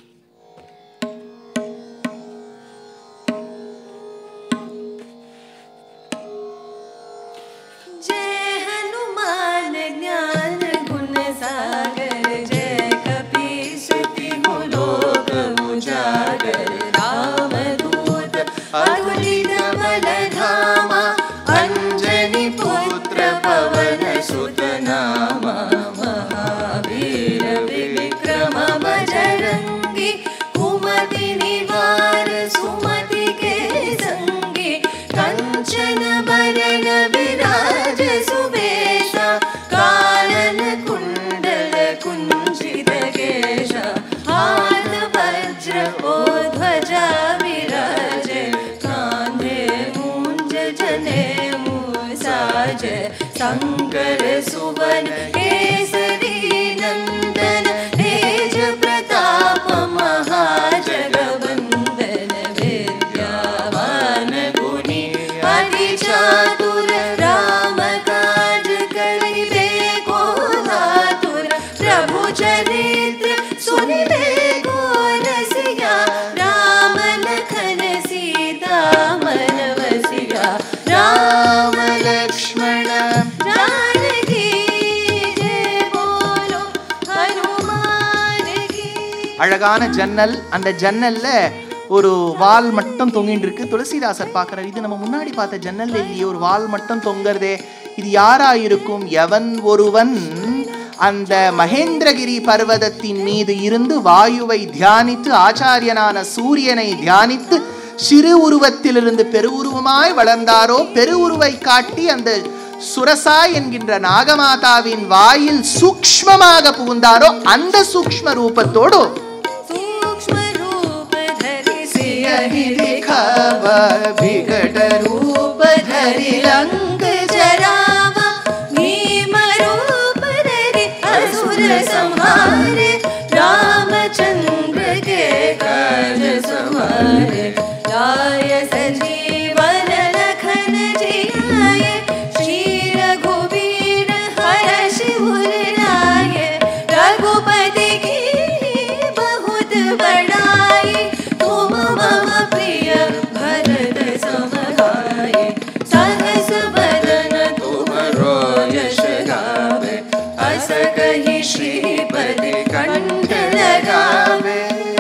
शंकर सुवन केसरी नंदन तेज प्रताप महाजगवंदन विद्यावान गुणी अति चातुर राम काज करिबे को धातुर प्रभु चरित्र सुनिबे को रसिया राम लखन सीता मन वसिया राम लक्ष्मण அழகான ஜன்னல். அந்த ஜன்னல்ல ஒரு வால் மட்டும் தொங்கிட்டு இருக்கு. துளசிதாசர் பார்க்கிறார், இது நம்ம முன்னாடி பார்த்த ஜன்னல்ல இல்லையே, ஒரு வால் மட்டும் தொங்கறதே, இது யாரா இருக்கும்? எவன் ஒருவன் அந்த மகேந்திரகிரி பர்வதத்தின் மீது இருந்து வாயுவை தியானித்து ஆச்சாரியனான சூரியனை தியானித்து சிறு உருவத்திலிருந்து பெருவுருவமாய் வளர்ந்தாரோ, பெருவுருவை காட்டி அந்த சுரசா என்கின்ற நாகமாதாவின் வாயில் சூக்ஷ்மமாக புகுந்தாரோ, அந்த சூக்ஷ்ம ரூபத்தோடு सूक्ष्म रूप धरि सियहि दिखावा, विकट रूप धरि लंक जरावा, भीम रूप धरि असुर संहारे, रामचंद्र के काज सवारे, लाय सजीवन लखन जियाए, श्री रघुवीर हर्ष उर लाए, रघुपति की बहुत बड़ाई, तुम मम प्रिय भरत सम भाई, सहस बदन तुमरो यश गावे, अस कहि श्रीपति कंठ लगावे।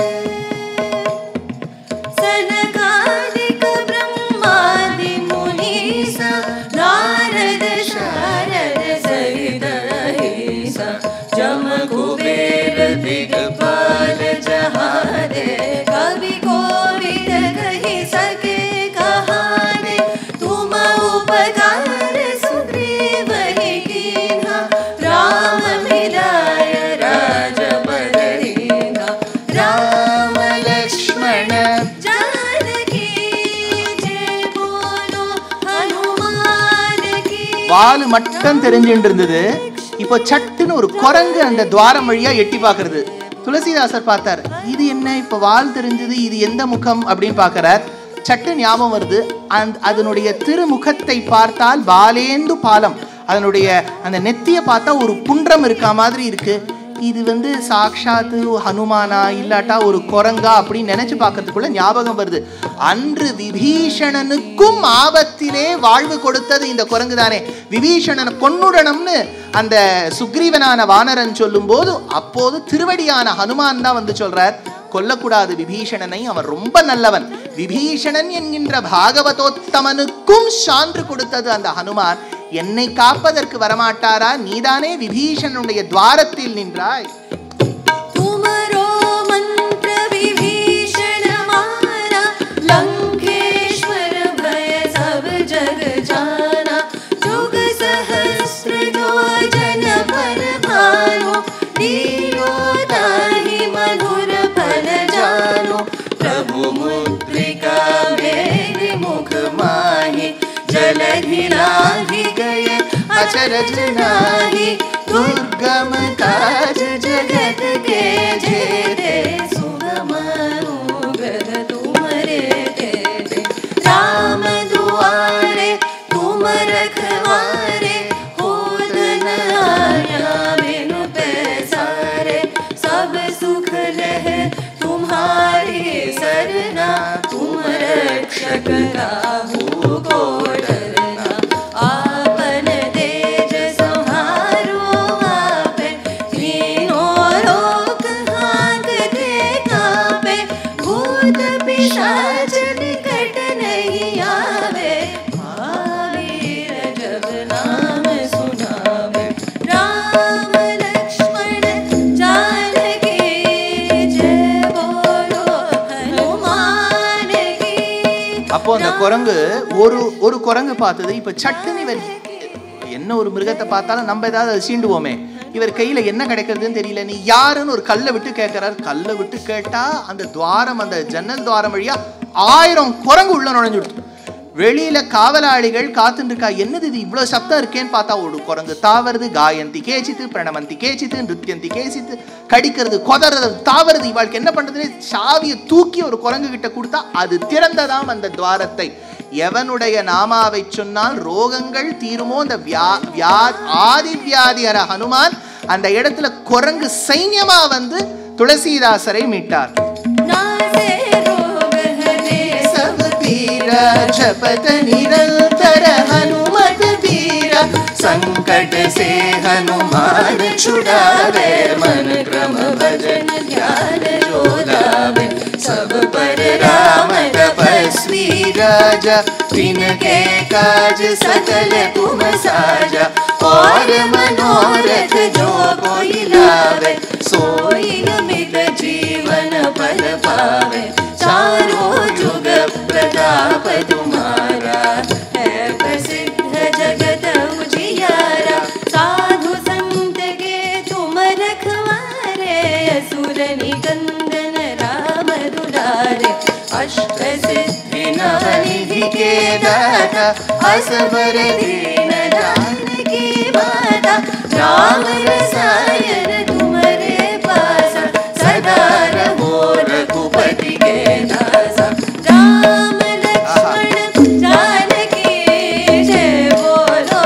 सनकादिक ब्रह्मादि मुनीसा, नारद शारद सहित अहिसा, जम कुबेर दिगपाल जहारे, कवि कोविद कहि सके कहारे, तुम उपकार सुग्रीव ही कीन्हा, राम मिलाय राजपद दीन्हा, राम लक्ष्मण जानकी जय बोलो हनुमान की। வால் மட்டும் தெரிஞ்சுட்டு இருந்தது. இப்போ சட்டுன்னு ஒரு குரங்கு அந்த துவாரம் வழியா எட்டி பார்க்கறது. துளசிதாசர் பார்த்தார், இது என்ன இப்போ வால் தெரிஞ்சது, இது எந்த முகம் அப்படின்னு பார்க்கிறார். சட்டு ஞாபகம் வருது, அந்த அதனுடைய திருமுகத்தை பார்த்தால் பாலேந்து பாலம், அதனுடைய அந்த நெத்தியை பார்த்தா ஒரு புன்றம் இருக்கா மாதிரி இருக்கு. இது வந்து சாக்ஷாத்து ஹனுமானா இல்லாட்டா ஒரு குரங்கா அப்படின்னு நினைச்சு பார்க்கறதுக்குள்ள ஞாபகம் வருது, அன்று விபீஷணனுக்கும் ஆபத்திலே வாழ்வு கொடுத்தது இந்த குரங்கு தானே. விபீஷணனை கொன்னுடணும்னு அந்த சுக்ரீவனான வானரன் சொல்லும் போது அப்போது திருவடியான ஹனுமான் தான் வந்து சொல்றார், கொல்லக்கூடாது விபீஷணனை, அவன் ரொம்ப நல்லவன். விபீஷணன் என்கின்ற பாகவதோத்தமனுக்கும் சான்று கொடுத்தது அந்த ஹனுமான். என்னை காப்பதற்கு வரமாட்டாரா? நீதானே விபீஷணனுடைய துவாரத்தில் நின்றாய். तुमरो मंत्र विभीषण माना, लंकेश्वर भय सब जग जाना, जुग सहस्र योजन पर भानु, लीलो ताहि मधुर फल जानो, प्रभु मुद्रिका मेरि मुख माहि, जलधि लाहि गए अचरज नाही, दुर्गम काज जगत के जेते, सुगम अनुग्रह तुमरे तेते। रक्षक काहू को डरना, आपन तेज संहारो आपे, तीनों लोक हाँकते कांपे, भूत पिशाच निकट नहीं आवे, महावीर जब नाम सुनावे, राम लक्ष्मण जानकी जय बोलो हनुमान की। அப்போ அந்த குரங்கு ஒரு ஒரு குரங்கு பார்த்தது இப்ப சட்டுன்னு இவர் என்ன ஒரு மிருகத்தை பார்த்தாலும் நம்ம ஏதாவது அதை சீண்டுவோமே, இவர் கையில என்ன கிடைக்கிறதுன்னு தெரியல, நீ யாருன்னு ஒரு கல்லை விட்டு கேட்கிறார். கல்லை விட்டு கேட்டா அந்த துவாரம், அந்த ஜன்னல் துவாரம் வழியா ஆயிரம் குரங்கு உள்ள நுழைஞ்சு விடுத்து. வெளியில காவலாளிகள் காத்துட்டு இருக்கா, என்னது இது இவ்வளவு சத்தம் இருக்கேன்னு பார்த்தா ஒரு குரங்கு தாவறது, காயந்தி கேச்சித்து, பிரணமந்தி கேச்சித்து, நிருத்தியந்தி கேச்சித்து, கடிக்கிறது, கொதறது, தாவறது. இவாளுக்கு என்ன பண்றதுன்னு சாவியை தூக்கி ஒரு குரங்கு கிட்ட கொடுத்தா அது திறந்ததாம் அந்த துவாரத்தை. எவனுடைய நாமாவை சொன்னால் ரோகங்கள் தீருமோ அந்த வியா வியா ஆதி வியாதியர ஹனுமான் அந்த இடத்துல குரங்கு சைன்யமா வந்து துளசிதாசரை மீட்டார். जपत निरंतर हनुमत बीरा, संकट से हनुमान छुड़ावे, मन क्रम भजन ध्यान जो लावे, सब पर राम तपस्वी राजा, तिनके काज सकल तुम साजा, और मनोरथ जो कोई लावे, सोई अमित जीवन फल पावे, चारों जुग प्रताप तुम्हारा, है प्रसिद्ध जगत उजियारा, साधु संत के तुम रखवारे, असुर निकंदन राम दुलारे, अष्ट सिद्धि नव निधि के दाता, असबर दीन जानकी माता, राम रसायन तुम्हारे पासा, सदा रहो रघुपति के दासा, राम लक्ष्मण जानकी जय बोलो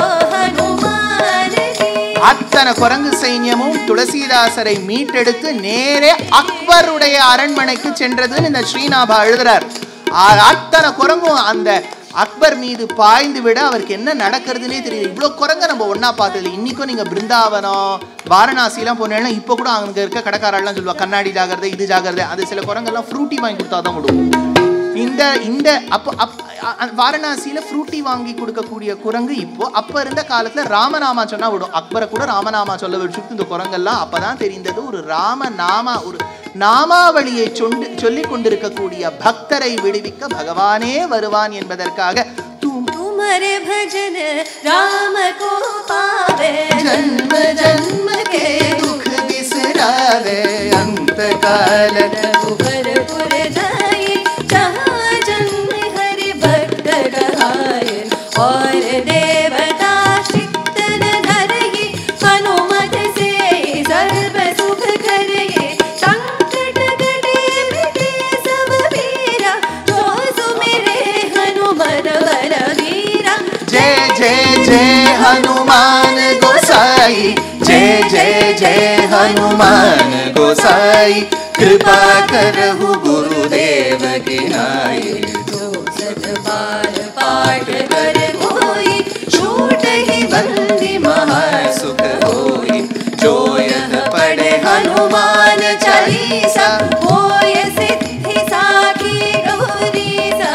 हनुमान की। அத்தனை குரங்கு சைன்யமும் துளசிதாசரை மீட்டெடுத்து நேரே அக்பருடைய அரண்மனைக்கு சென்றதுன்னு இந்த ஸ்ரீநாபா எழுதுறார். அத்தனை குரங்கும் அந்த அக்பர் மீது பாய்ந்து விட அவருக்கு என்ன நடக்கிறதுனே தெரியுது. இவ்வளோ குரங்க நம்ம ஒன்னா பார்த்தது. இன்னைக்கும் நீங்க பிருந்தாவனம் வாரணாசிலாம் போனேன்னா இப்போ கூட அங்கே இருக்க கடைக்காரெல்லாம் சொல்லுவா கண்ணாடி ஜாகிரதை, இது ஜாகிரதை. அது சில குரங்கெல்லாம் ஃப்ரூட்டி வாங்கி கொடுத்தா தான் விடுவோம். இந்த இந்த அப்போ அப் வாரணாசியில ஃப்ரூட்டி வாங்கி கொடுக்கக்கூடிய குரங்கு இப்போ அப்ப இருந்த காலத்துல ராமநாமா சொன்னா விடும். அக்பரை கூட ராமநாமா சொல்ல வச்சுட்டு இந்த குரங்கெல்லாம் அப்பதான் தெரிந்தது ஒரு ராமநாமா, ஒரு நாமாவளியை சொல்லி சொல்லி கொண்டிருக்கக்கூடிய பக்தரை விடுவிக்க பகவானே வருவான் என்பதற்காக तुम्हारे भजन राम को पावे, जन्म जन्म के दुख बिसरावे, अंत काल रघुबरपुर जाए, जहाँ जन्म हरि भक्त कहाए, और देवता चित्तन धरये, हनुमत से सर्व सुख करये, संकट कटे मिटे सब पीरा, जो सुमिरे हनुमत वर वीरा। जय जय जय हनुमान गोसाई, जय जय जय हनुमान गोसाई, कृपा करहु गुरुदेव के नाई, जो सत बार पाठ कर कोई, छूट ही बंदी महासुख होई, जो यह पढ़े हनुमान चालीसा, होय सिद्धि साखी गौरीसा,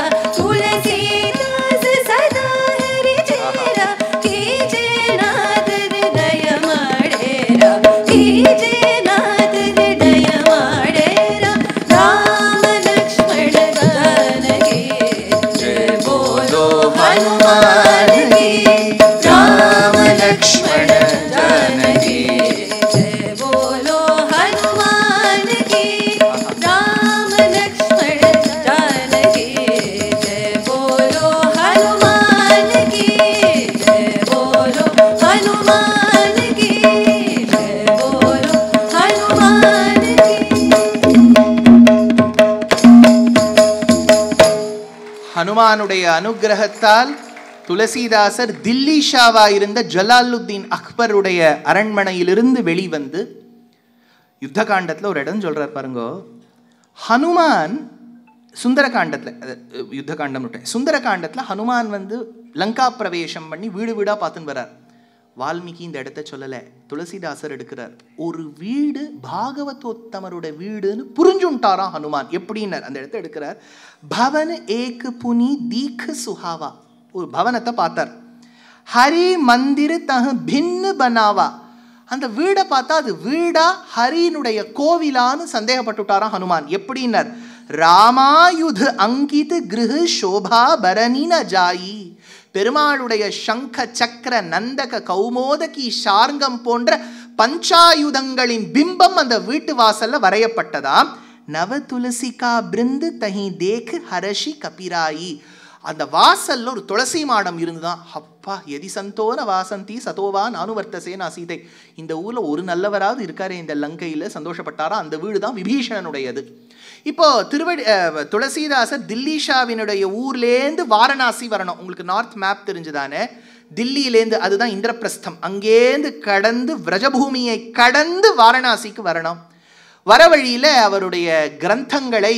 तुलसीदास सदा हरि चेरा, कीजे नाथ हृदय माडेरा, कीजे नाथ हृदय माडेरा, राम लक्ष्मण जानकी जय बोलो हनुमान की, राम लक्ष्मण जानकी जय बोलो हनुमान की, राम लक्ष्मण जानकी जय बोलो हनुमान की, जय बोलो हनुमान की, जय बोलो हनुमान की। ஹனுமானுடைய அனுகிரகத்தால் துளசிதாசர் தில்லி ஷாவா இருந்த ஜலாலுத்தீன் அக்பருடைய அரண்மனையிலிருந்து வெளிவந்து யுத்த காண்டத்தில் ஒரு இடம் சொல்றார் பாருங்க. ஹனுமான் சுந்தரகாண்டத்தில் யுத்த காண்டம் விட்டேன். சுந்தரகாண்டத்தில் ஹனுமான் வந்து லங்கா பிரவேசம் பண்ணி வீடு வீடாக பார்த்துன்னு வர்றார். வால்மீகி இந்த இடத்த சொல்லலை, துளசிதாசர் எடுக்கிறார். ஒரு வீடு பாகவதோத்தமரோட வீடுன்னு புரிஞ்சுட்டாராம் ஹனுமான். எப்படின்னார் அந்த இடத்த எடுக்கிறார். பவன் ஏக் புனி தீக் சுஹாவா, ஒரு பவனத்தை பார்த்தார். ஹரி மந்திர் தஹ பின்னு பனாவா, அந்த வீடை பார்த்தா அது வீடா ஹரியினுடைய கோவிலான்னு சந்தேகப்பட்டுட்டாராம் ஹனுமான். எப்படின்னார், ராமாயுத அங்கித் கிருஹ சோபா பரணின ஜாயி, பெருமாளுடைய சங்க சக்கர நந்தக கௌமோதகி சார்கம் போன்ற பஞ்சாயுதங்களின் பிம்பம் அந்த வீட்டு வாசல்ல வரையப்பட்டதாம். நவ துளசிகா பிருந்து தஹி தேக் ஹரஷி கபிராயி, அந்த வாசல்ல ஒரு துளசி மாடம் இருந்துதான். அப்பா எதி சந்தோன வாசந்தி சதோவா நானுவர்த்தசே நான் சீதை, இந்த ஊர்ல ஒரு நல்லவராவது இருக்காரே இந்த லங்கையில, சந்தோஷப்பட்டாரா. அந்த வீடு தான் விபீஷணனுடையது. இப்போ திருவடி துளசிதாசர் தில்லிஷாவினுடைய ஊர்லேருந்து வாரணாசி வரணும். உங்களுக்கு நார்த் மேப் தெரிஞ்சுதானே, தில்லியிலேருந்து அதுதான் இந்திரபிரஸ்தம், அங்கேருந்து கடந்து விரஜபூமியை கடந்து வாரணாசிக்கு வரணும். வர வழியில் அவருடைய கிரந்தங்களை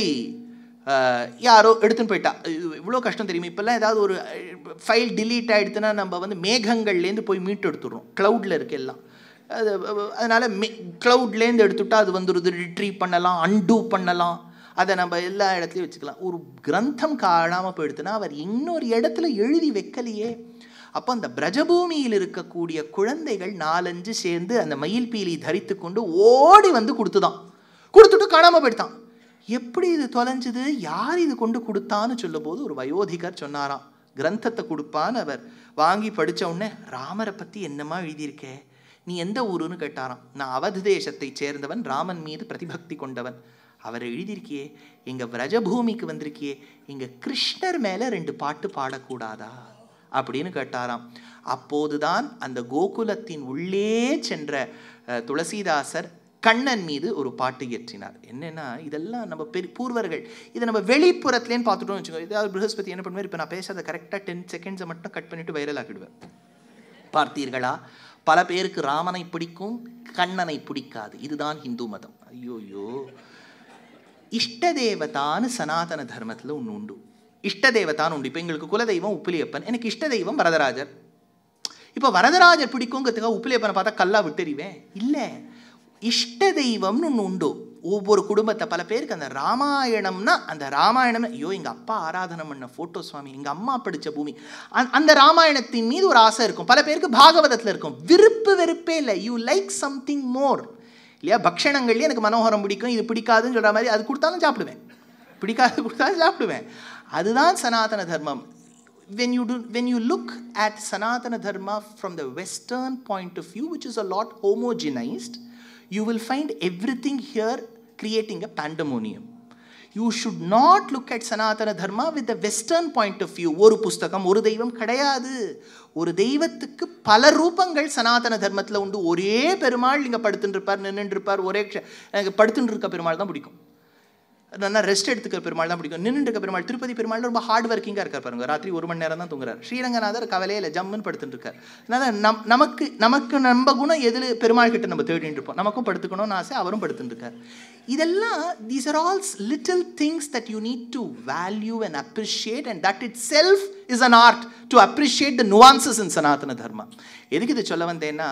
யாரோ எடுத்துன்னு போயிட்டா. இவ்வளோ கஷ்டம் தெரியுமா, இப்போல்லாம் ஏதாவது ஒரு ஃபைல் டிலீட் ஆகிடுதுன்னா நம்ம வந்து மேகங்கள்லேருந்து போய் மீட்டு எடுத்துடுறோம், க்ளவுடில் இருக்கு எல்லாம். அது அதனால் மே க்ளவுட்லேருந்து எடுத்துட்டா அது வந்துடுது, ரிட்ரீவ் பண்ணலாம், அன்டூ பண்ணலாம், அதை நம்ம எல்லா இடத்துலையும் வச்சுக்கலாம். ஒரு கிரந்தம் காணாமல் போயிடுதுன்னா அவர் இன்னொரு இடத்துல எழுதி வைக்கலையே. அப்போ அந்த பிரஜபூமியில் இருக்கக்கூடிய குழந்தைகள் நாலஞ்சு சேர்ந்து அந்த மயில் பீலி தரித்து கொண்டு ஓடி வந்து கொடுத்துதான், கொடுத்துட்டு காணாமல் போயிட்டான். எப்படி இது தொலைஞ்சுது, யார் இது கொண்டு கொடுத்தான்னு சொல்லும் போது ஒரு வயோதிகர் சொன்னாராம், கிரந்தத்தை கொடுப்பான்னு. அவர் வாங்கி படித்த உடனே, ராமரை பற்றி என்னமா எழுதியிருக்கே, நீ எந்த ஊருன்னு கேட்டாராம். நான் அவத தேசத்தை சேர்ந்தவன், ராமன் மீது பிரதிபக்தி கொண்டவன். அவரை எழுதியிருக்கியே, எங்கள் விரஜபூமிக்கு வந்திருக்கியே, எங்கள் கிருஷ்ணர் மேலே ரெண்டு பாட்டு பாடக்கூடாதா அப்படின்னு கேட்டாராம். அப்போதுதான் அந்த கோகுலத்தின் உள்ளே சென்ற துளசிதாசர் கண்ணன் மீது ஒரு பாட்டு இயற்றினார். என்னன்னா, இதெல்லாம் நம்ம பெரிய பூர்வர்கள், இதை நம்ம வெளிப்புறத்துலேன்னு பார்த்துட்டோம்னு வச்சுக்கோங்க. இதாவது ப்ரஹஸ்பதி என்ன பண்ணுவார், இப்போ நான் பேசுறதை கரெக்டாக டென் செகண்ட்ஸை மட்டும் கட் பண்ணிவிட்டு வைரல் ஆக்கிடுவேன். பார்த்தீர்களா, பல பேருக்கு ராமனை பிடிக்கும், கண்ணனை பிடிக்காது. இதுதான் ஹிந்து மதம். ஐயோயோ, இஷ்ட தேவதான்னு சனாதன தர்மத்தில் ஒன்று உண்டு. இஷ்ட தேவதான்னு உண்டு. இப்போ எங்களுக்கு குலதெய்வம் உப்பிலியப்பன், எனக்கு இஷ்ட தெய்வம் வரதராஜர். இப்போ வரதராஜர் பிடிக்குங்கிறதுக்காக உப்பிலியப்பனை பார்த்தா கல்லா விட்டுறிவேன் இல்லை. இஷ்ட தெய்வம்னு ஒன்று உண்டு ஒவ்வொரு குடும்பத்தை. பல பேருக்கு அந்த ராமாயணம்னா, அந்த ராமாயணம், ஐயோ எங்கள் அப்பா ஆராதனை பண்ண ஃபோட்டோ சுவாமி, எங்கள் அம்மா படித்த பூமி, அந்த ராமாயணத்தின் மீது ஒரு ஆசை இருக்கும். பல பேருக்கு பாகவதத்தில் இருக்கும். விருப்பு வெறுப்பே இல்லை, யூ லைக் சம்திங் மோர் இல்லையா. பக்ஷணங்கள்லேயே எனக்கு மனோகரம் பிடிக்கும், இது பிடிக்காதுன்னு சொல்கிற மாதிரி, அது கொடுத்தாலும் சாப்பிடுவேன், பிடிக்காது கொடுத்தாலும் சாப்பிடுவேன். அதுதான் சனாதன தர்மம். When you do, when you look at Sanatana Dharma from the Western point of view, which is a lot homogenized, you will find everything here creating a pandemonium. You should not look at Sanatana Dharma with the Western point of view. ஒரு புஸ்தகம், ஒரு தெய்வம் கிடையாது. ஒரு தெய்வத்துக்கு பல ரூபங்கள் சனாதன தர்மத்தில் உண்டு. ஒரே பெருமாள் இங்கே படுத்துட்டு இருப்பார், நின்றுட்டு இருப்பார். ஒரே எனக்கு படுத்துட்டு இருக்க பெருமாள் தான் பிடிக்கும், நல்லா ரெஸ்ட் எடுத்துக்கிற பெருமாள் தான் பிடிக்கும். நின்றுட்டு இருக்க பெருமாள், திருப்பதி பெருமாள் ரொம்ப ஹார்ட் ஒர்க்கிங்காக இருக்கார் பாருங்க, ராத்திரி ஒரு மணி நேரம் தான் தூங்குறார். ஸ்ரீரங்கநாதர் கவலையில் ஜம்முன்னு படுத்துட்டு இருக்கார். அதனால் நம் நமக்கு நமக்கு நம்ம குணம் எதில் பெருமாள் கிட்ட நம்ம தேடிட்டு இருப்போம். நமக்கும் படுத்துக்கணும்னு ஆசை, அவரும் படுத்துட்டு இருக்கார். இதெல்லாம் these are all little things that you need to value and appreciate, and that itself is an art to appreciate the nuances in Sanatana Dharma. எதுக்கு இது சொல்ல வந்தேன்னா,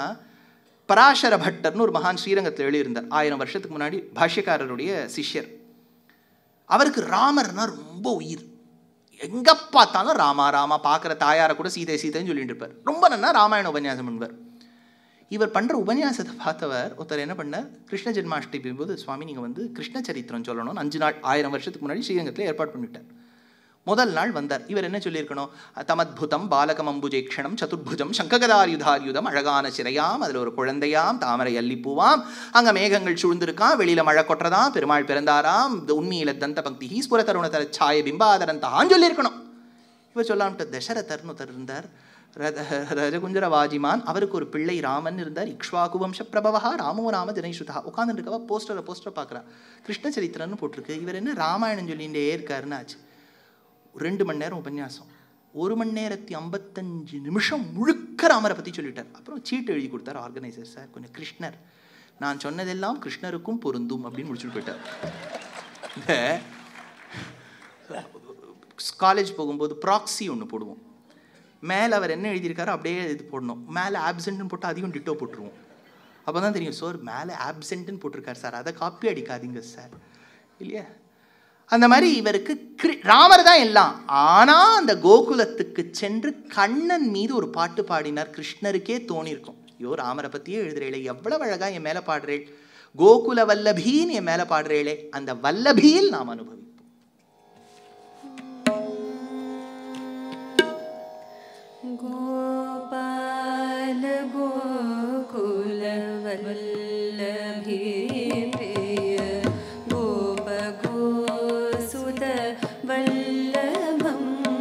பராசர பட்டர்னு ஒரு மகான் ஸ்ரீரங்கத்தில் எழுதியிருந்தார். ஆயிரம் வருஷத்துக்கு முன்னாடி பாஷ்யக்காரருடைய சிஷ்யர். அவருக்கு ராமர்னா ரொம்ப உயிர். எங்கே பார்த்தாலும் ராமா ராமா, பார்க்குற தாயாரை கூட சீதை சீதைன்னு சொல்லிட்டு இருப்பார். ரொம்ப நல்லா ராமாயண உபன்யாசம் பண்ணுவார். இவர் பண்ணுற உபன்யாசத்தை பார்த்தவர் ஒருத்தர் என்ன பண்ணார், கிருஷ்ண ஜென்மாஷ்டமி போது, சுவாமி நீங்கள் வந்து கிருஷ்ண சரித்திரம் சொல்லணும்னு அஞ்சு நாள் ஆயிரம் வருஷத்துக்கு முன்னாடி ஸ்ரீரங்கத்தில் ஏற்பாடு பண்ணிவிட்டார். முதல் நாள் வந்தார். இவர் என்ன சொல்லியிருக்கணும், தமத்புதம் பாலகம் அம்புஜேக்ஷணம் சதுர்புஜம் சங்ககதாரியுதாரியுதம் அழகான சிறையாம், அதில் ஒரு குழந்தையாம், தாமரை அல்லிப்பூவாம், அங்கே மேகங்கள் சூழ்ந்திருக்கான், வெளியில் மழை கொட்டுறதாம், பெருமாள் பிறந்தாராம், உண்மையில தந்த பக்தி ஈஸ்வர தருண தர சாய பிம்பாதரந்தான்னு சொல்லியிருக்கணும். இவர் சொல்லாமட்டு தசரதர்னு ஒருத்தர் இருந்தார், ரஜகுஞ்சர வாஜிமான். அவருக்கு ஒரு பிள்ளை ராமன் இருந்தார். இக்ஷ்வாகு வம்ச பிரபவா ராமோ ராம ஜனேஸ்வதா. உட்காந்துட்டு இருக்கவா போஸ்டரை போஸ்டர் பார்க்குறா, கிருஷ்ண சரித்திரன்னு போட்டிருக்கு. இவர் என்ன ராமாயணம் சொல்லிகிட்டே இருக்காருன்னு ஆச்சு. ரெண்டு மணி நேரம் உபன்யாசம், ஒரு மணி நேரத்தி ஐம்பத்தஞ்சு நிமிஷம் முழுக்க ராமரை பற்றி சொல்லிட்டார். அப்புறம் சீட்டு எழுதி கொடுத்தார் ஆர்கனைசர், சார் கொஞ்சம் கிருஷ்ணர், நான் சொன்னதெல்லாம் கிருஷ்ணருக்கும் பொருந்தும் அப்படின்னு முடிச்சுட்டு போயிட்டார். இந்த காலேஜ் போகும்போது ப்ராக்ஸி ஒன்று போடுவோம். மேலே அவர் என்ன எழுதியிருக்காரோ அப்படியே இது போடணும். மேலே ஆப்சென்ட்னு போட்டு அதையும் டிட்டோ போட்டுருவோம். அப்போ தான் தெரியும், சார் மேலே ஆப்சென்ட்னு போட்டிருக்காரு சார், அதை காப்பி அடிக்காதீங்க சார், இல்லையா? அந்த மாதிரி இவருக்கு ராமர் தான் எல்லாம். ஆனால் அந்த கோகுலத்துக்கு சென்று கண்ணன் மீது ஒரு பாட்டு பாடினார். கிருஷ்ணருக்கே தோணிருக்கும், ஐயோ ராமரை பற்றியே எழுதுறேளே, எவ்வளவு அழகா என் மேலே பாடுறேள், கோகுல வல்லபின்னு என் மேலே பாடுறேளே, அந்த வல்லபியில் நாம் அனுபவிப்போம். गोपाल गोकुल वल्लभी प्रिय गोप गोसुत वल्लभं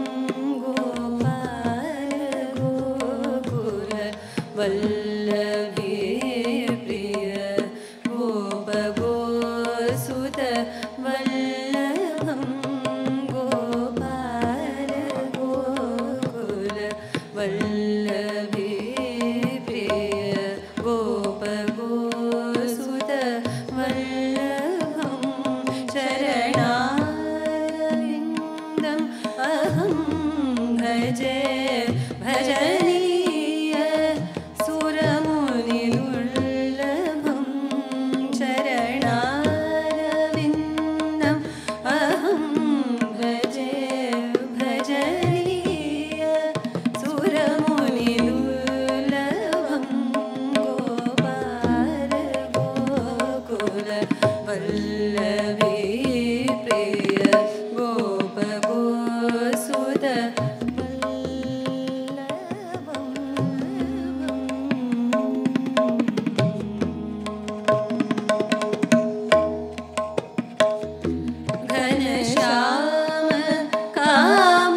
गोपाल गोकुल वल्लभी प्रिय गोप गोसुत वल्लभं गोपाल गोकुल वल्लभी प्रिय गोप गोसुत वल्लभं चरणारविन्दम् अहं भजे भजनीय सुरमुनिदुर्लभं चरणारविन्दम् अहं भजे भजनीय सुरमुनिदुर्लभं गोपाल गोकुल वल्लभी प्रिय गोप गोसुत घनश्याम काम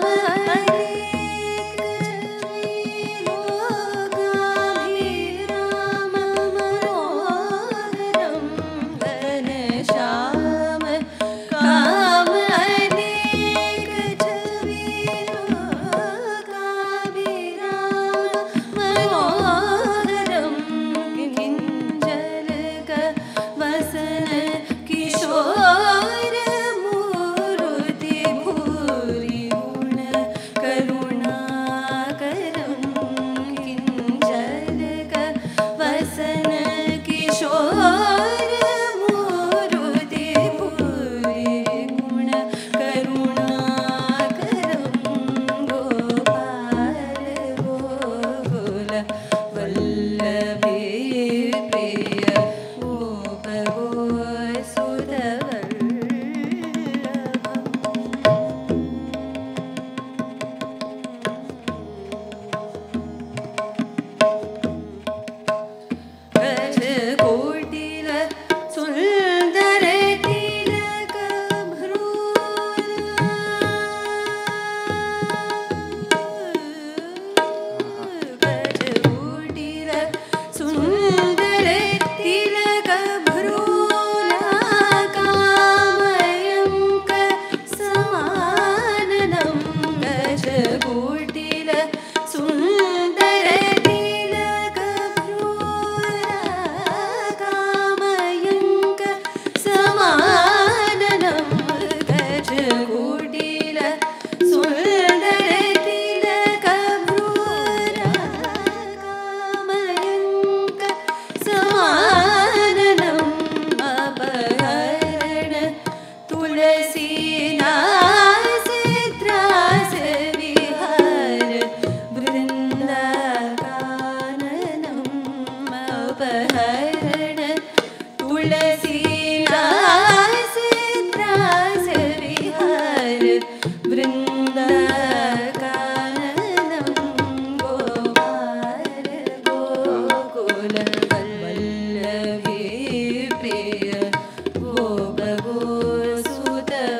अनेक मनोहरं घनश्याम काम अनेक मनोहरं किञ्जलक वसन किशोर मूर्ति भूरि गुण करुणाकरं किञ्जलक वसन किशोर मूर्ति भूरि गुण करुणाकरं गोपाल गोकुल वल्लभी प्रिय गोप गोसुत गज कोटिल सुंदर तिलक गज कोटिल सुंदर तिलक भ्रूला कामयंक समाननं गज कोटिल सुंदर तिलक भ्रूला कामयंक समाननं गज कोटिल सुंदर तिलक भ्रूला कामयंक समाननं अपहरण तुलसीदास त्रास विहार वृन्दाकाननं अपहरण तुलसीदास त्रास विहार वृन्दाकाननं गोपाल गोकुल वल्लभी प्रिय गोप गोसुत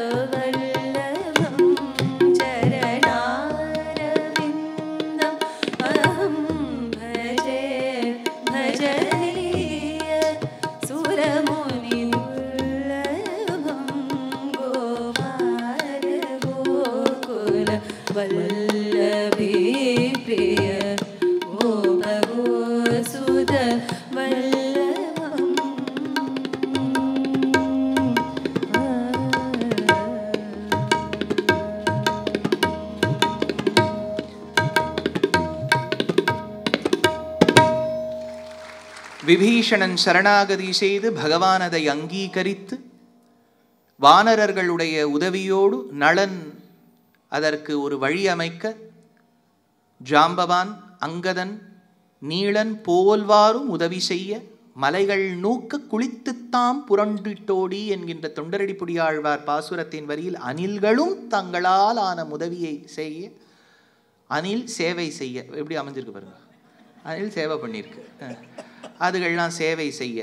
விபீஷணன் சரணாகதி செய்து பகவான் அதை அங்கீகரித்து வானரர்களுடைய உதவியோடு நளன் அதற்கு ஒரு வழி அமைக்க ஜாம்பவான் அங்கதன் நீளன் போல்வாரும் உதவி செய்ய மலைகள் நூக்க குளித்துத்தாம் புரண்டிட்டோடி என்கின்ற தொண்டரடிப்புடியாழ்வார் பாசுரத்தின் வரியில் அணில்களும் தங்களால் ஆன உதவியை செய்ய, அணில் சேவை செய்ய, எப்படி அமைஞ்சிருக்கு பாருங்க, அணில் சேவை பண்ணியிருக்கு, அதுகள்லாம் சேவை செய்ய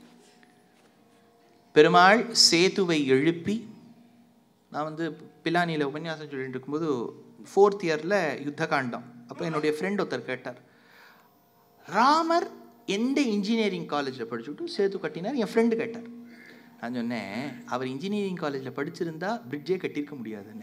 பெருமாள் சேதுவை எழுப்பி. நான் வந்து பிலானியில் உபன்யாசம் சொல்லிட்டு இருக்கும்போது ஃபோர்த் இயரில் யுத்த காண்டம், அப்போ என்னுடைய ஃப்ரெண்ட் ஒருத்தர் கேட்டார், ராமர் எந்த இன்ஜினியரிங் காலேஜில் படிச்சுட்டு சேது கட்டினார்? என் ஃப்ரெண்டு கேட்டார். நான் சொன்னேன், அவர் இன்ஜினியரிங் காலேஜில் படிச்சிருந்தா பிரிட்ஜே கட்டியிருக்க முடியாதுன்னு,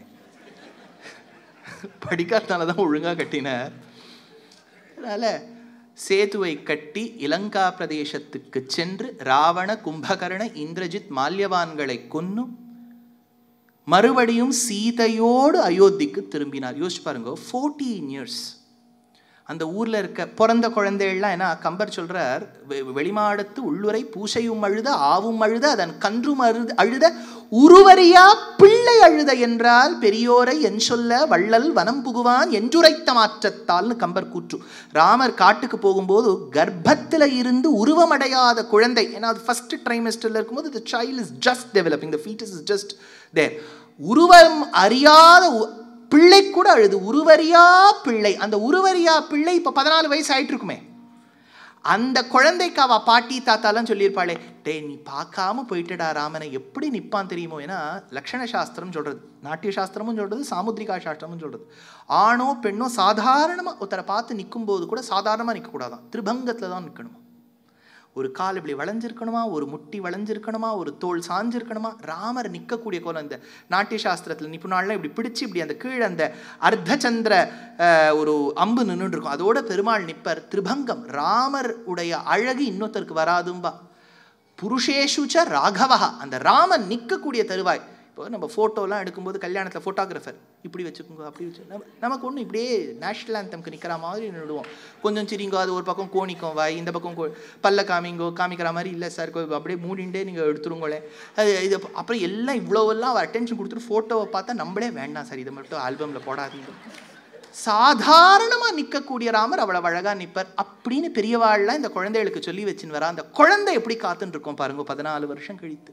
படிக்காதனால தான் ஒழுங்காக கட்டினார். அதனால் சேதுவை கட்டி இலங்கா பிரதேசத்துக்கு சென்று ராவண கும்பகர்ண இந்திரஜித் மால்யவான்களை கொன்னும் மறுபடியும் சீதையோடு அயோத்திக்கு திரும்பினார். யோசிச்சு பாருங்க, ஃபோர்டீன் இயர்ஸ் அந்த ஊரில் இருக்க பிறந்த குழந்தைகள்லாம் என்ன கம்பர் சொல்கிறார், வெளிமாடத்து உள்ளுரை பூசையும் அழுத ஆவும் அழுத அதன் கன்றும் அழுத அழுத உருவரியா பிள்ளை அழுத என்றால் பெரியோரை என் சொல்ல வள்ளல் வனம் புகுவான் என்றுரைத்த மாற்றத்தால்னு கம்பர் கூற்று. ராமர் காட்டுக்கு போகும்போது கர்ப்பத்தில் இருந்து உருவமடையாத குழந்தை, ஏன்னா அது ஃபர்ஸ்ட் ட்ரைமெஸ்டரில் இருக்கும்போது the child is just developing, the fetus is just there, உருவம் அறியாத பிள்ளை கூட அழுது, உருவரியா பிள்ளை. அந்த உருவரியா பிள்ளை இப்போ பதினாலு வயசு ஆயிட்டு இருக்குமே, அந்த குழந்தைக்கு அவ பாட்டி தாத்தாலாம் சொல்லியிருப்பாளே, டே நீ பார்க்காம போயிட்டடா ராமனை, எப்படி நிற்பான் தெரியுமோ. ஏன்னா லக்ஷண சாஸ்திரம் சொல்றது, நாட்டிய சாஸ்திரமும் சொல்றது, சாமுத்ரிகா சாஸ்திரமும் சொல்றது, ஆணோ பெண்ணோ சாதாரணமாக ஒருத்தரை பார்த்து நிற்கும் போது கூட சாதாரணமாக நிற்கக்கூடாதான், திருபங்கத்தில் தான் நிற்கணுமா. ஒரு கால் இப்படி வளைஞ்சிருக்கணுமா, ஒரு முட்டி வளைஞ்சிருக்கணுமா, ஒரு தோல் சாஞ்சிருக்கணுமா. ராமர் நிற்கக்கூடிய கோலம் இந்த நாட்டிய சாஸ்திரத்தில் நிபுணாலாம் இப்படி பிடிச்சி இப்படி அந்த கீழே அந்த அர்த்தச்சந்திர ஒரு அம்பு நின்று இருக்கும், அதோட பெருமாள் நிற்பர். திருபங்கம், ராமர் உடைய அழகு இன்னொருத்தருக்கு வராதும்பா. புருஷேஷுச்ச ராகவா, அந்த ராமன் நிற்கக்கூடிய தருவாய். இப்போ நம்ம ஃபோட்டோலாம் எடுக்கும்போது கல்யாணத்தில் ஃபோட்டோகிராஃபர் இப்படி வச்சுக்கோங்க அப்படி வச்சு, நம்ம நமக்கு ஒன்றும் இப்படியே நேஷ்னல் ஆந்தம்க்கு நிற்கிற மாதிரி நின்றுடுவோம். கொஞ்சம் சிரிங்கோ, அது ஒரு பக்கம் கோணிக்கும் வாய், இந்த பக்கம் பல்ல காமிங்கோ காமிக்கிற மாதிரி இல்லை சார், அப்படியே மூடிண்டே நீங்கள் எடுத்துருங்களே. அது இது அப்புறம் எல்லாம் இவ்வளோவெல்லாம் அவர் அட்டென்ஷன் கொடுத்துட்டு ஃபோட்டோவை பார்த்தா நம்மளே வேண்டாம் சார், இதை மட்டும் ஆல்பமில் போடாதீங்க. சாதாரணமாக நிற்கக்கூடிய ராமர் அவ்வளவு அழகாக நிற்பார் அப்படின்னு பெரியவாள்லாம் இந்த குழந்தைகளுக்கு சொல்லி வச்சுன்னு வரா. அந்த குழந்தை எப்படி காத்துன்னு இருக்கோம் பாருங்க, பதினாலு வருஷம் கழித்து.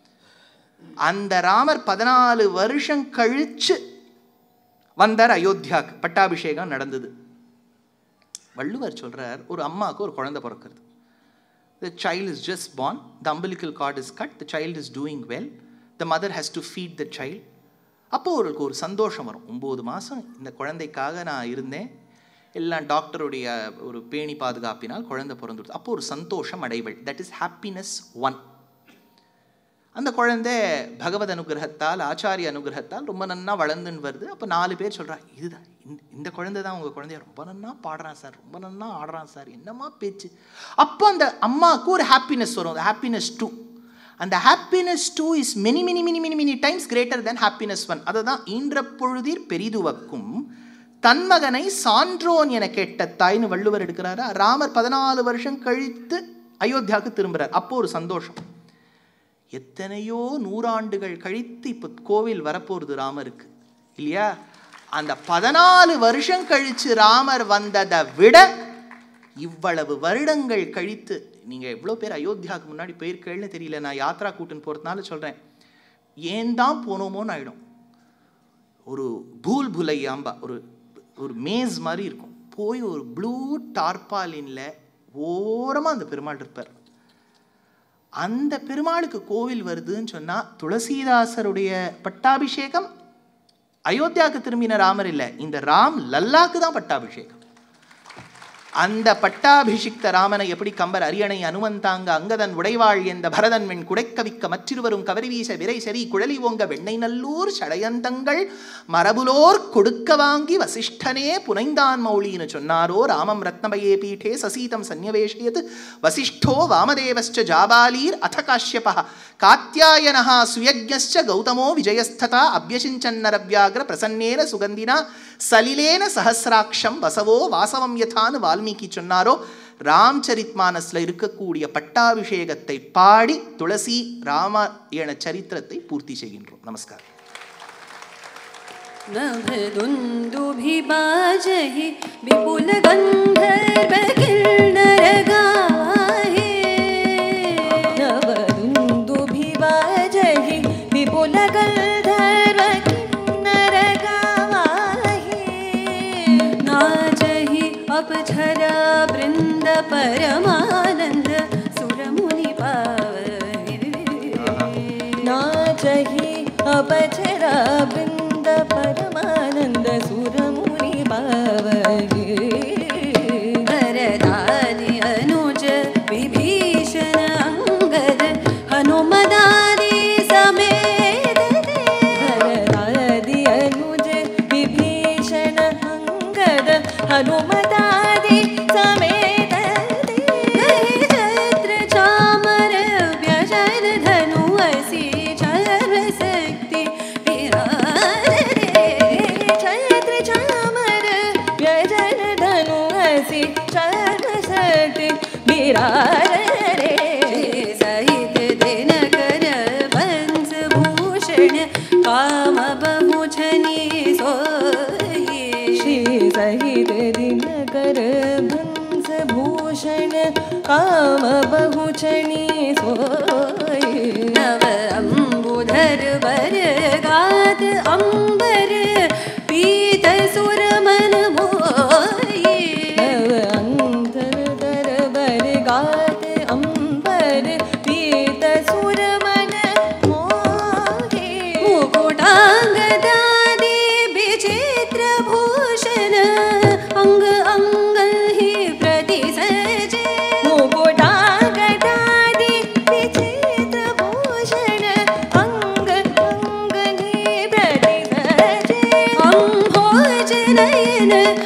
அந்த ராமர் பதினாலு வருஷம் கழிச்சு வந்தார் அயோத்தியாவுக்கு. பட்டாபிஷேகம் நடந்தது. வள்ளுவர் சொல்றார், ஒரு அம்மாவுக்கு ஒரு குழந்தை பிறக்கிறது. The child is just born, the umbilical cord is cut, the child is doing well, the mother has to feed the child. அப்போ அவருக்கு ஒரு சந்தோஷம் வரும், ஒம்பது மாதம் இந்த குழந்தைக்காக நான் இருந்தேன், எல்லாம் டாக்டருடைய ஒரு பேணி பாதுகாப்பினால் குழந்தை பிறந்துடுது. அப்போ ஒரு சந்தோஷம் அடைவள், தட் இஸ் ஹாப்பினஸ் ஒன். அந்த குழந்தை பகவத் அனுகிரகத்தால் ஆச்சாரிய அனுகிரகத்தால் ரொம்ப நன்னா வளர்ந்துன்னு வருது. அப்போ நாலு பேர் சொல்கிறா, இதுதான் இந்த குழந்தை தான் உங்கள் குழந்தைய, ரொம்ப நன்னா பாடுறான் சார், ரொம்ப நன்னா ஆடுறான் சார், என்னம்மா பேச்சு. அப்போ அந்த அம்மாவுக்கு ஒரு ஹாப்பினஸ் வரும், ஹாப்பினஸ் டூ. அந்த happiness two is many many many many many times greater then happiness one. அதை தான் ஈன்ற பொழுதிர் பெரிதுவக்கும் தன்மகனை சான்றோன் என கேட்ட தாய்னு வள்ளுவர் எடுக்கிறாரா. ராமர் பதினாலு வருஷம் கழித்து அயோத்தியாவுக்கு திரும்புகிறார். அப்போ ஒரு சந்தோஷம். எத்தனையோ நூறாண்டுகள் கழித்து இப்போ கோவில் வரப்போகிறது ராமருக்கு இல்லையா. அந்த பதினாலு வருஷம் கழித்து ராமர் வந்ததை விட இவ்வளவு வருடங்கள் கழித்து, நீங்கள் எவ்வளோ பேர் அயோத்தியாவுக்கு முன்னாடி போயிருக்கேன்னு தெரியல, நான் யாத்ரா கூட்டுன்னு போகிறதுனால சொல்கிறேன், ஏன் தான் போனோமோன்னு ஆகிடும். ஒரு பூல் புலையாம்பா ஒரு ஒரு மேஸ் மாதிரி இருக்கும், போய் ஒரு ப்ளூ டார்பாலின்ல ஓரமாக அந்த பெருமாள் இருப்பார். அந்த பெருமாளுக்கு கோவில் வருதுன்னு சொன்னா, துளசிதாசருடைய பட்டாபிஷேகம் அயோத்தியாவுக்கு திரும்பின ராமர் இல்லை, இந்த ராம் லல்லாக்கு தான் பட்டாபிஷேகம். அந்த பட்டாபிஷிக்த ராமனை எப்படி கம்பர் அரியணை அனுமந்தாங்க அங்கதன் உடைவாள் எந்த பரதன் வெண் குடைக்கவிக்க மற்றிருவரும் கவரி வீச விரை சரி குழலி ஓங்க வெண்ணை நல்லூர் சடையந்தங்கள் மரபுலோர் கொடுக்க வாங்கி வசிஷ்டனே புனைந்தான் மௌலின்னு சொன்னாரோ. ராமம் ரத்னமயே பீఠே சசீதம் சந்நிவேஷயத் வசிஷ்டோ வாமதேவஸ்ச ஜாபாலீர் அத காஷ்யபः காத்யாயனः சுயஜ்ஞஸ்ச கௌதமோ விஜயஸ்ததா அப்யசிஞ்சன்னரவ்யாக்ர பிரசன்னேன சுகந்தினா சலிலேன சஹசிராட்சம் வசவோ வாசவம் யதான்னு வால்மீகி சொன்னாரோ. ராம்சரித்மானஸ்ல இருக்கக்கூடிய பட்டாபிஷேகத்தை பாடி துளசி ராமாயண சரித்திரத்தை பூர்த்தி செய்கின்றோம். நமஸ்காரம். नभदुन्दुभिबाजहि विपुलगन्धर्वकिन्नरगाहे नवदुन्दुभिबाजहि विपुलगन्धर्वकिन्नरगाहे नाचहि अपछरा बृन्द परमानन्द सुरमुनि पावहे नाचहि अपछरा बृन्द परमानंद सुरमुनि पावगे भरदादि अनुज विभीषण अंगद हनुमदादि समेत भरदादि अनुज विभीषण अंगद हनुमदादि समेत छत्र चामर व्यजन धनु असि सर्वशक्ति सहित दिनकर वंश भूषण काम बहुछनी सोये श्री सहित दिनकर वंश भूषण काम बहुछनी सोये नव अम्बुधर वर गात अंबर पीत सुर मन मोये नव अंतर वर गात अंबर पीत सुर मन मोहे मुकुटांगदादि विचित्र भूषण अंग अंग ही प्रति सजे मुकुटांगदादि विचित्र भूषण अंग अंग ही प्रति सजे अंभोज नयन